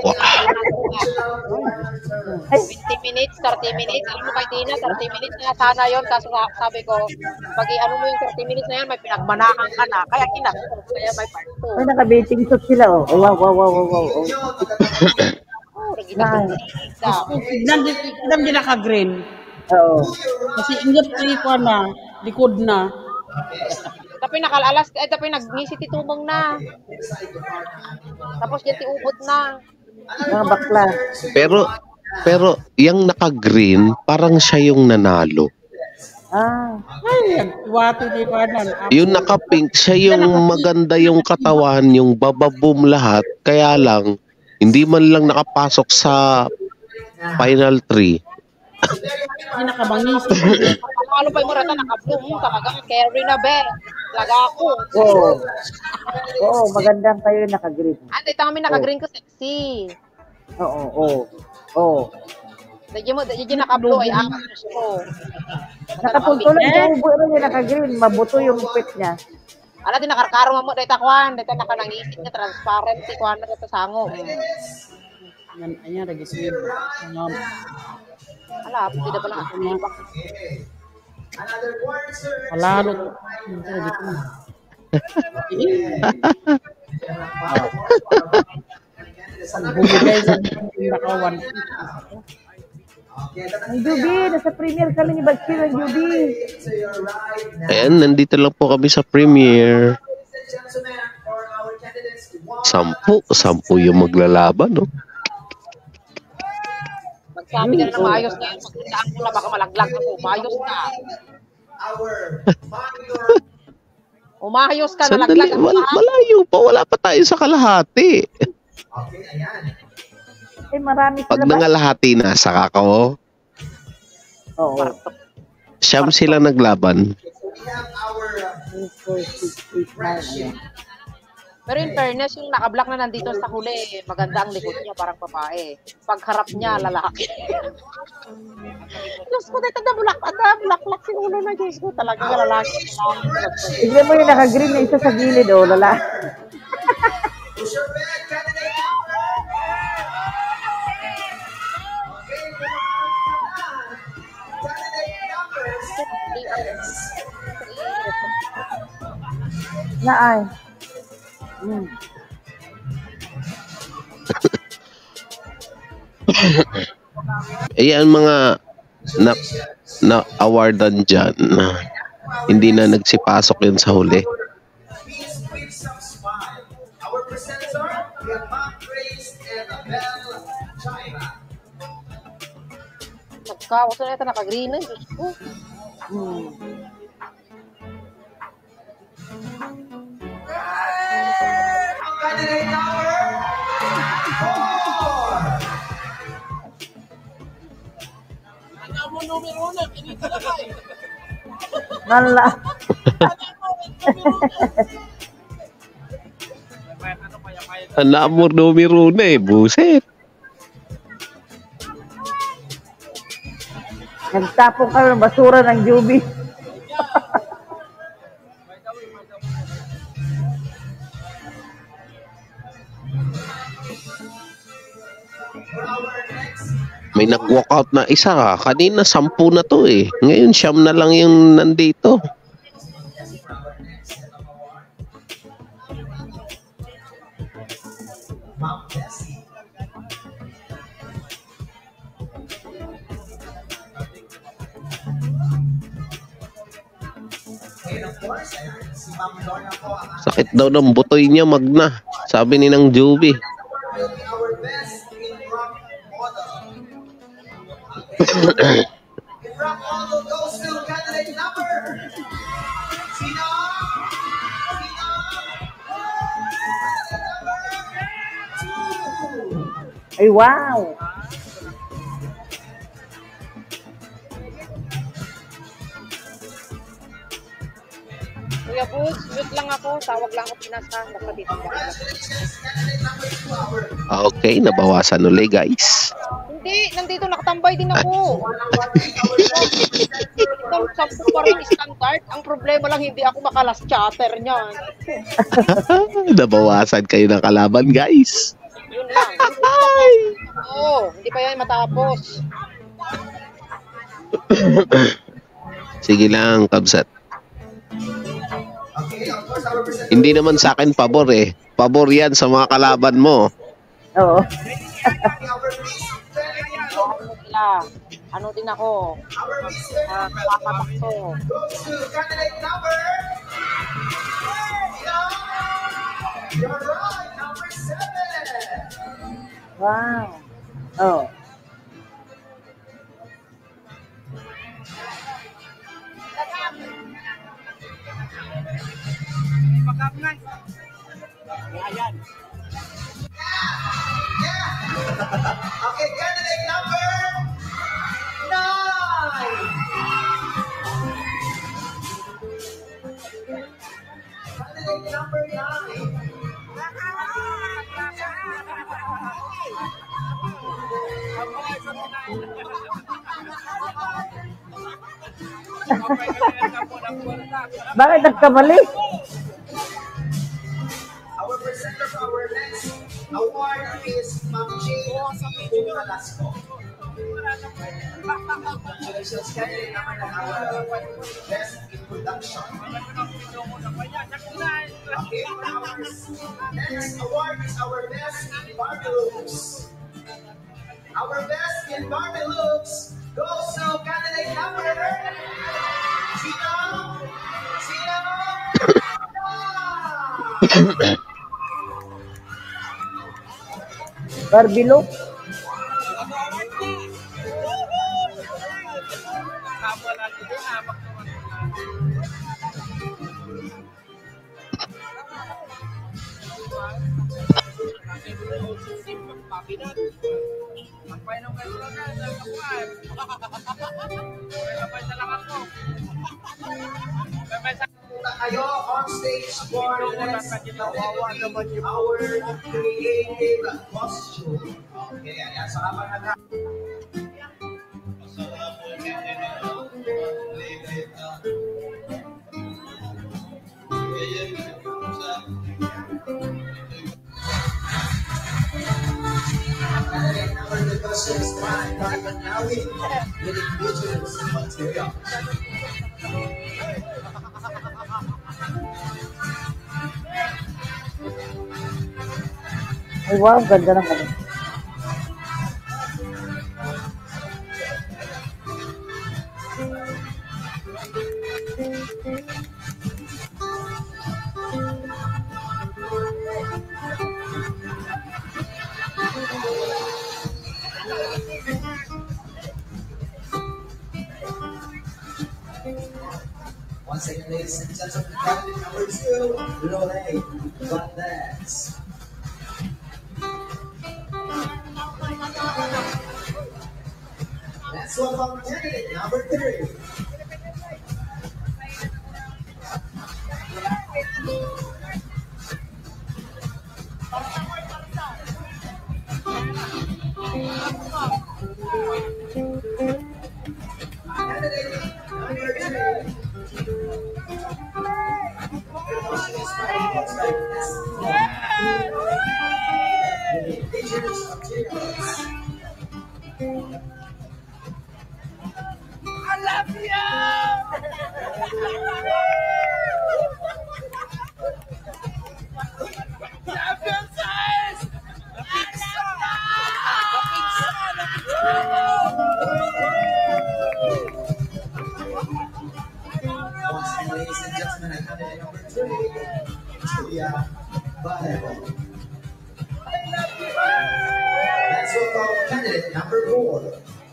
ay. twenty minutes, thirty minutes. Alam mo kay Dina, thirty minutes na sana yun. Kaso sa- sabi ko, pag ano mo yung thirty minutes na yan, may pinagbanakan ka na. Kaya kinakot. Kaya may part two. Ay, naka-baiting suit sila oh. Ay, wow, wow, wow, wow, wow. Oh. Oh, Na, nagiging Tignan din, tignan din naka-green. oo. Kasi ingat kayo ko na, likod na. Tapi nakalalas, eh, tapi nag-ngisi ti tumong na. Tapos yan ti ubot na. Mga bakla. Pero Pero yung naka-green, parang siya yung nanalo. Ah. Ay, nagtiwati di ba nan? Yung naka-pink, siya yung maganda yung katawan, yung bababoom lahat. Kaya lang, hindi man lang nakapasok sa final three. Hindi nakabangis. Panalo pa yung Morata, naka-bloom. Talagang carry na, be. Talaga ako. Oo. Oo, magandang kayo yung naka-green. Ante, kami naka-green ko sexy. Oo, oo. Oo. Dadya mo, dadya naka-blue ay apat na siya ko. Nakapunto lang yung ubo rin yung naka-green. Mabuto yung pit niya. Ala, di nakarkaro mo, dahil takwan. Dahil nakanangisip niya, transparent. Si Kwan na ito sango. Yan, ayan, regiswin. Ala, hindi pa lang ako nibak. Palalo. Ang bugi guys, ang nakawan. Ang Juby, nasa premiere kami ni Bagsil ang Juby. Ayan, nandito lang po kami sa premiere. Sampu, sampu yung maglalaban, no? Magsabi ka na na maayos na yun. Magkandaan ko na baka malaglag ako. Maayos ka. Umayos ka, Sandali, nalaglag ako. wal- malayo pa, wala pa tayo sa kalahati. Eh, marami Pag sila ba? nangalahati na, saka ko, Oo. siyam sila naglaban. Pero in fairness, yung nakablock na nandito sa huli, maganda ang likod niya, parang babae. Pagharap niya, lalaki. Diyos ko, dito na bulak, ada, bulak-lak si ulo na, Diyos ko, talaga lalaki. Tignan mo yung naka-green na isa sa gilid, oh, lala. Na ay. Hmm. Ayan mga na, na awardan dyan. Hindi na nagsipasok yun sa huli. Nagkawas na ito, naka-green na, Diyos ko. Hmm. Nala. Anamor numero na eh, buset. Nagtapong ka ng basura ng Juby. May nag-walkout na isa ka. Kanina sampu na to eh. Ngayon siyam na lang yung nandito. Sakit daw ng butoy niya, Magna. Sabi ni ng Juby. Ay, wow! Kuya Boots, mute lang ako. Tawag lang ako pinasa. Basta dito lang. Okay, nabawasan ulit guys. Hindi, nandito nakatambay din ako. Ikaw, sampu pa rin standard. Ang problema lang, hindi ako makalas chatter niyan. Nabawasan kayo ng kalaban guys. Yun lang. Oo, hindi pa yan matapos. Sige lang, Kabsat. Hindi naman sa akin pabor eh. Pabor yan sa mga kalaban mo. Oo. Ano sila? Ano din ako? Uh, Papatakto. Wow. Oh. Ayan. Okay, candidate number nine. Candidate number nine. Bakit nagkamali? Our presenter for our next award is Ma'am Jane Velasco. Congratulations, candidate number nine, our best in production. Okay, our next award is our best in Barbie looks. Our best in Barbie looks goes to candidate number Gina. Gina. Barbie look? Kayo on stage for the next activity, our creative costume. Okay, ayan. So habang nag- Our discussion is time, but now we with indigenous material. Ay, wow, ganda ng ano. Once again, ladies and gentlemen, candidate number two, Lorraine Valdez. Let's welcome candidate number three. I love you! Champion size! Once again, ladies and gentlemen, I candidate number three, Julia Valero. Let's welcome candidate number four.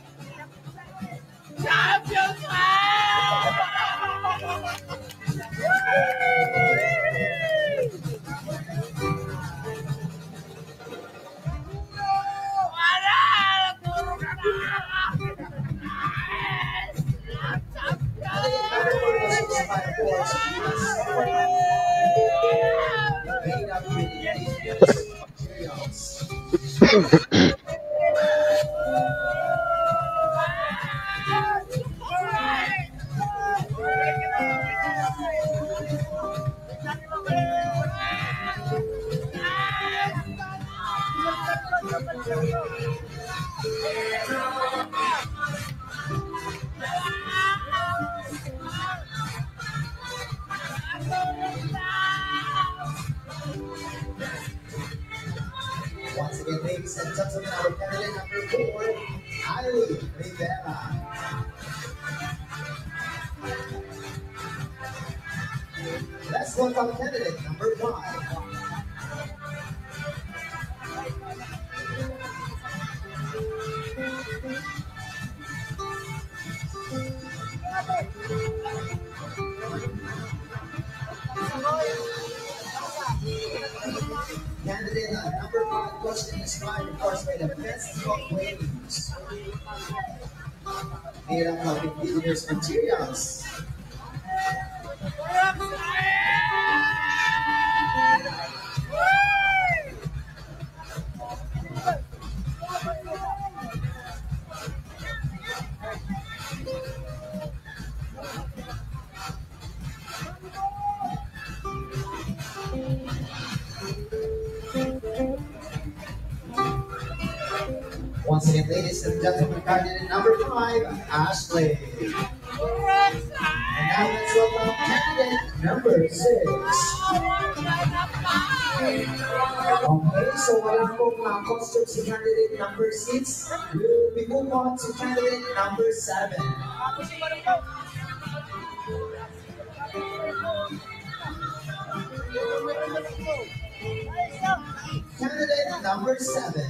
Champion Once again, ladies and gentlemen, our candidate number four, Eileen Rivera. Let's welcome candidate number five. Candidate uh, number five question inspired, of course, by the best of waves. Made up of indigenous materials. Once again, ladies and gentlemen, candidate number five, Ashley. And now let's welcome candidate number six. Okay, so wala pong uh, costume si candidate number six. We move on to candidate number seven. Candidate number seven.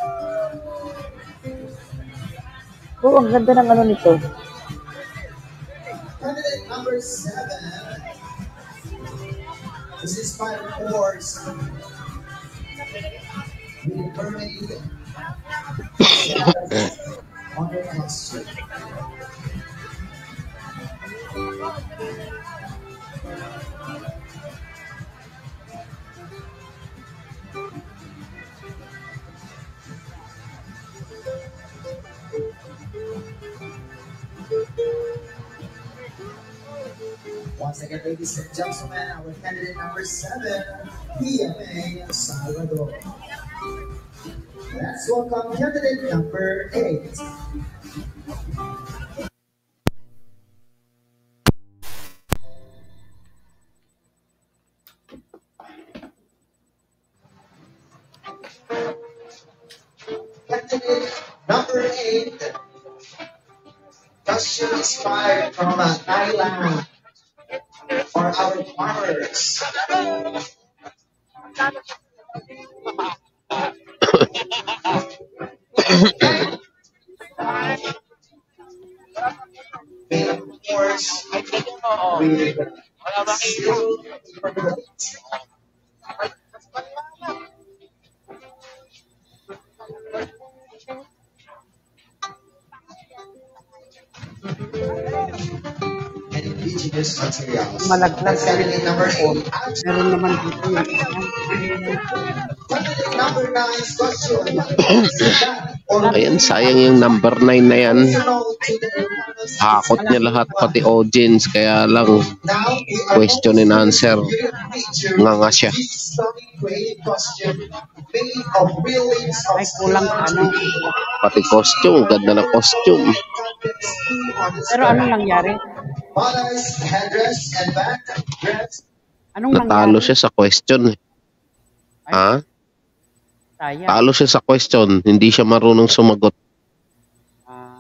Oh, ang ganda ng ano nito. Candidate number seven. This is five course. With mermaid. On the costume. Once again, ladies and gentlemen, our candidate number seven, P M A Salvador. Let's welcome candidate number eight. Candidate number eight, question inspired from uh, Thailand. For our farmers. Made of course with steel permanent. And indigenous materials. Malaglag That's candidate number eight. Meron naman dito yung Candidate number nine, question. Ayan, sayang yung number nine na yan. Hakot niya lahat, pati audience. Kaya lang, question and answer. Nga nga siya. Ay, kulang ano. Pati costume, ganda na costume. Pero anong nangyari? Anong Natalo nangyari? siya sa question. Ha? Sayang. Talo siya sa question. Hindi siya marunong sumagot. Ah,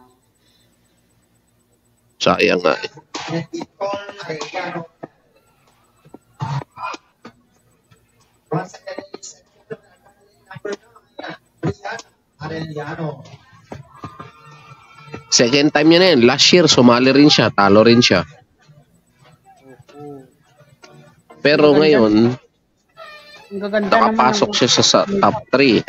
Sayang nga eh. Second time niya na yan. Last year, sumali rin siya. Talo rin siya. Pero ngayon, ang gaganda naman. nakapasok siya sa, sa top three.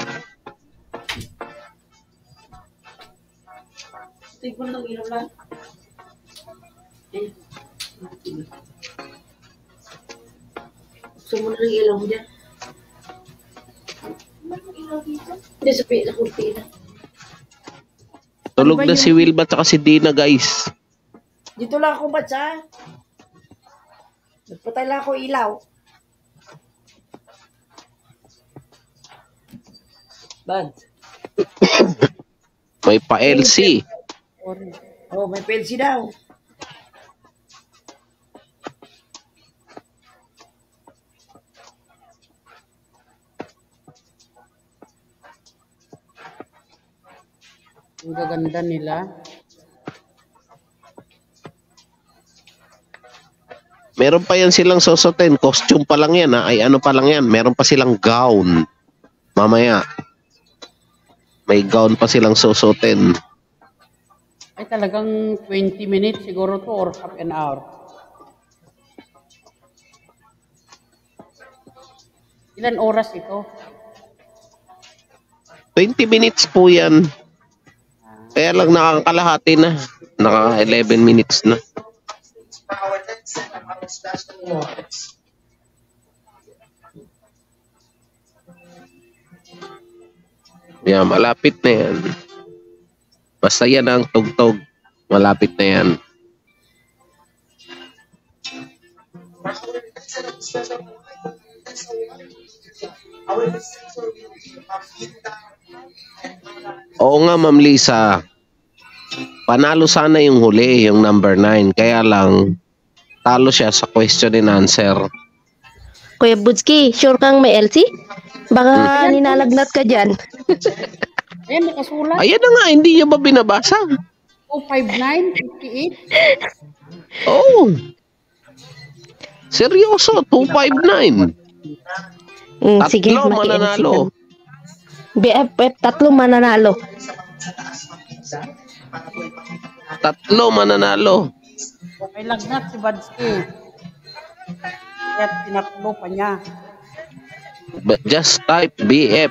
Gusto mo na ng ilaw mo dyan? Hindi, sa pi- sa kurtina. Tulog na si Wilma at si Dina, guys. Dito lang ako, Bats, ha? Nagpatay lang ako ilaw. Bad. May pa-L C. Oh, may pensi daw. Ang gaganda nila. Meron pa yan silang susutin. Costume pa lang yan. Ha? Ay ano pa lang yan. Meron pa silang gown. Mamaya. May gown pa silang susutin. Ay talagang twenty minutes siguro to or half an hour. Ilan oras ito? twenty minutes po yan. Kaya lang nakakalahati na. Naka eleven minutes na. Yan, malapit na yan. Basta yan ang tugtog. Malapit na yan. Oo nga, Ma'am Lisa. Panalo sana yung huli, yung number nine. Kaya lang, talo siya sa question and answer. Kuya Budski, sure kang may L C? Baka Hmm. ninalagnat ka dyan. Ayan, nakasulat. Ayan na nga, hindi niya ba binabasa? two five nine, fifty-eight. Oo. Oh. Seryoso, two five nine. Mm, sige, Tatlo maki-L C mananalo. ka. B F F, tatlo mananalo. Tatlo mananalo. May lagnat si Badsky. Kaya tinakbo pa niya. But just type B F.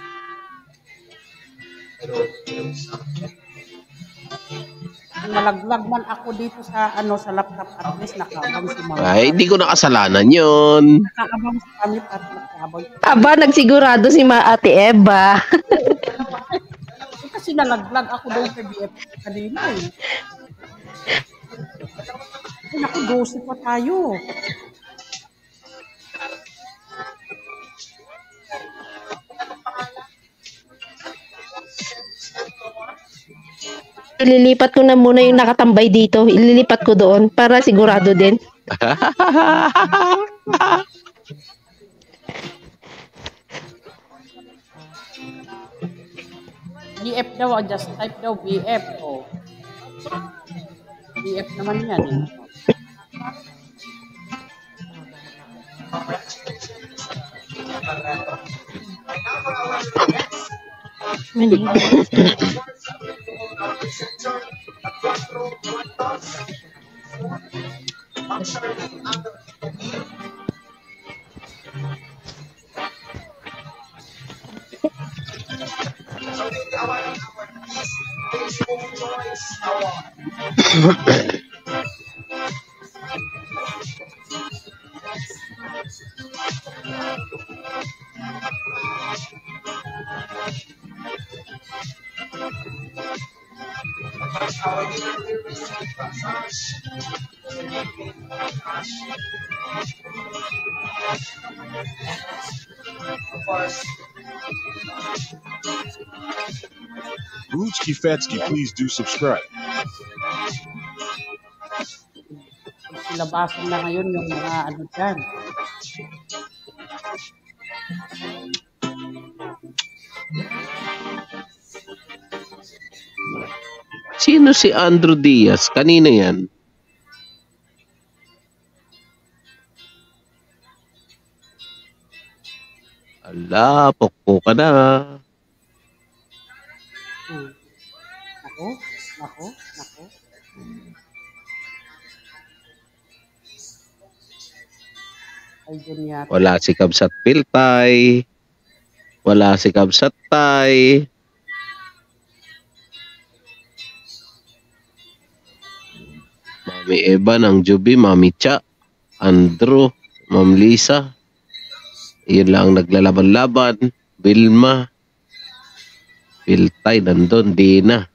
Nalaglag man ako dito sa ano sa laptop, at least nakaabang si Mama. Ay, hindi ko nakasalanan yun. Nakaabang si Amit at nakaabang. Aba, nagsigurado si Ma Ate Eva. Eh, kasi nalaglag ako doon sa B F kanina eh. Eh, naku, dosi pa tayo. Ililipat ko na muna yung nakatambay dito. Ililipat ko doon para sigurado din. B F daw, just type daw B F. Oh. B F naman yan eh. Ruchki Fetsky, please do subscribe. Silabasan na ngayon yung mga ano dyan. Sino si Andrew Diaz? Kanina yan? Ala, pokpo ka na. Hmm. Ako, ako, ako. Ay, dyan yata. Wala si Kabsat Piltay. Wala si Kabsat Tay. Mami Eva ng Juby, Mami Cha, Andrew, Ma'am Lisa. Yun lang naglalaban-laban. Vilma. Piltay, nandun, Dina.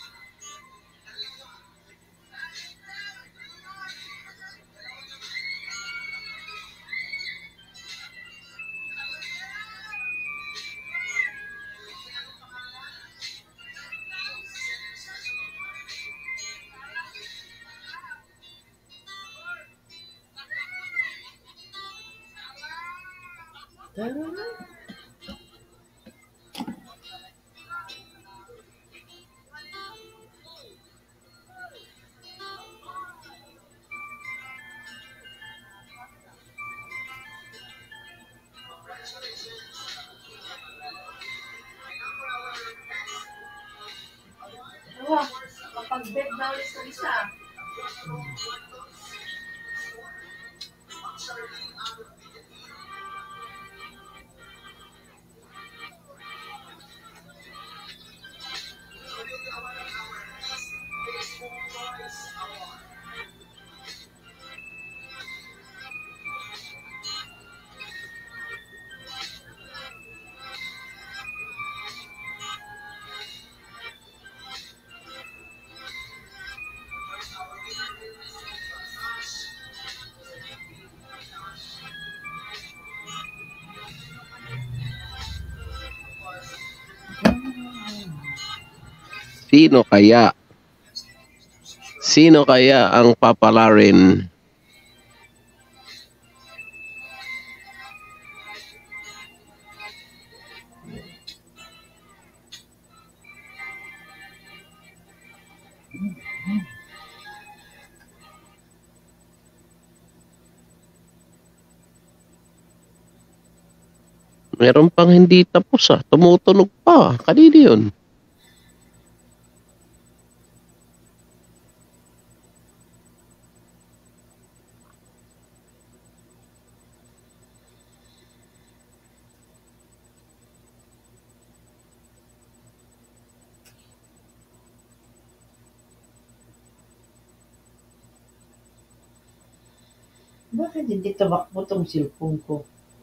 Kapag-bet daw sa isa. Sino kaya? Sino kaya ang papalarin? Meron pang hindi tapos ah. Tumutunog pa. Kanina yun. Bakit hindi tumakbo tong cellphone ko?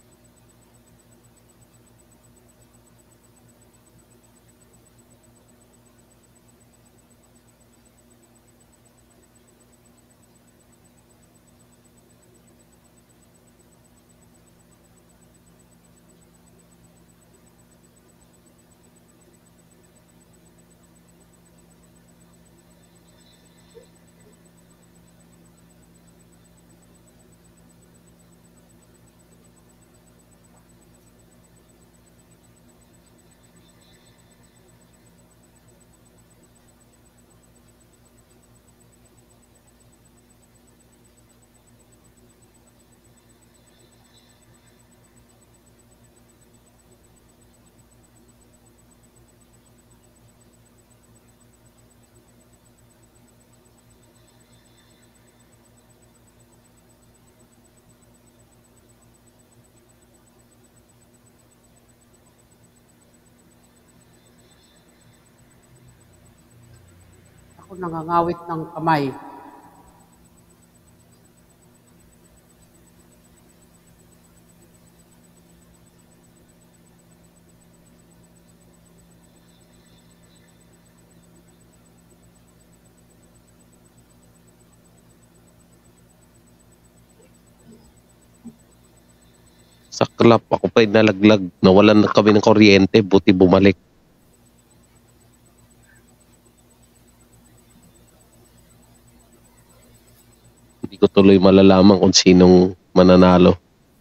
Ako nangangawit ng kamay. Saklap. Ako pa'y nalaglag. Nawalan na kami ng kuryente. Buti bumalik. Hindi ko tuloy malalaman kung sinong mananalo.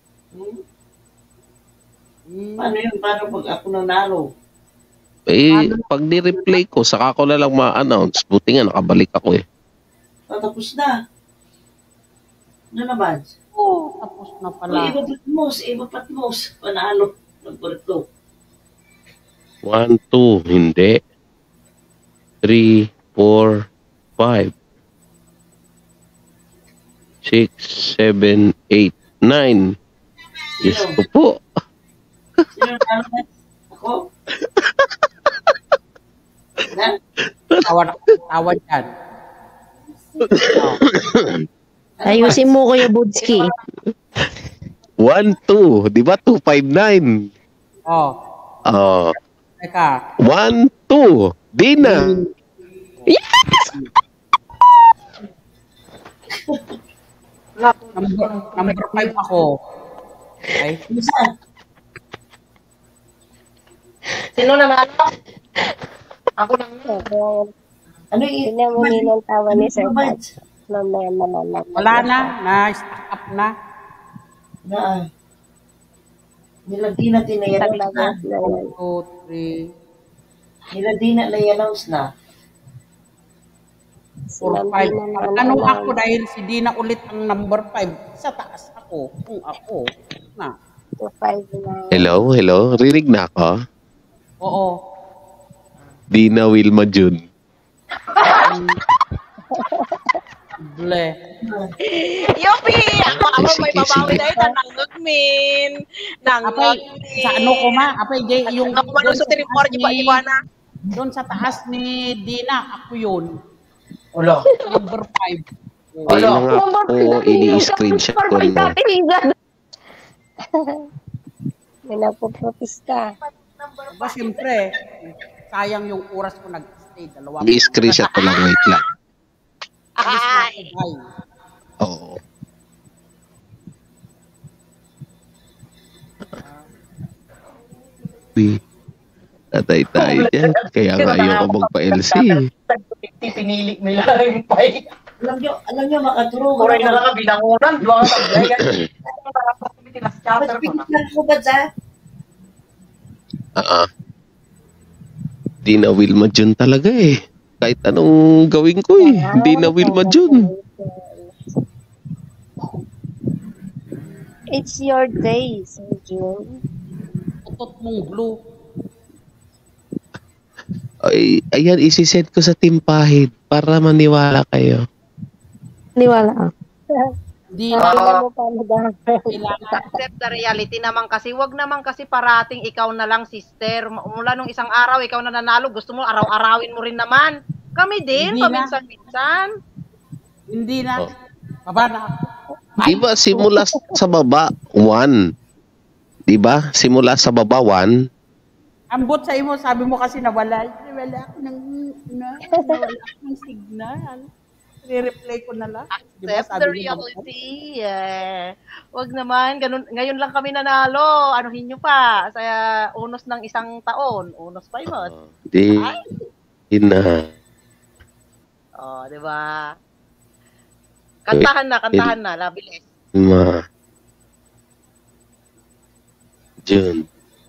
Paano yun? Paano pag ako nanalo? Eh, pag ni-replay ko, saka ko na lang ma-announce. Buti nga, nakabalik ako eh. Tapos na. Ano naman? Oo, tapos na O, pala. iba patmos, iba patmos. Panalo. Number two. One, two, hindi. Three, four, five. Six, seven, eight, nine. Yes ko po. Sino nanalo? Ako? Na? Tawa na, tawa dyan. Ayusin mo, Kuya Budski. One, two. Di ba? Two, five, nine. Oh, Oh. teka. One, two. Di na. Yes! Number, number five ako. Okay? Sino naman? Ako lang. Ano yung... Tingnan mo ninang tawa ni Sir Pat. Mamaya naman. Wala na. Na-stack up na. Na, nilagdi na tinayanaws na. One, two, three, Nilagdi na layanaws na. four, five. Tanong ako dahil si Dina ulit ang number five. Sa taas ako. Kung ako. Na. two, five, nine. Hello, hello. Rinig na ako. Oo. Dina Wilma June. Ble. Yopi! Ako, ako Sige, may babawi sige. na ito. Nangog min. Apay, Nangog sa ano ko ma? Apay, Jay, yung... Ako manuso doon sa tinipor, taas di ba, ni- di ba na? Doon sa taas ni Dina, ako yun. Wala. Number five. Wala nga po, ini-screenshot ko na. May nagpo-propose ka. Diba, siyempre, sayang yung oras ko nag-stay. Dalawa. I-screenshot ko lang, wait lang. Alis na ako, bye. Oo. Patay tayo dyan. Kaya nga ayoko magpa-L C. Pinili nila yung pay. Alam nyo, alam nyo, makaturo. Kuray na lang ang binangunan. Dua ka tablay. Ba't pinigyan ko ba dyan? Ah, di na Wilma Jun talaga eh. Kahit anong gawin ko eh. Di na Wilma Jun. It's your day, June. Utot mong blue. Ay, ayan, isisend ko sa Team Pahid para maniwala kayo. Niwala. Di Ah, tingnan mo pa, madam. Accept the reality naman kasi. Wag naman kasi parating ikaw na lang, sister. Mula nung isang araw, ikaw na nanalo. Gusto mo, araw-arawin mo rin naman. Kami din, Hindi na. paminsan-minsan. Hindi na. Oh. Baba na ako. Diba simula sa baba, one. Diba? Simula sa baba, one. Ambot sa imo, sabi mo kasi nawala. Nawala ako ng, na, nawala ako ng signal. Re-replay ko na lang. Diba, Accept sabi the mo, reality. Yeah. Wag naman, ganun, ngayon lang kami nanalo. Anuhin nyo pa. Sa unos ng isang taon. Unos pa yun. Di, di na. Oh, di ba? Kantahan na, kantahan na. Labilis. Ma. June.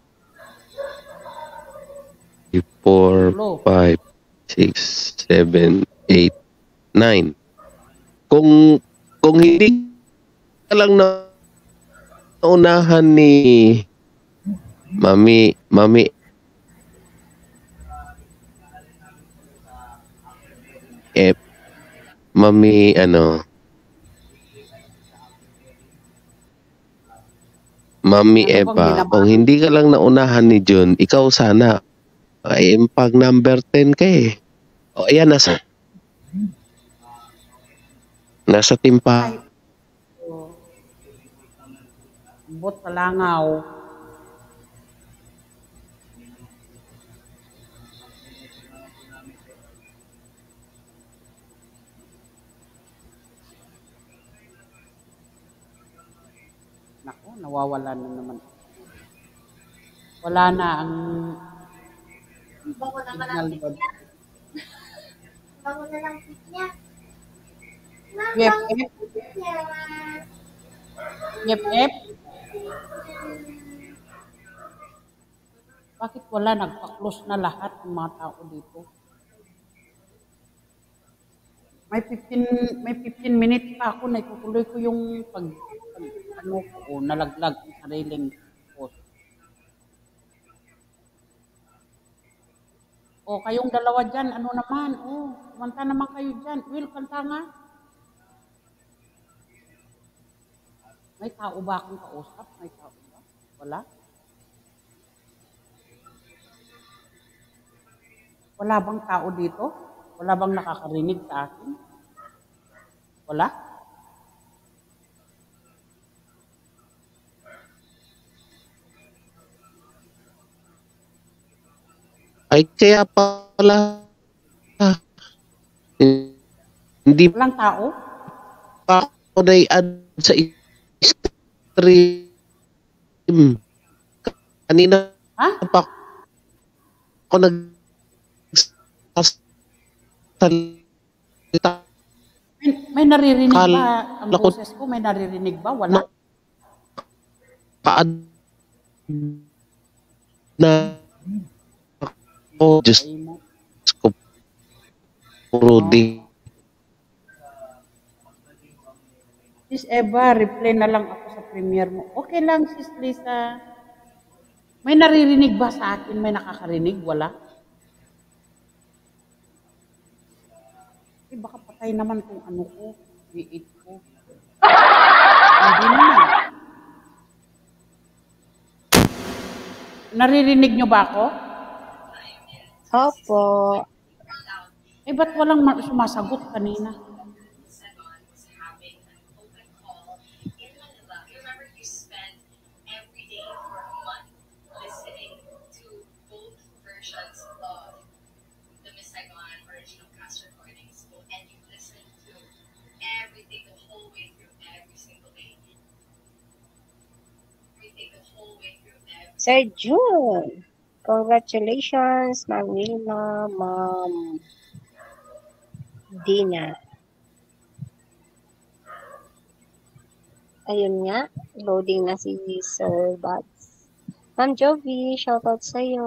four, five, six, seven, eight, nine. Kung kung hindi ka lang na naunahan ni Mami, Mami eh, Mami, ano, Mami Eva, kung hindi ka lang naunahan ni Jun, ikaw sana, ay pag number ten ka eh. O, ayan, nasa, nasa timpa. Ambot sa langaw. Naku, nawawala na naman. Wala na ang signal doon. Bango na lang niya. Yep, yep. Yep, yep. Bakit wala? Nagpa-close na lahat ng mga tao dito. May fifteen, may fifteen minutes pa ako na itutuloy ko yung pag, pag ano ko, nalaglag ang sariling post. O, kayong dalawa dyan, ano naman? O, kumanta naman kayo dyan. Will, kanta nga. May tao ba akong kausap? May tao ba? Wala? Wala bang tao dito? Wala bang nakakarinig sa akin? Wala? Ay, kaya pala, ah, hindi walang tao? pa ako na-add sa stream. Kanina ha? pa ako nag salita. May, may naririnig Kal- ba ang lako- boses ko? May naririnig ba? Wala? Pa-add na ako, Diyos ko, puro di. Sis Eva, replay na lang ako sa premiere mo. Okay lang, Sis Lisa. May naririnig ba sa akin? May nakakarinig? Wala? Eh, baka patay naman kung ano ko. V eight ko. Hindi naman. Naririnig nyo ba ako? Opo. Eh, ba't walang ma- sumasagot kanina? Sir June. Congratulations, Ma'am Wilma, Ma'am Dina. Ayun nga, loading na si Sir Buds. Ma'am Jovi, shoutout sa'yo.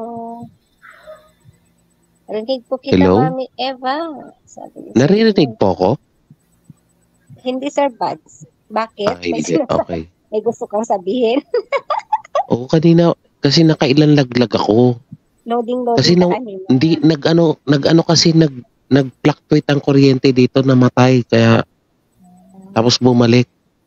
Narinig po kita, Hello? Mami Eva. Sabi niya sa'yo. Naririnig po ako? Hindi, Sir Buds. Bakit? Ah, May, hindi. sinasabi- Okay. may gusto kang sabihin? Oo, kanina, kasi nakailan laglag ako. Loading, loading Kasi ka na, kanina. hindi, nag-ano, nag-ano kasi, nag, nag-fluctuate ang kuryente dito, namatay. Kaya, tapos bumalik.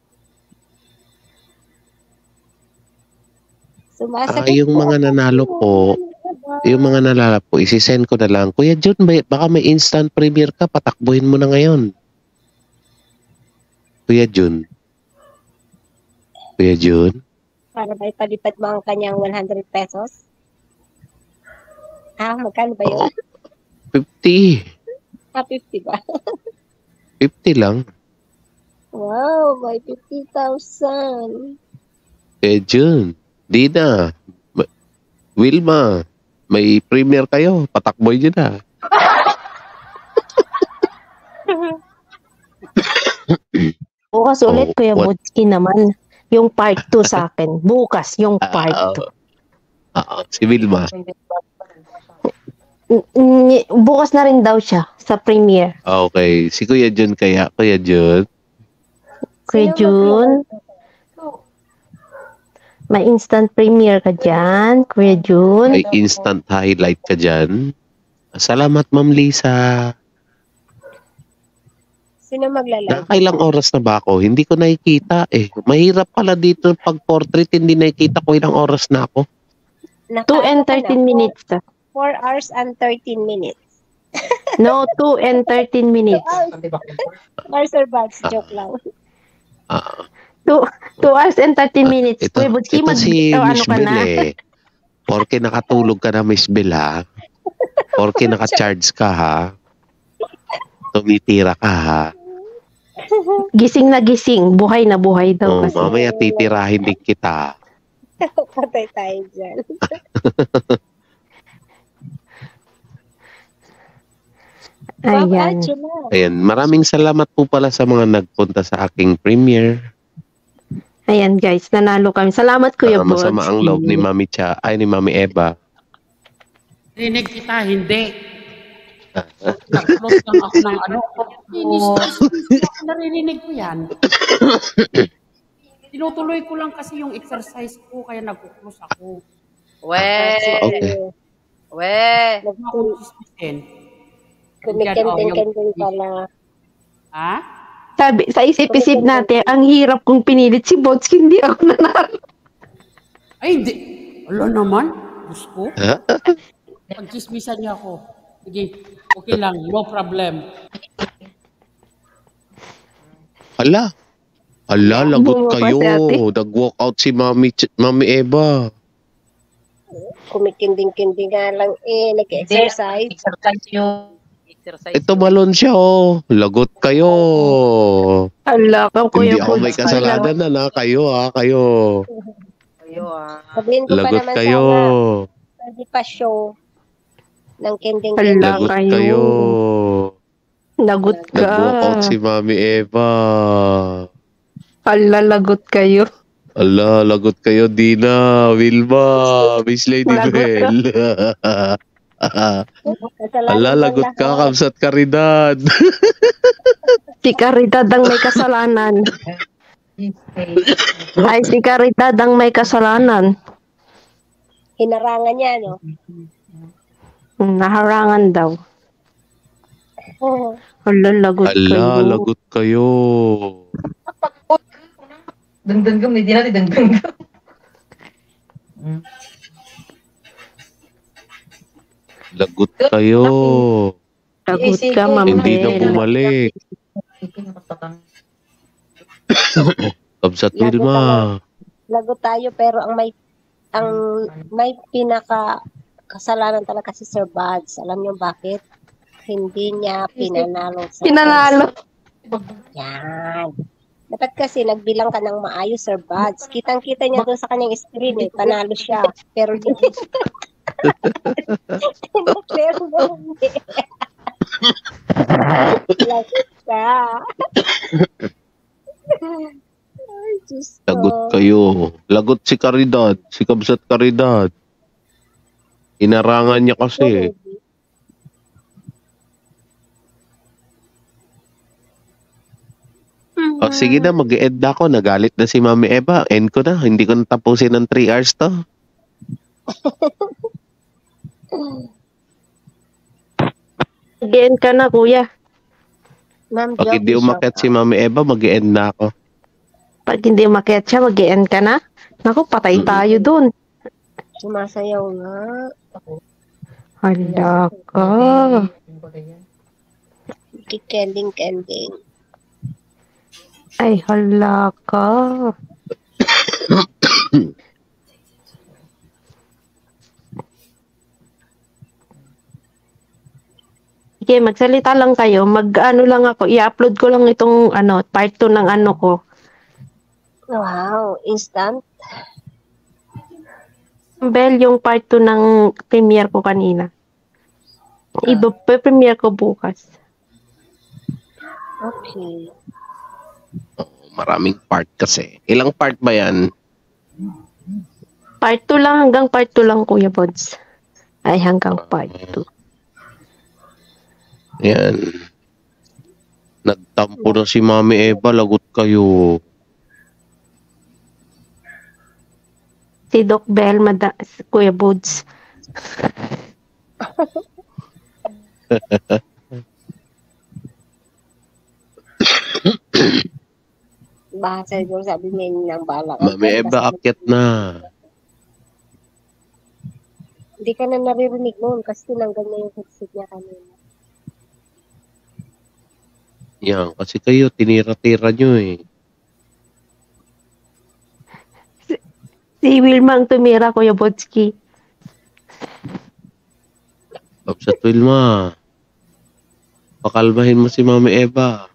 Ah, Sumasagot yung po mga ako. nanalo po, yung mga nanalo po, isi-send ko na lang. Kuya Jun, may, baka may instant premiere ka, patakbuhin mo na ngayon. Kuya Jun. Kuya Jun. Para may palipad mo ang kanyang one hundred pesos. Ah, magkano ba yun? fifty. Ah, fifty ba? fifty lang. Wow, may fifty thousand. Kuya Jun. Dina. Ma- Wilma. May premiere kayo. Patakboy nyo na. Bukas ulit, Oh, Kuya what? Budski naman. Yung part two sa akin. Bukas, yung part two. Ah, si Wilma. N- n- Bukas na rin daw siya sa premiere. Ah, okay. Si Kuya Jun kaya. Kuya Jun. Kuya Jun, may instant premiere ka dyan. Kuya Jun. May instant highlight ka dyan. Salamat, Ma'am Lisa. Sino magla-live? Nakakailang oras na ba ako? Hindi ko nakikita eh. Mahirap pala dito pag portrait, hindi nakikita ko ilang oras na ako. two and thirteen minutes. ah. four hours and thirteen minutes. No, two and thirteen minutes. Or Sir Buds, joke lang. Ah, two, two hours and thirteen minutes. ito, Kuya Budski, ito mag, si oh, ano Miss ka Bel na? eh. Porke nakatulog ka na, Miss Bel ha. Porke naka-charge ka ha. Tumitira ka ha. Gising na gising. Buhay na buhay daw Oh, kasi. mamaya titirahin din kita. Patay tayo dyan. Ma'am Ayan. Angela. Ayan, maraming salamat po pala sa mga nagpunta sa aking premiere. Ayan guys, nanalo kami. Salamat Kuya Ah, masama ang Budski. loob ni Mami Cha, ay ni Mami Eva. Rinig kita, hindi. Nag-close lang ako ng ano. Inis, naririnig ko yan. Tinutuloy ko lang kasi yung exercise ko, kaya nag-close ako. We. Okay. We. Huwag mo akong chismisin. Kumikending-kending pala. Ha? Sabi, sa isip-isip natin, ang hirap kong pinilit si Budski, hindi ako nanalo. Ay, hindi. Wala naman. Gusto. Ha? Pag-chismisan niya ako. Sige, okay lang. No problem. Hala. Hala, lagot Bumaba kayo. si ate. Nag-walk out si Mami, Ch- Mami Eva. Kumikinding-kinding nga lang eh. Nag-exercise. Exercise yun. Exercise. Ito balon siya oh. Lagot kayo. Ala ka, Hindi Kuya ako may Budski. kasalanan na na. Kayo ha, kayo. Kayo ah. Sabihin ko pa Lagot naman kayo. sana. Pwede pa show ng kending-kending. Ala Lagot kayo. kayo. Lagot ka. Nag-walk out si Mami Eva. Ala, lagot kayo. Ala, lagot kayo, Dina, Wilma, Miss Lady Lagot ka. Bell. Ala, lagot ka, Kamsat Caridad. Si Caridad ang may kasalanan. Ay, si Caridad ang may kasalanan. Hinarangan niya, no? Naharangan daw. Ala, lagot kayo. Ala, lagot kayo. Dangdang ka, hindi natin dangdang ka. Lagot kayo. Lagot ka, Ma'am Hindi na Bel. bumalik. Kamsat Lagot Wilma. Lagot tayo pero ang may ang may pinaka kasalanan talaga si Sir Buds. Alam niyo bakit? Hindi niya pinanalo sa Pinanalo. Yan. Dapat kasi nagbilang ka ng maayos, Sir Buds. Kitang-kita niya doon sa kanyang screen eh. Panalo siya. Pero hindi Tineclare mo hindi. Lagot ka. Ay, Diyos ko. Lagot kayo. Lagot si Caridad. Si Kabsat Caridad. Inarangan niya kasi. O, sige na, mag-e-end na ako. Nagalit na si Mami Eva. End ko na. Hindi ko natapusin ng three hours to. Mag-end ka na, kuya. Ma'am Pag hindi umakyat si Mami Eva, mag-e-end na ako. Pag hindi umakyat siya, mag-end ka na. Naku, patay tayo dun. Sumasayaw nga. Hala ka. Kikending-kending. Ay, hala ka. Sige, magsalita lang kayo. Mag-ano lang ako. I-upload ko lang itong ano, part two ng ano ko. Wow, instant. Bell, yung part two ng premiere ko kanina. Iba, premiere ko bukas. Okay. Maraming part kasi. Ilang part ba yan? Part two lang, hanggang part two lang, Kuya Bods. Ay, hanggang part two. Yan. Nagtampo na si Mami Eva. Lagot kayo. Si Doc Bell, mada, Kuya Bods. Basa yung sabi niya ng bala. Mami Eva, akyat na. Hindi ka na naririnig noon kasi tinanggal niya yung headset niya kanina. Yan, kasi kayo, tinira-tira nyo eh. Si Wilma ang tumira, Kuya Bodski. Kapsat Wilma, pakalmahin mo si Mami Eva.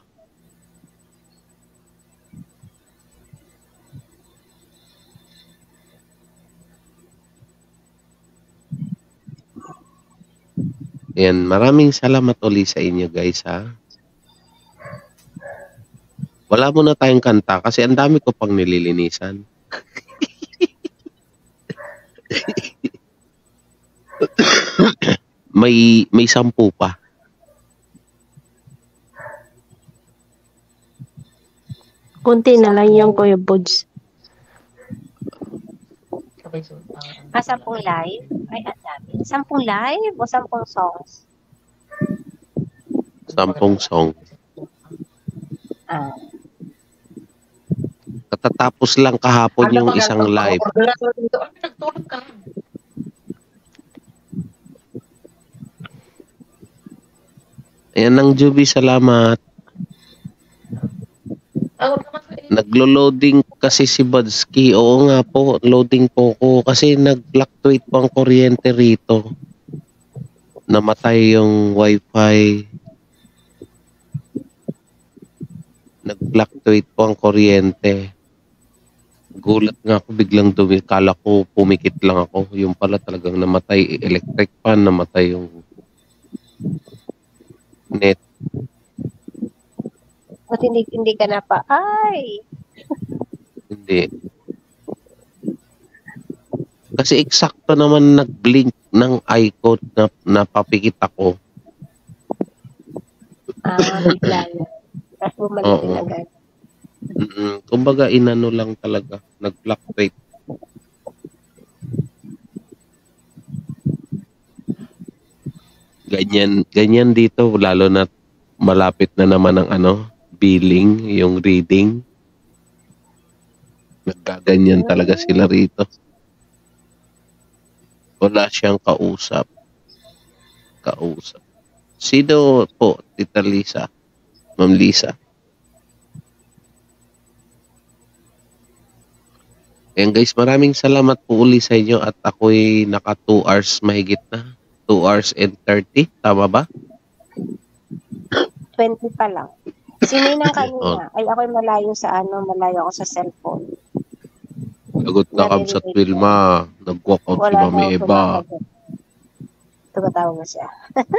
Yan, maraming salamat ulit sa inyo guys ha. Wala muna tayong kanta kasi ang dami ko pang nililinisan. may may sampu pa. Kunti na lang yung Kuya Bods. Ah, sampung live? Ay, ang dami. Sampung live o sampung songs? Sampung song. Ah. Katatapos lang kahapon yung isang live. Ayan ang Juby, salamat. Naglo-loading kasi si Badski. Oo nga po, loading po ko. Kasi nag-fluctuate po ang kuryente rito. Namatay yung wifi. Nag-fluctuate po ang kuryente. Gulat nga ako, biglang dumi. Kala ko pumikit lang ako. Yung pala talagang namatay. Electric fan, namatay yung net. Ba't hindi, hindi ka na pa? Ay! Hindi. Kasi eksakto naman nag-blink ng icon na napapikit ako. Ah, bigla na. Tapos bumalik din agad. Mm-mm. Kumbaga, inano lang talaga. Nag-fluctuate. Ganyan, ganyan dito, lalo na malapit na naman ang ano, billing, yung reading. Nagkaganyan talaga sila rito. Wala siyang kausap. Kausap. Sino po, Tita Lisa? Ma'am Lisa? Ayan guys, maraming salamat po uli sa inyo at ako'y naka two hours mahigit na. two hours and thirty, tama ba? twenty pa lang. Sininang kanina. Ay, ako'y malayo sa ano, malayo ako sa cellphone. Lagot na Kabsat Wilma. Nag-walk out si Wala Mami daw Eva. sumasagot. tumatawa mo siya.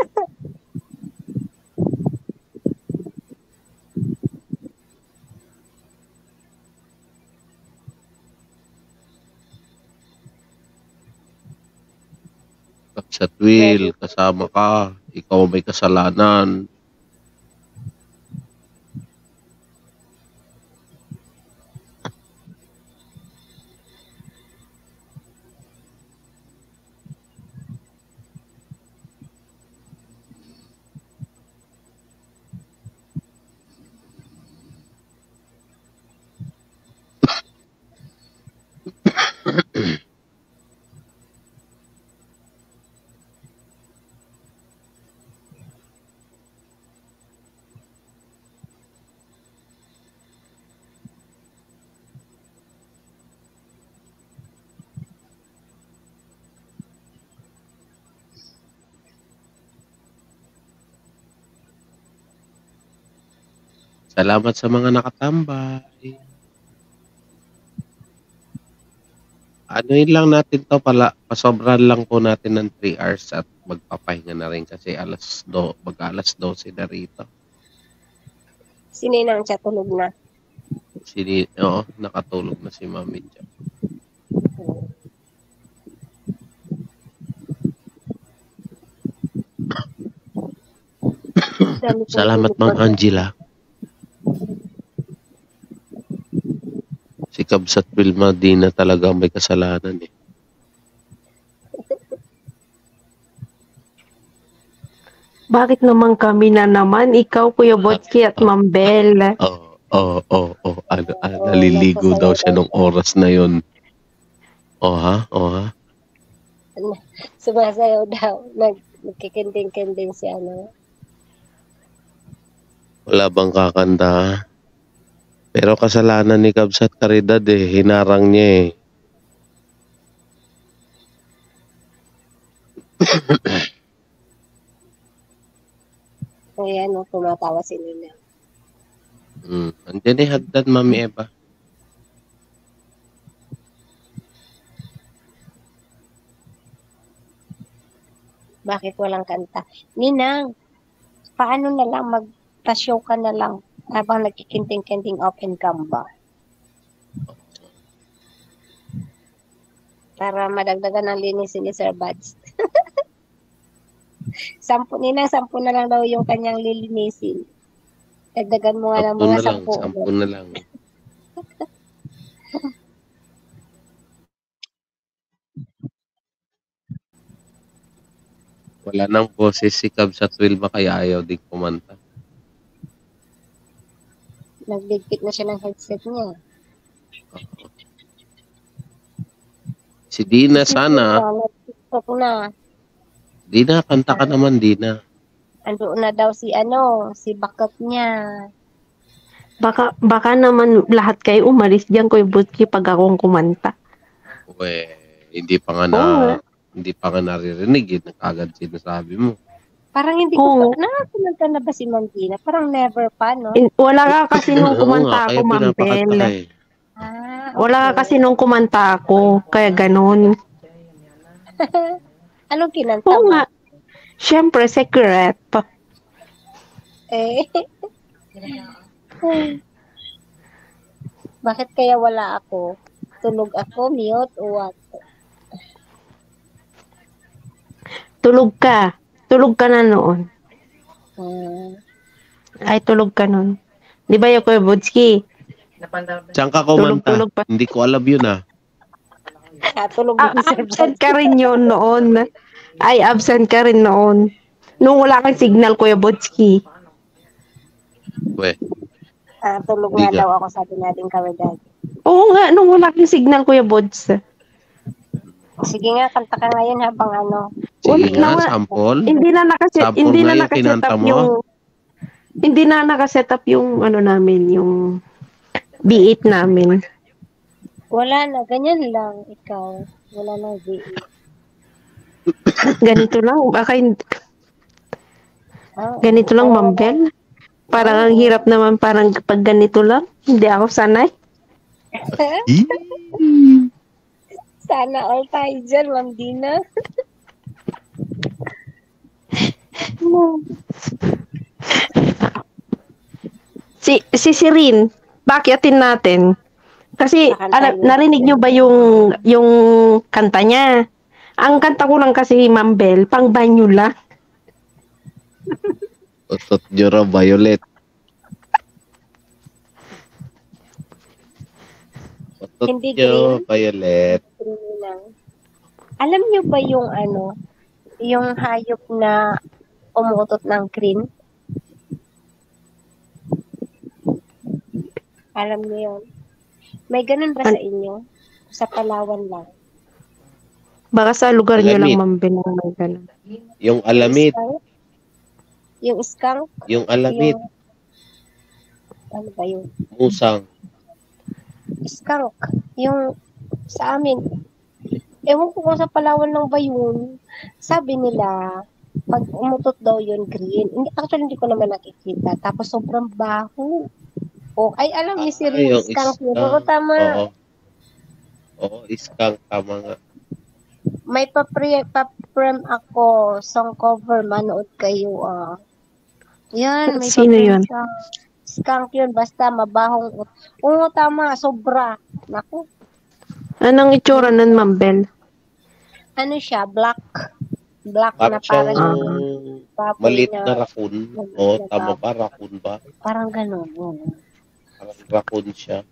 Sa Will, kasama ka. Ikaw may kasalanan. Salamat sa mga nakatambay. Ano yun lang natin to pala, pasobran lang po natin ng three hours at magpapahinga na rin kasi alas do, mag alas dose na rito. Sininang siya tulog na. Sini, oo, nakatulog na si Mami dyan. Salamat Mang Angela. Si Kabs at Wilma di na talaga may kasalanan eh. Bakit naman kami na naman? Ikaw, Kuya Botski at Ma'am Bel. Oo, oo, oo, oo. Ano, ano, naliligo daw siya nung oras na yun. O ha? O ha? Sumasayaw daw. Nag, nagkikinding-kinding si ano. Wala bang kakanta? Pero kasalanan ni Kabs at Caridad eh. Hinarang niya eh. Ayan, no, tumatawa si Nina. Hmm. Andiyan eh, hagdan, Mami Eva. Bakit walang kanta? Ninang, paano na lang mag-show ka na lang habang nagkikinting-kinting open cam ba? Para madagdagan ng linisin ni Sir Buds. Sampu, Ninang, sampu na lang daw yung kanyang lilinisin. Dagdagan mo nga ng Sampu mga na lang, sampu. sampu na lang. Wala nang boses si Kabs at Wilma kaya ayaw din kumanta. Nagligpit na siya ng headset niya. Si Dina sana. TikTok na. Dina, kanta ka naman, Dina. Ando na daw si ano, si bakot niya. Baka, baka naman lahat kayo umalis dyan, Kuya Botski, pag akong kumanta. We, hindi pa nga na, Oo. hindi pa nga naririnig, yun ang agad sinasabi mo. Parang hindi ko pa, nakakumanta na ba si Ma'am Dina? Parang never pa, no? In- Wala ka kasi nung Oo kumanta nga, ako, kaya Ma'am pinapakanta Bel. ka eh. Ah, Wala ka kasi nung kumanta ako, kaya ganun. Anong kinanta Oo mo? nga. Siyempre, secret. Eh. Bakit kaya wala ako? Tulog ako, mute, o what? Tulog ka. Tulog ka na noon. Hmm. Ay, tulog ka noon. Di ba yung Kuya Botski? Saan ka kumanta? Tulog-tulog pa. Hindi ko alam yun ah. Tulog Ah, absent ka rin yun noon. Ay, absent ka rin noon. Nung wala kang signal, Kuya Botski. We, Ah, tulog Hindi nga ka. daw ako, sabi natin kami dad. Oo nga, nung wala kang signal, Kuya Bods. Sige nga, kanta ka ngayon habang ano. sige nga, Nawa- sample. Hindi na nakaset, Sample hindi nga na yung nakaset kinanta up mo. yung hindi na nakaset up yung ano namin, yung B eight namin. Wala na, ganyan lang, ikaw. Wala na, V E. Ganito lang, baka hindi- Ah, ganito lang, Ma'am Bel. Parang ang hirap naman, parang pag ganito lang. Hindi ako sanay. Sana all tayo dyan, Ma'am Dina. Si, si Sirin, bakyatin natin. Kasi, ala, narinig nyo ba yung, yung kanta niya? Ang kanta ko lang kasi, Ma'am Bel, pang banyo lang. Utot nyo raw, Violet. Utot Hindi nyo, green. Violet. Green lang. Alam niyo ba yung ano, yung hayop na umuutot ng green? Alam niyo yun? May ganun ba sa inyo? Sa Palawan lang? Baka sa lugar nyo lang, Alamid. Ma'am Bel, ang may ganun. Yung alamid. Yung skunk? Yung alamid. Yung, ano ba yun? Musang. Skunk. Yung sa amin, ewan ko kung sa Palawan lang ba yun, sabi nila, pag umutot daw yun green. Hindi, actually, hindi ko naman nakikita. Tapos sobrang baho. O, ay, alam niyo si Ah, Rin, yung skunk yun. skunk. Oo, tama. Oo. Oo, skunk. Tama nga. May papre, paprem ako, song cover, manood kayo, ah. Yan, may Sino paprem yun? siya. Skunk yun, basta mabahong. Oo, tama, sobra. Naku, Anong itsura nun, Ma'am Bel? ano siya, black. Black na Parang siyang parang baboy maliit na, na raccoon. Oo, tama ba? Raccoon ba? parang ganun. oo. Parang raccoon siya.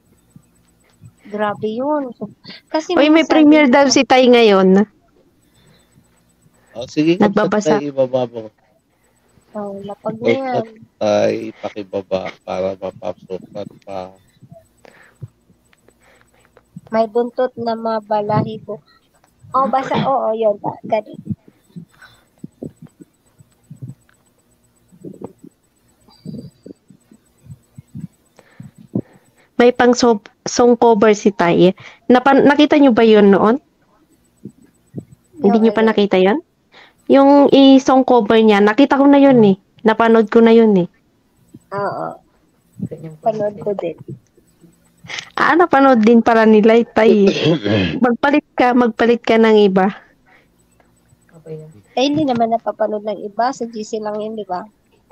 Grabe yun. So, kasi Uy, may minsan, premiere daw si Tay ngayon. Oh, sige, Nagbabasa. kapsat tayo, ibaba mo. oh, lapag na Wait, yan. tayo, pakibaba para mapapasukan pa. May buntot na mabalahibo. Oh, basta, oo, yun. ta- Ganun. May pang so- song cover si Tay. Napa- nakita nyo ba yun noon? Hindi nyo pa nakita yun? Yung i-song cover niya, nakita ko na yun eh. Napanood ko na yun eh. Oo. Panood ko din. Ah, napanood din para nila, Tay. Magpalit ka, magpalit ka ng iba. Eh, hindi naman napapanood ng iba. Sa G C lang yun, di ba?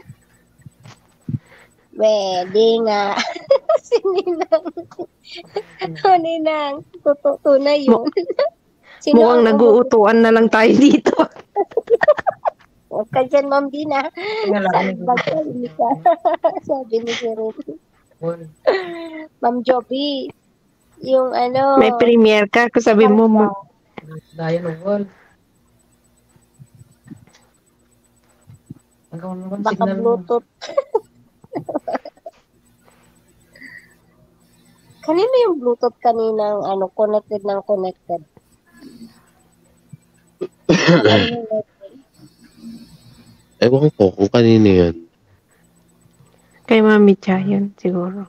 Pwede nga. Si Ninang. O, Ninang. Tutu- Tunay yun. Sino Mukhang ang nag-uutuan na lang tayo dito. Huwag ka dyan, Ma'am Dina. Salbag ka, hindi ka. Sabi ni si Ruth. Ma'am Joby, yung ano, May premiere ka, kung sabi mo, ma- Daya ng wall. Hanggang naman baka signal mo. Bluetooth. Kanina yung Bluetooth kaninang ano, connected ng connected. Ewan ko kung kanino yan. kay Mami Cha yun, siguro.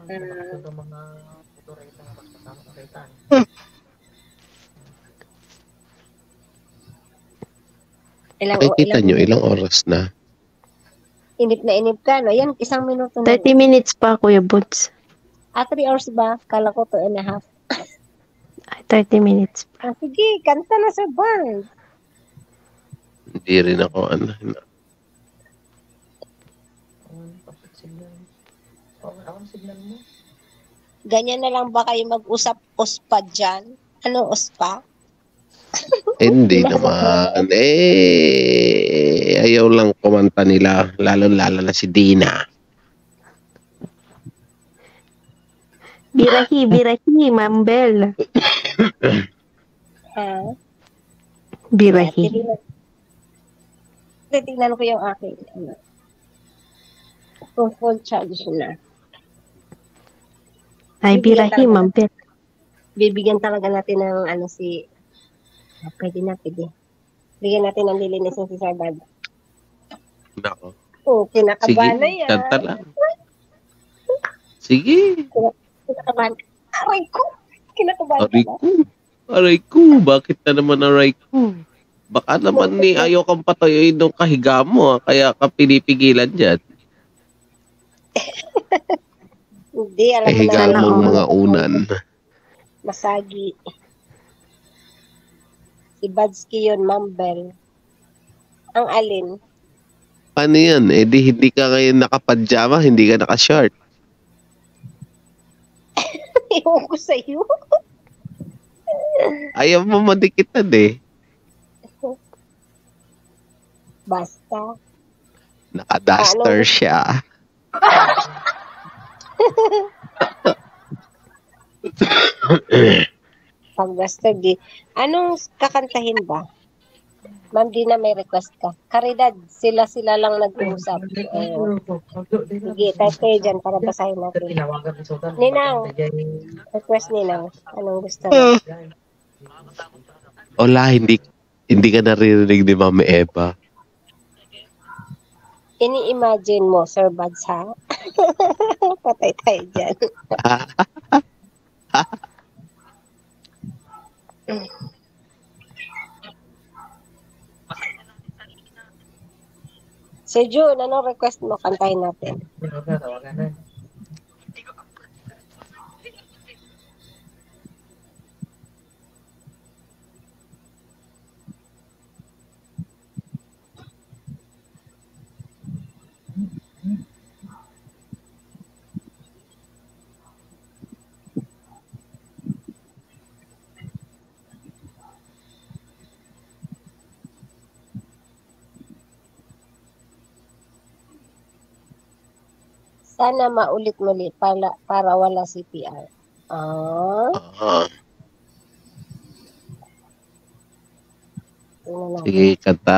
Ilang, Ay, kita ilang nyo, ilang oras na. inip na inip ka, no? Yan, isang minuto na. thirty minutes pa, Kuya Boots. Ah, three hours ba? Kala ko two and a half. Ay, thirty minutes. Ah, sige, kanta na sa band. Hindi rin ako, ano. Ganyan na lang ba kayo mag-usap uspa dyan? Ano uspa? Hindi naman. Eh, ayaw lang kumanta nila. Lalo-lalo na si Dina. Birahi, birahi, Ma'am Bel. Ha? Birahi. Titignan ko yung aking ano. Kung full charge na. Ay, birahi, Ma'am Bel. Bibigyan talaga natin ng ano si ah, pwede na, pwede. Bigyan natin ng lilinisin si Sarbad. Nako. Oh, kinakabahan na Sige, yan. kanta lang. Sige. Kinakabahan. Aray ko! Kinakabahan Aray ka ba? ko. Aray ko. Bakit na naman aray ko? Baka naman ni ayaw kang patayuin ng kahiga mo. ah, Kaya ka pinipigilan dyan. Hindi, alam mo Kahiga na. mong mga unan. Masagi. Si Badsky yun, Ma'am Bel. Ang alin? Paano yan? Eh di hindi ka ngayon nakapadyama, hindi ka naka-short. Ewan ko sa'yo. Ayaw mo madikitan eh. Basta. Naka-duster Anong- siya. Pag basta di. Anong kakantahin ba? Ma'am Dina, may request ka. Caridad, sila-sila lang nag-uusap. Ayun. Sige, type kayo dyan para basahin natin. Ninang, request Ninang. Anong gusto mo? Wala, hindi hindi ka naririnig ni Mami Eva. Ini-imagine mo, Sir Buds, ha? Patay tayo dyan. Sir June, anong request mo? Kantahin natin. Sana maulit muli para, para wala C P R. Ah, Ah, tingnan natin. sige, kanta.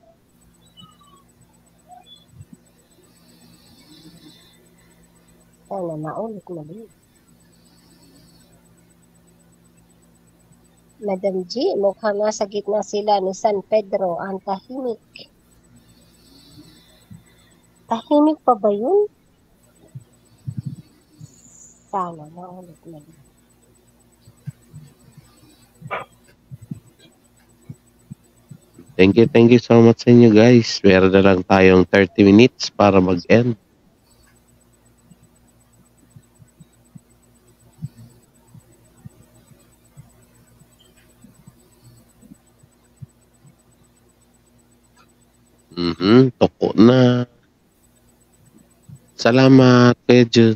Sana maulit muli. Madam G, mukhang nasa gitna sila ni San Pedro ang tahimik. Tahimik pa ba yun? Sana maulit muli. Thank you, thank you so much sa inyo guys. Meron na lang tayong thirty minutes para mag-end. Mhm, toko na. Salamat, Kuya Jun.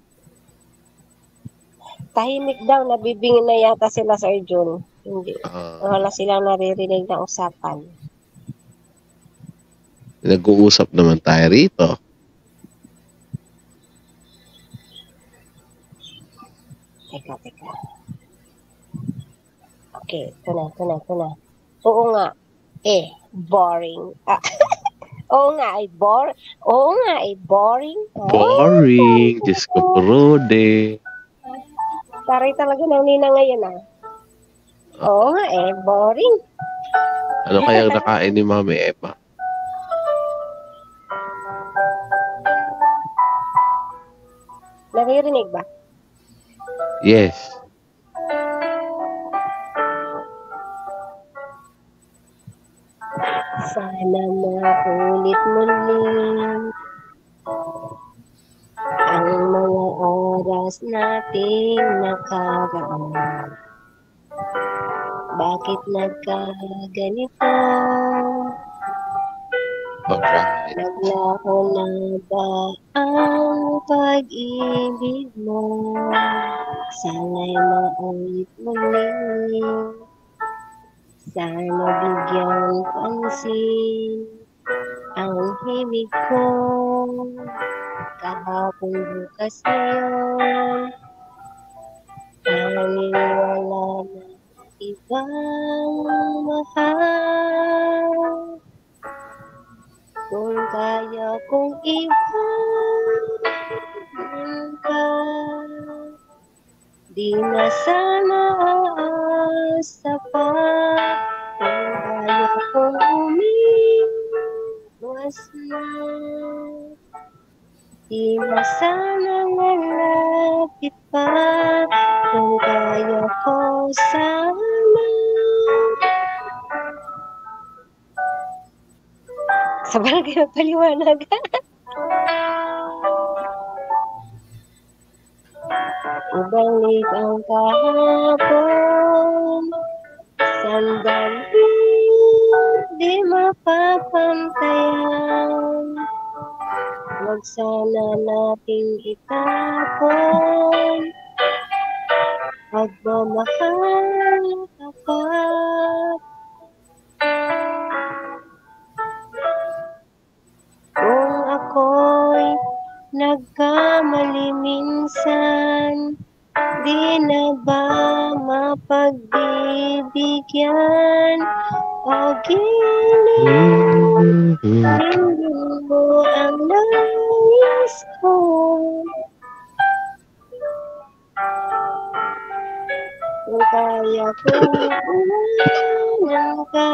Tahimik daw, nabibingin na yata sila, Sir June. Hindi. Ah, Wala silang naririnig na usapan. nag-uusap naman tayo rito. Teka, teka. Okay, ito na, ito na, ito na. Oo nga, eh, boring. Ah, oo nga, ay bor. Oo nga, ay boring. Ah, Boring. Diyos ko, Brode. taray talaga ng nina ngayon, ah. Oo nga, eh, boring. Ano kayang nakain ni Mami Eva? Naririnig ba? Yes. Sana maulit muli ang mga oras nating nakaraan. Bakit nagkaganito? Alright. Naglaho na ba ang pag-ibig mo? Sana'y maulit muli. Sana bigyan pansin ang himig ko. Kahapon bukas ngayon, naniniwala na ibang mahal. Kung kaya kong iwan ka, di na sana aasa pa. Kung kaya kong umiwas na, di na sana malapit pa. Kung kaya ko sana. Sa barangay magpaliwanag. Ibalik ang kahapon, sandali di mapapantayan. Huwag sana nating itapon pagmamahal tapat. Kung ako'y nagkamali minsan, di na ba mapagbibigyan o gilid? Hindi mo ang nais ko. Kung kaya kong umanan ka,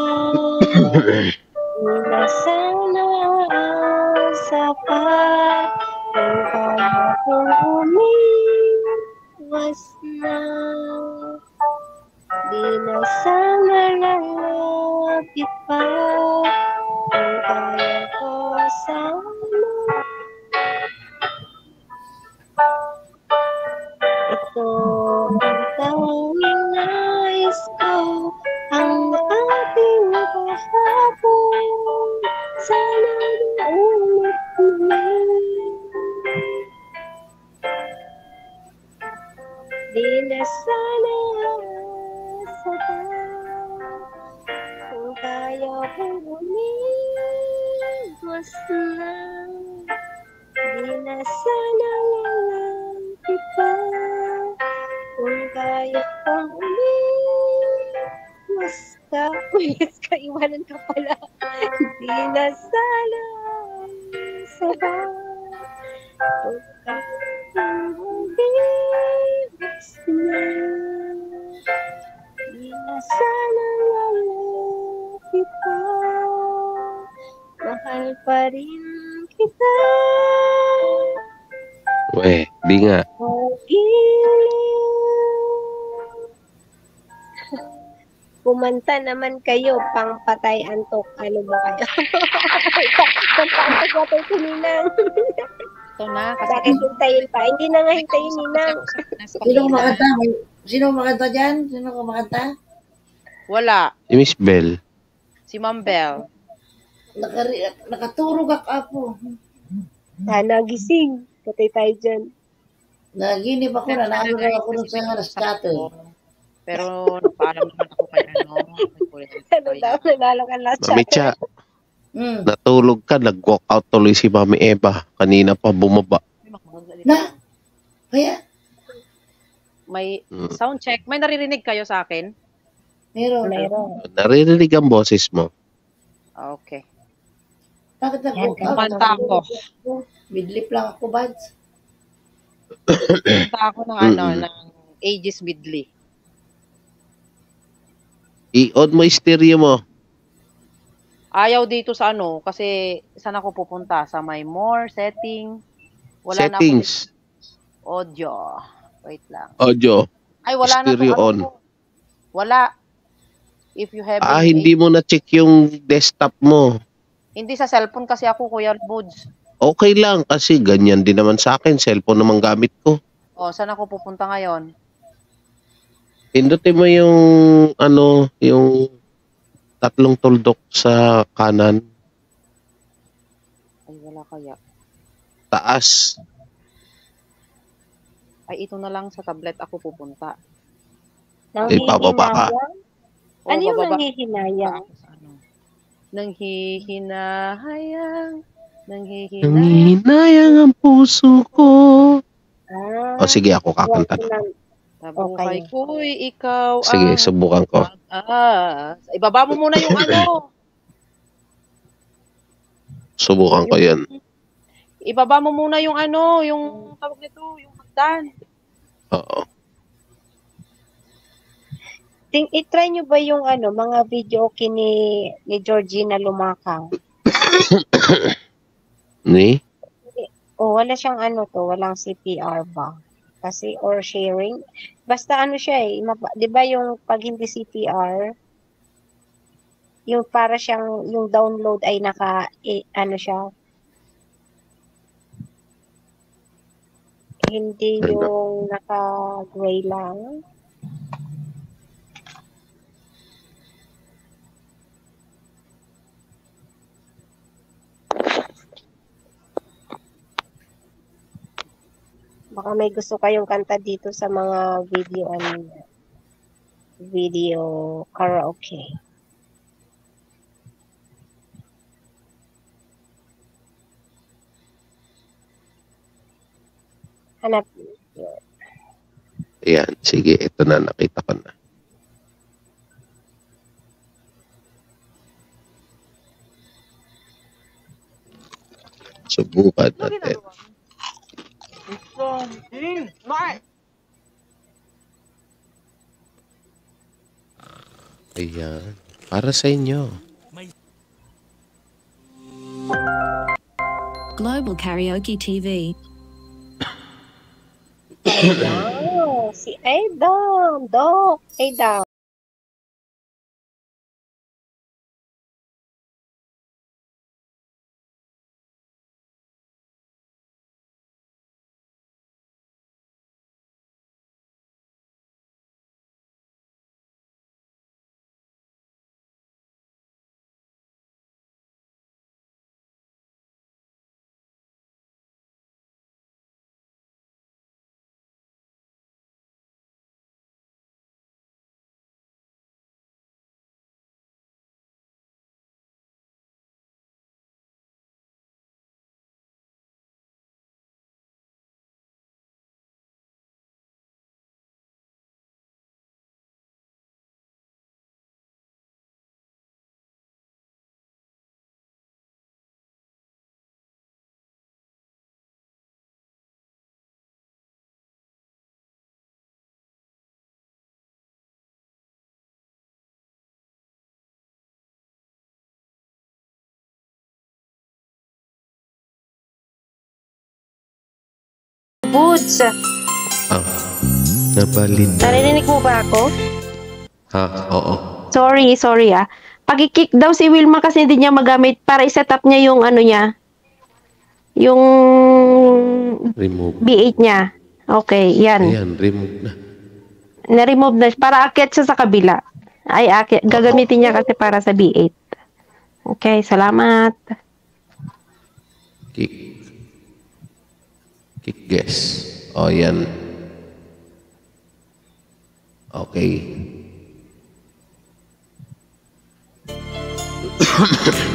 di na sana ang sapat. Kung kaya kong umiwas na, di na sana lalapit pa. Kung kaya ko sana, ito ang tanging nais ko, ang ating kahapon. Sana maulit ulit. Di na sana sapat. Kung kaya kong umiwas na, di na sana lalapit pa. Kung kaya kong umiwas ka, umiwas ka, iwanan ka pala. Di na sana sapat. Kung kaya kong umiwas na, di na sana lalapit pa. Mahal pa rin kita. Weh, di nga. Kumanta naman kayo, pang patay antok. Ano ba kayo? Pang antok patay si Ninang. Ito na. Kasi Bakit hintayin pa? Hindi na nga hintayin Ninang. Sino kumakanta? Sino kumakanta dyan? Sino kumakanta? Wala. Si Miss Bell. Si Ma'am Bell. Nakari, nakaturog ako. Sana gising. Patay tayo dyan. Naginip ako na naano na ako nun sa rescate. Pero napaalam naman ako kay ano. Ano daw? Nanalo ka last Mami Cha, Hmm. natulog ka, nag-walk out tuloy si Mami Eva. Kanina pa bumaba. Na? Kaya? May Hmm. sound check. May naririnig kayo sa akin? Meron. Meron. Naririnig ang boses mo. Ah, okay. Bakit nag-walk out? Kumanta ako. Midlip lang ako, Bads. Kumanta ako ng ano, Mm-mm. ng Aegis Midley. I-on mo yung stereo mo. Ayaw dito sa ano, kasi saan ako pupunta? Sa my more setting. Wala Settings. na ako. Audio. Wait lang. Audio. Ay, wala Stereo na to. on. Ano, wala. If you have Ah, a- hindi mo na-check yung desktop mo. Hindi sa cellphone kasi ako, Kuya Buds. Okay lang kasi ganyan din naman sa akin. Cellphone naman gamit ko. O, saan ako pupunta ngayon? Pindutin mo yung ano, yung tatlong tuldok sa kanan, Ay, wala kaya. taas. Ay, ito na lang sa tablet ako pupunta. Eh, pababa ka. Nanghihinayang? O, Ano yung bababa. nanghihinayang? Nanghihinahayang. Nanghihinayang. Nanghihinayang ang puso ko. Ah, O sige, ako kakanta na. Sa buhay ko'y ikaw Sige, ang subukan ko. ah, ibaba mo muna yung ano. Subukan ko yun. Ibaba mo muna yung ano, yung tawag nito, yung hagdan. Oo. Ting i-try nyo ba yung ano, mga video okay ni, ni Georgina Lumakang? Ni? O wala siyang ano to, walang C P R ba? Kasi or sharing. Basta ano siya eh, mapa- 'di ba yung pag hindi C P R, yung para siyang yung download ay naka eh, ano siya, hindi yung naka-gray lang. Baka may gusto kayong kanta dito sa mga video ano, video karaoke. Hanap. Ayan, sige, ito na, nakita ko na. Subukan natin. Ayan, para sa inyo. Global Karaoke T V. Wow, si Adam, Doc, Adam. Boots, Ah, nabalita. narinig mo ba ako? Ha, oo. Sorry, sorry ah. Pag-kick daw si Wilma kasi hindi niya magamit para i-set up niya yung ano niya. Yung Remove. B eight niya. Okay, yan. Ayan, remove na. Na-remove na. Para akyat siya sa kabila. Ay, akyat. Gagamitin niya kasi para sa B eight. Okay, salamat. Kick. Kick guess. O, yan. Okay.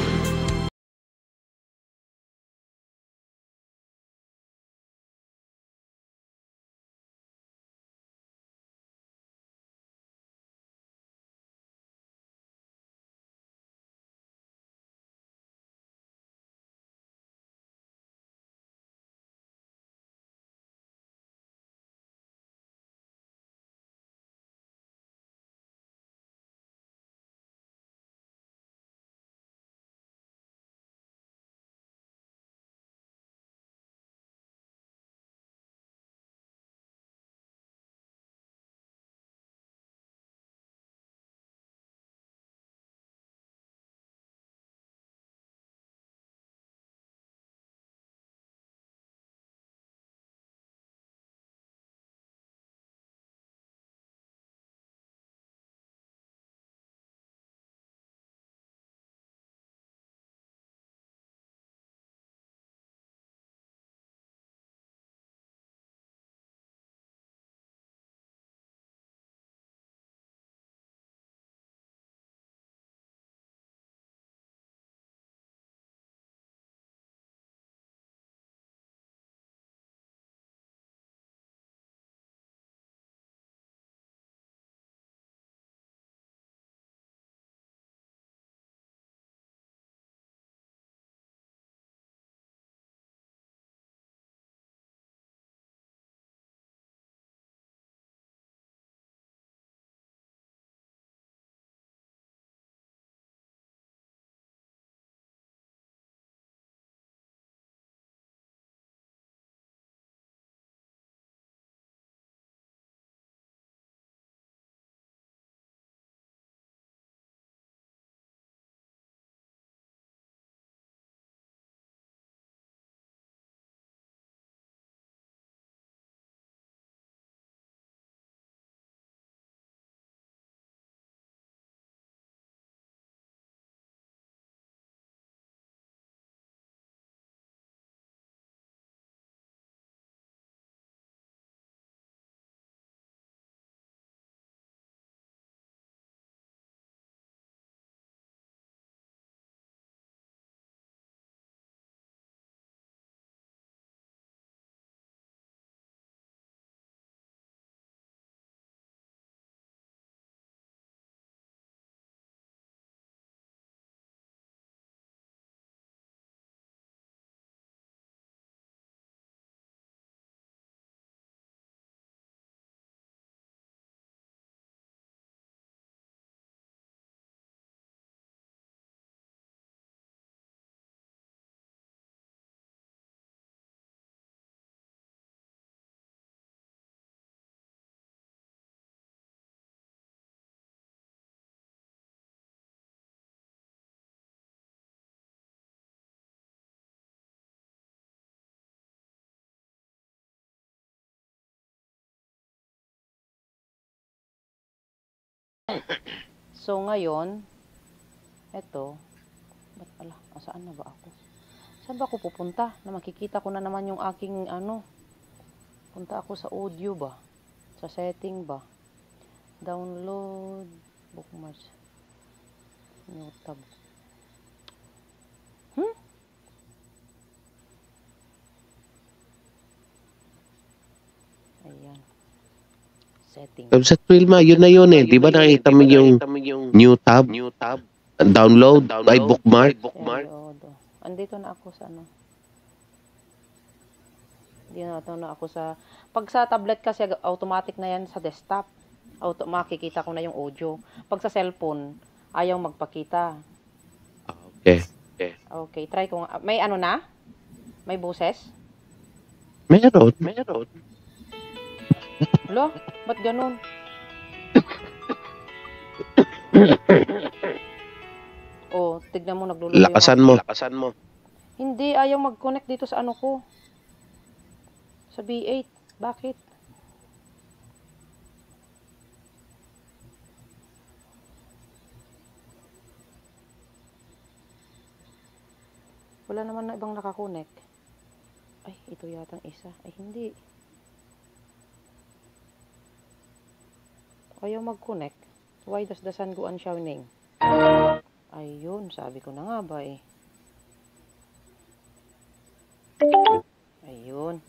So, ngayon, eto, ba't pala, ah, saan na ba ako? Saan ba ako pupunta? Na makikita ko na naman yung aking, ano, punta ako sa audio ba? Sa setting ba? Download, bookmarks, new tab. Hmm? Ayan. Setting. Kabsat Wilma, yun na yun eh. Di ba nakita mo yung new tab? Download, ay bookmark. Peryodo. Andito na ako sa ano. Dito na ako sa, pag sa tablet kasi automatic na yan sa desktop. Auto, makikita ko na yung audio. Pag sa cellphone, ayaw magpakita. Okay. Okay, okay try ko nga. May ano na? May boses? Meron. Meron. Lo, ba't ganun? Oh, tignan mo nagluluto yung Lakasan mo. Lakasan mo. Hindi, ayaw mag-connect dito sa ano ko. Sa B eight. Bakit? Wala naman na ibang nakakonek. Ay, ito yatang isa. Ay, hindi. Ayaw mag-connect. Why does the sun go on shining? Ayun, sabi ko na nga ba eh. Ayun.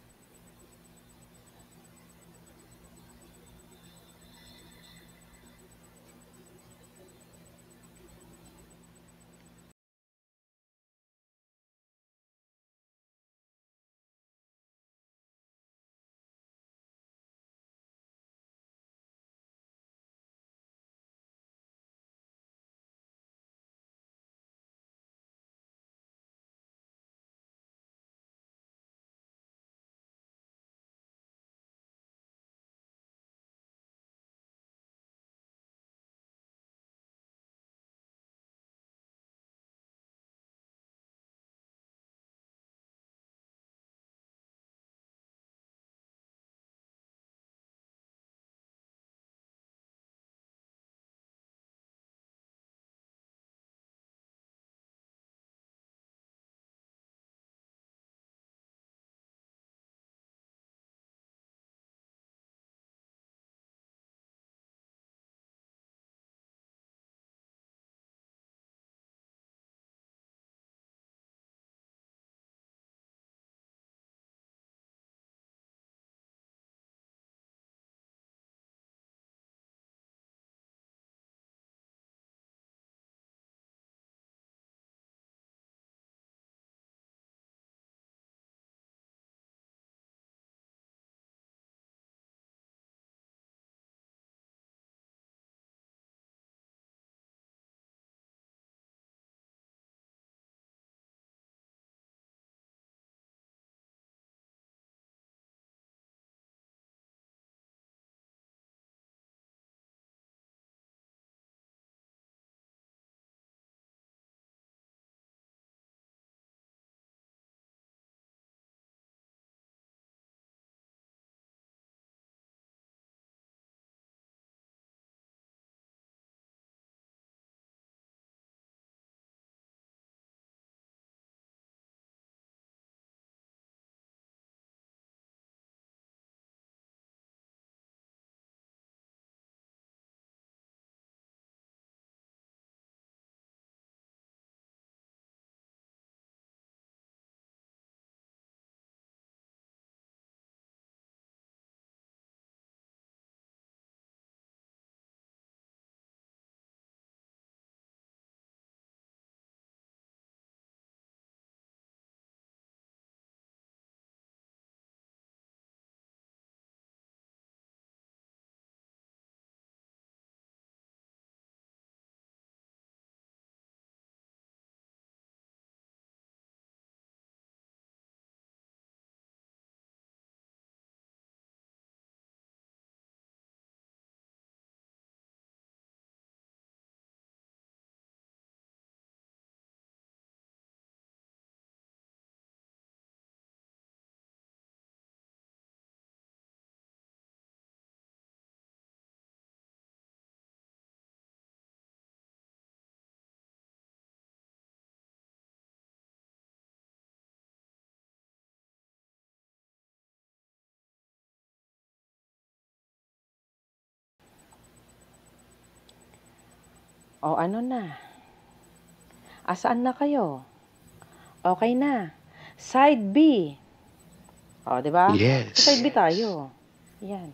O ano na? Asaan na kayo? Okay na. Side B. O, di ba? Yes. Side B tayo. Yan.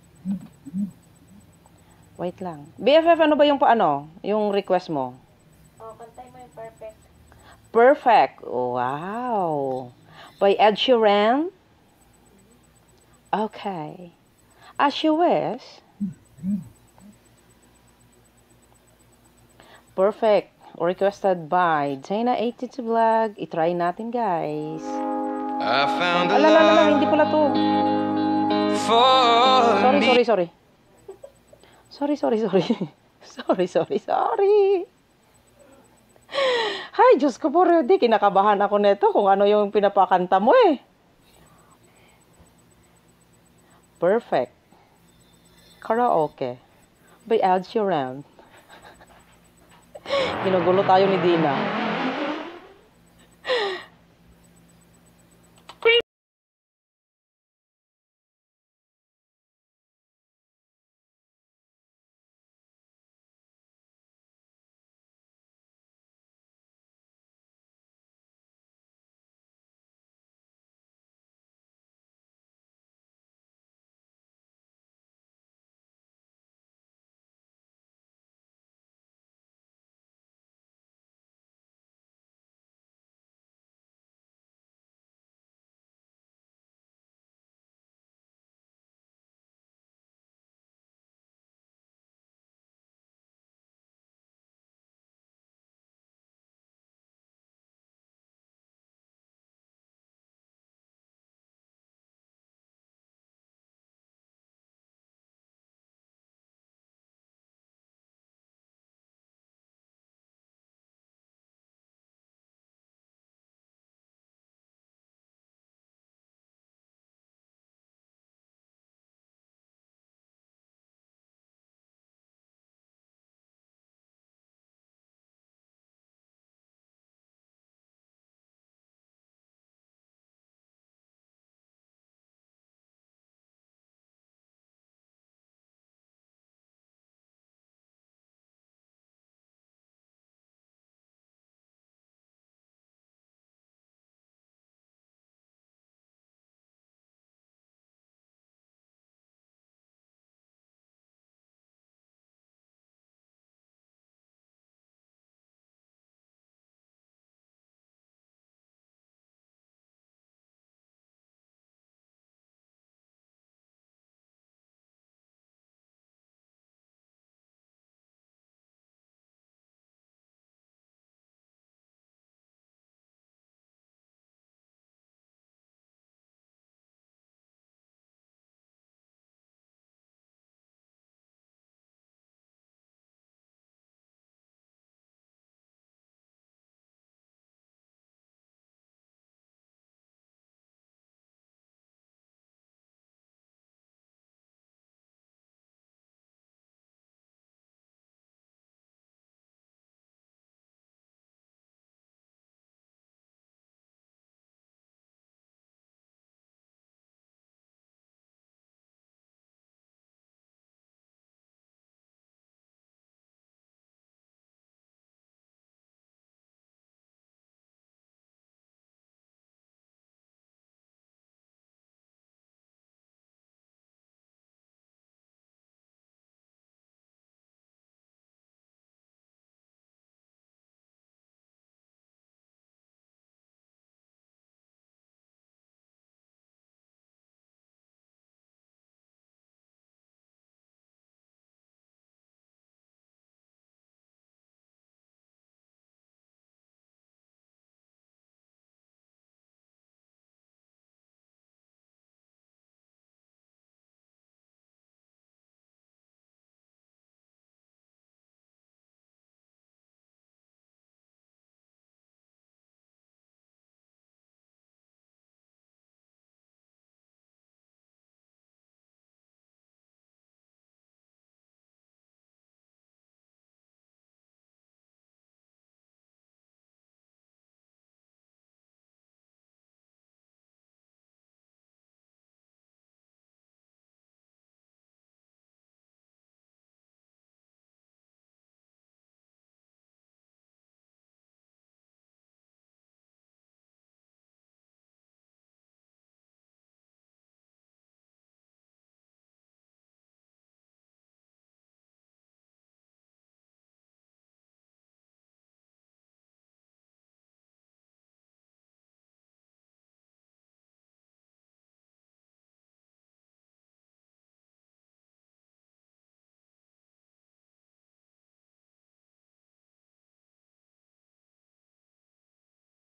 Wait lang. B F F, ano ba yung ano? Yung request mo? Oh, kantay mo yung perfect. Perfect. Wow. By Ed Sheeran? Okay. As you wish. Perfect. Requested by Dana eighty-two Vlog. I-try natin, guys. I found a Ala, ala, ala, love hindi pala to. for Sorry, me. sorry, sorry. Sorry, sorry, sorry. Sorry, sorry, sorry. Hay, Diyos ko po, Rudy. Kinakabahan ako nito kung ano yung pinapakanta mo eh. Perfect. Karaoke. By Ed Sheeran. Ginugulo tayo ni Dina.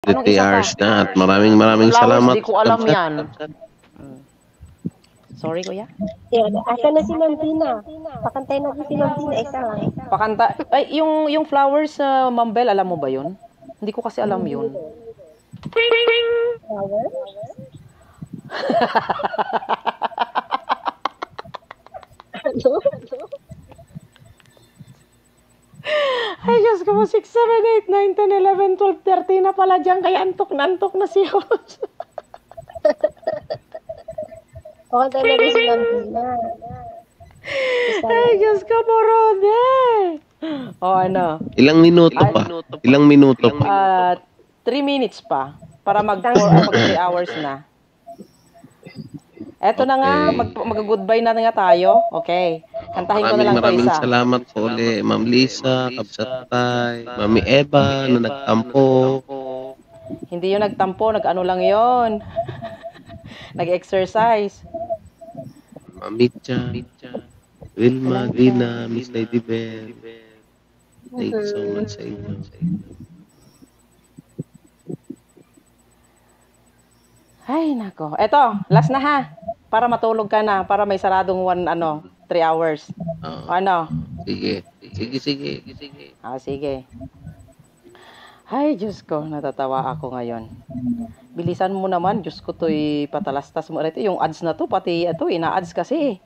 Anong three isa pa? hours na at maraming maraming Flowers, salamat di ko alam Kabsat. yan. Mm. Sorry, kuya. Yan. Asa na si Ma'am Tina? Pakantay natin si Ma'am Tina isa. Pakanta. Ay, yung, yung flowers sa Mambel, alam mo ba yun? Hindi ko kasi alam yun. Flower? Ano? Ay, Diyos ko po, six, seven, eight, nine, ten, eleven, twelve, thirteen na pala dyan. Kaya antok na antok na si host. Pakantay natin si Ma'am Tina. Ay, Diyos ko po, Rode. O, ano? Ilang minuto Ay, pa? Ilang minuto pa? Ah, three minutes pa. Para mag four, mag three hours na. Eto na nga, mag, mag-goodbye na nga tayo. Okay. Kantahin ko na Maraming lang to maraming isa. salamat po ulit. Ma'am Lisa, Kabsat Tay, Mami Eva na nagtampo. Hindi yun nagtampo, nag-ano lang yon. Nag-exercise. Mami Cha, Wilma, Dina, Miss Lady Bell. Thank you so much sa inyo. Ay, nako. Eto, last na ha. Para matulog ka na. Para may saradong one, ano, three hours. Oo. Ano? Sige. Sige, sige. sige. Ah, sige. Ay, Diyos ko, natatawa ako ngayon. Bilisan mo naman, Diyos ko, to'y patalastas mo. Ito, yung ads na to, pati ito, ina-ads kasi.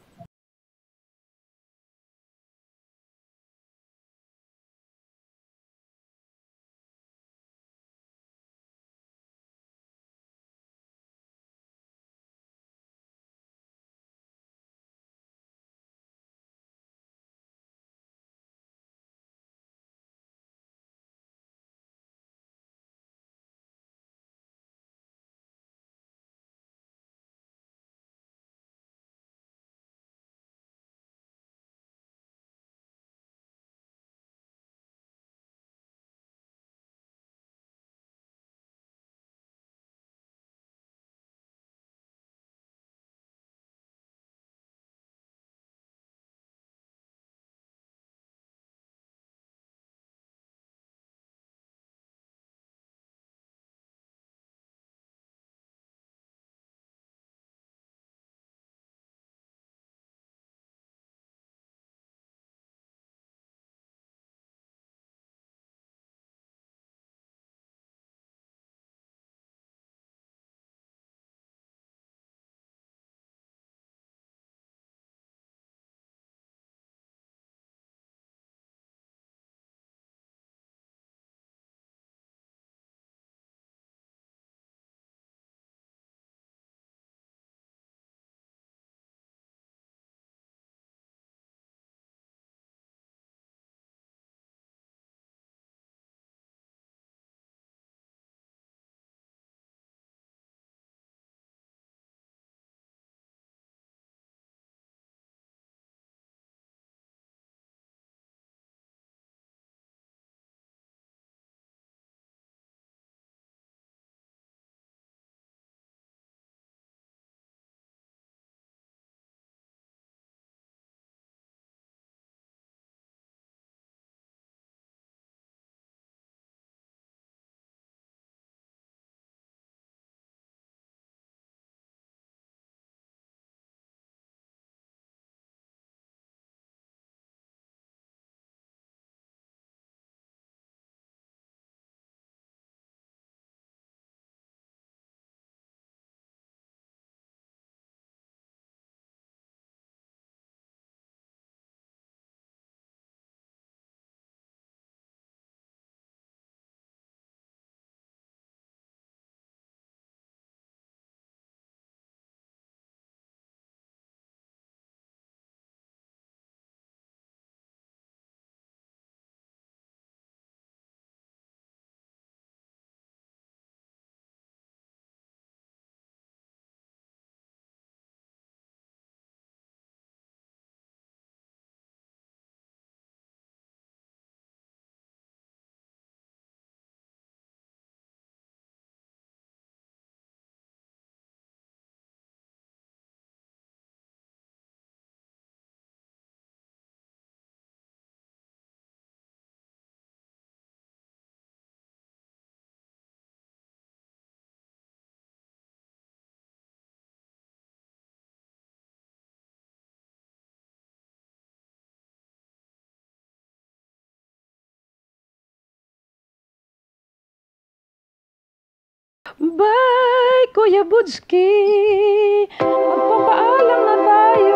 Bye, Kuya Budski. Magpapaalam na tayo.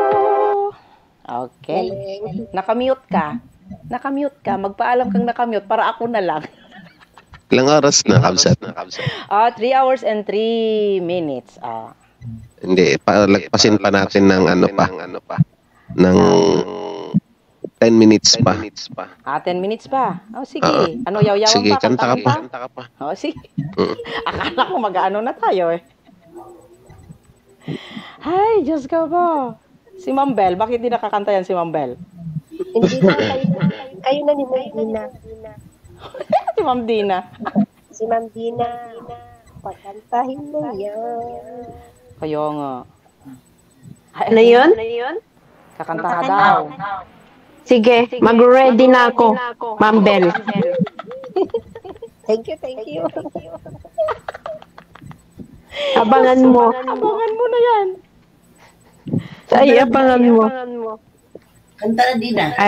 Okay. Nakamute ka. Nakamute ka. Magpaalam kang nakamute para ako na lang. Ilang oras na, Kabsat? Ah, three hours and three minutes. Ah. Hindi, palagpasin pa natin ng ano pa. Ng ten minutes pa. Ah, ten minutes pa. Oh, sige. Oo. Ano, yaw-yawan Sige, pa? kanta ka Kantahan pa. pa? Oh, sige. Mm. Akala ko mag-ano na tayo eh. Hi, Diyos ko po. Si Ma'am Bell, bakit di nakakanta yan si Ma'am Bell? Hindi na, kayo, kayo na ni Ma'am Dina. Si Ma'am Dina. Si Ma'am Dina. Pakantahin mo yan. Kayo nga. Ano yun? Kakanta ka daw. Sige, mag-ready na ako, Ma'am Bell. Thank you, thank you. Abangan mo. Abangan mo na yan. Ay, abangan mo. Kanta na, Dina. Ay,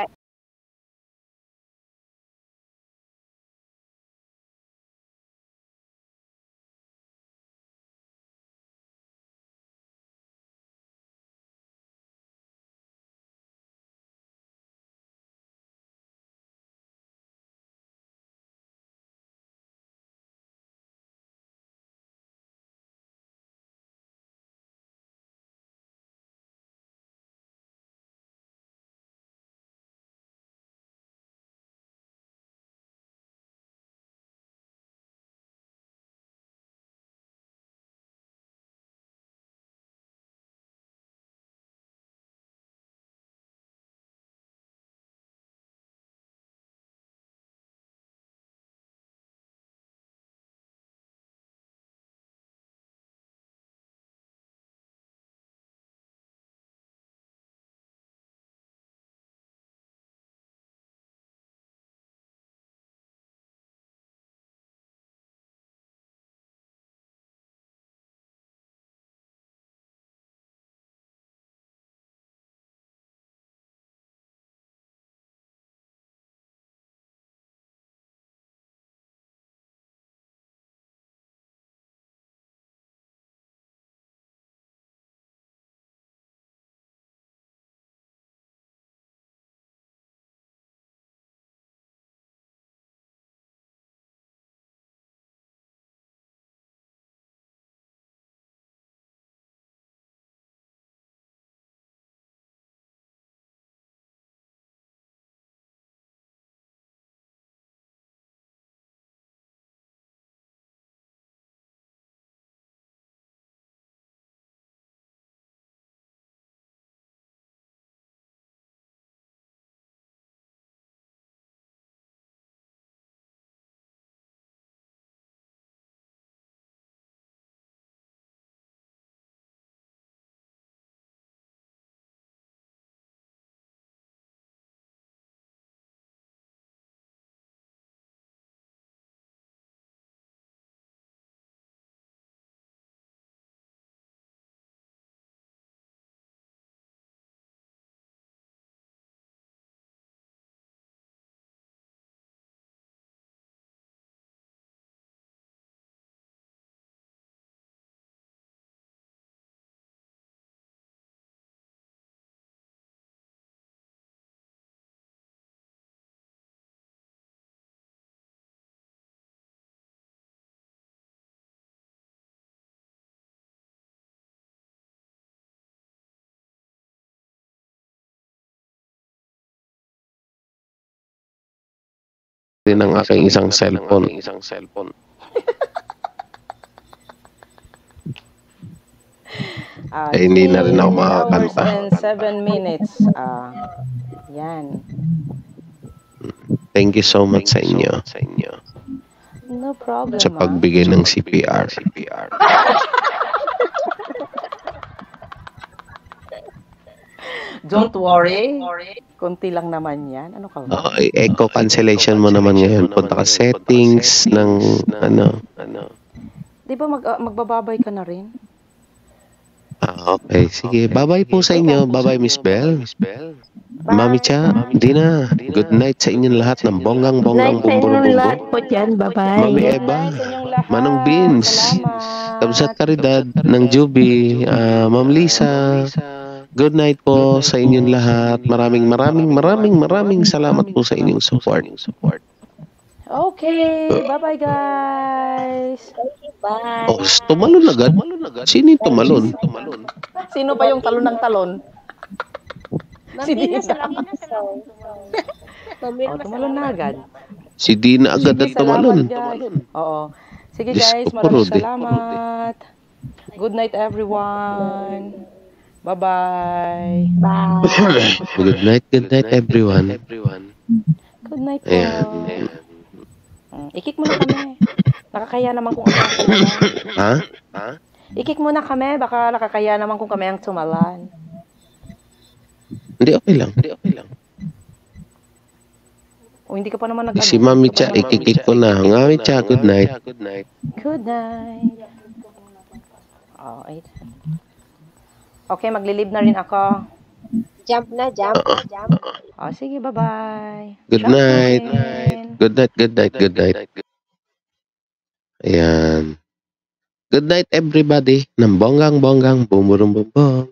din ang aking isang cellphone. Ah, Eh, hindi na rin ako three hours makakanta. and seven minutes. Ah, yan. Thank you so much sa inyo. No problem. Sa ah. pagbigay ng C P R. Don't worry. Konti lang naman yan. Ano ka ba? Uh, echo cancellation mo naman ngayon. Punta ka settings ng ano. Di ba mag, ah, magbababay ka na rin? Ah, okay. Sige. Bye-bye po sa inyo. Bye-bye, Miss Bell. Mami Cha, Dina, good night sa inyong lahat ng bonggang-bonggang Night sa inyong lahat bumburo-bumburo. po dyan. Mami Bye-bye. Eva, Manong Beans, Kamsat Caridad ng Juby, ah, Ma'am Lisa, good night po sa inyong lahat. Maraming maraming maraming maraming salamat po sa inyong support. Okay, bye-bye guys. Bye. Oh, tumalon agad. Sino yung tumalon? Sino pa yung talon ng talon? Si Mami Dina. na sa lamin na sa Mami Oh, na sa tumalon na agad. Si Dina agad Sige, ang tumalon. salamat guys. Oo. Sige Diyos guys, ko, maraming Rudy. salamat. Good night everyone. Bye-bye. Bye. Good night, good night everyone. Good night po. Ayan. Mm, Ikik mo na kami. Nakakaya naman kung kami ang tumalan. Ha? Ikik mo na kami, baka nakakaya naman kung kami ang tumalan. Hindi, okay lang. Hindi, okay lang. O hindi ka pa naman nag Si Mami Cha, ikikik ko na. Mami Cha, good night. Good night. Oh, ay. Okay, magli-leave na rin ako. Jump na, jump na, jump. Oh, sige, bye-bye. Good Jump night. na rin. Good night, good night, good night. Ayan. Good night everybody. Ng bonggang-bonggang, bumurum-bumbong.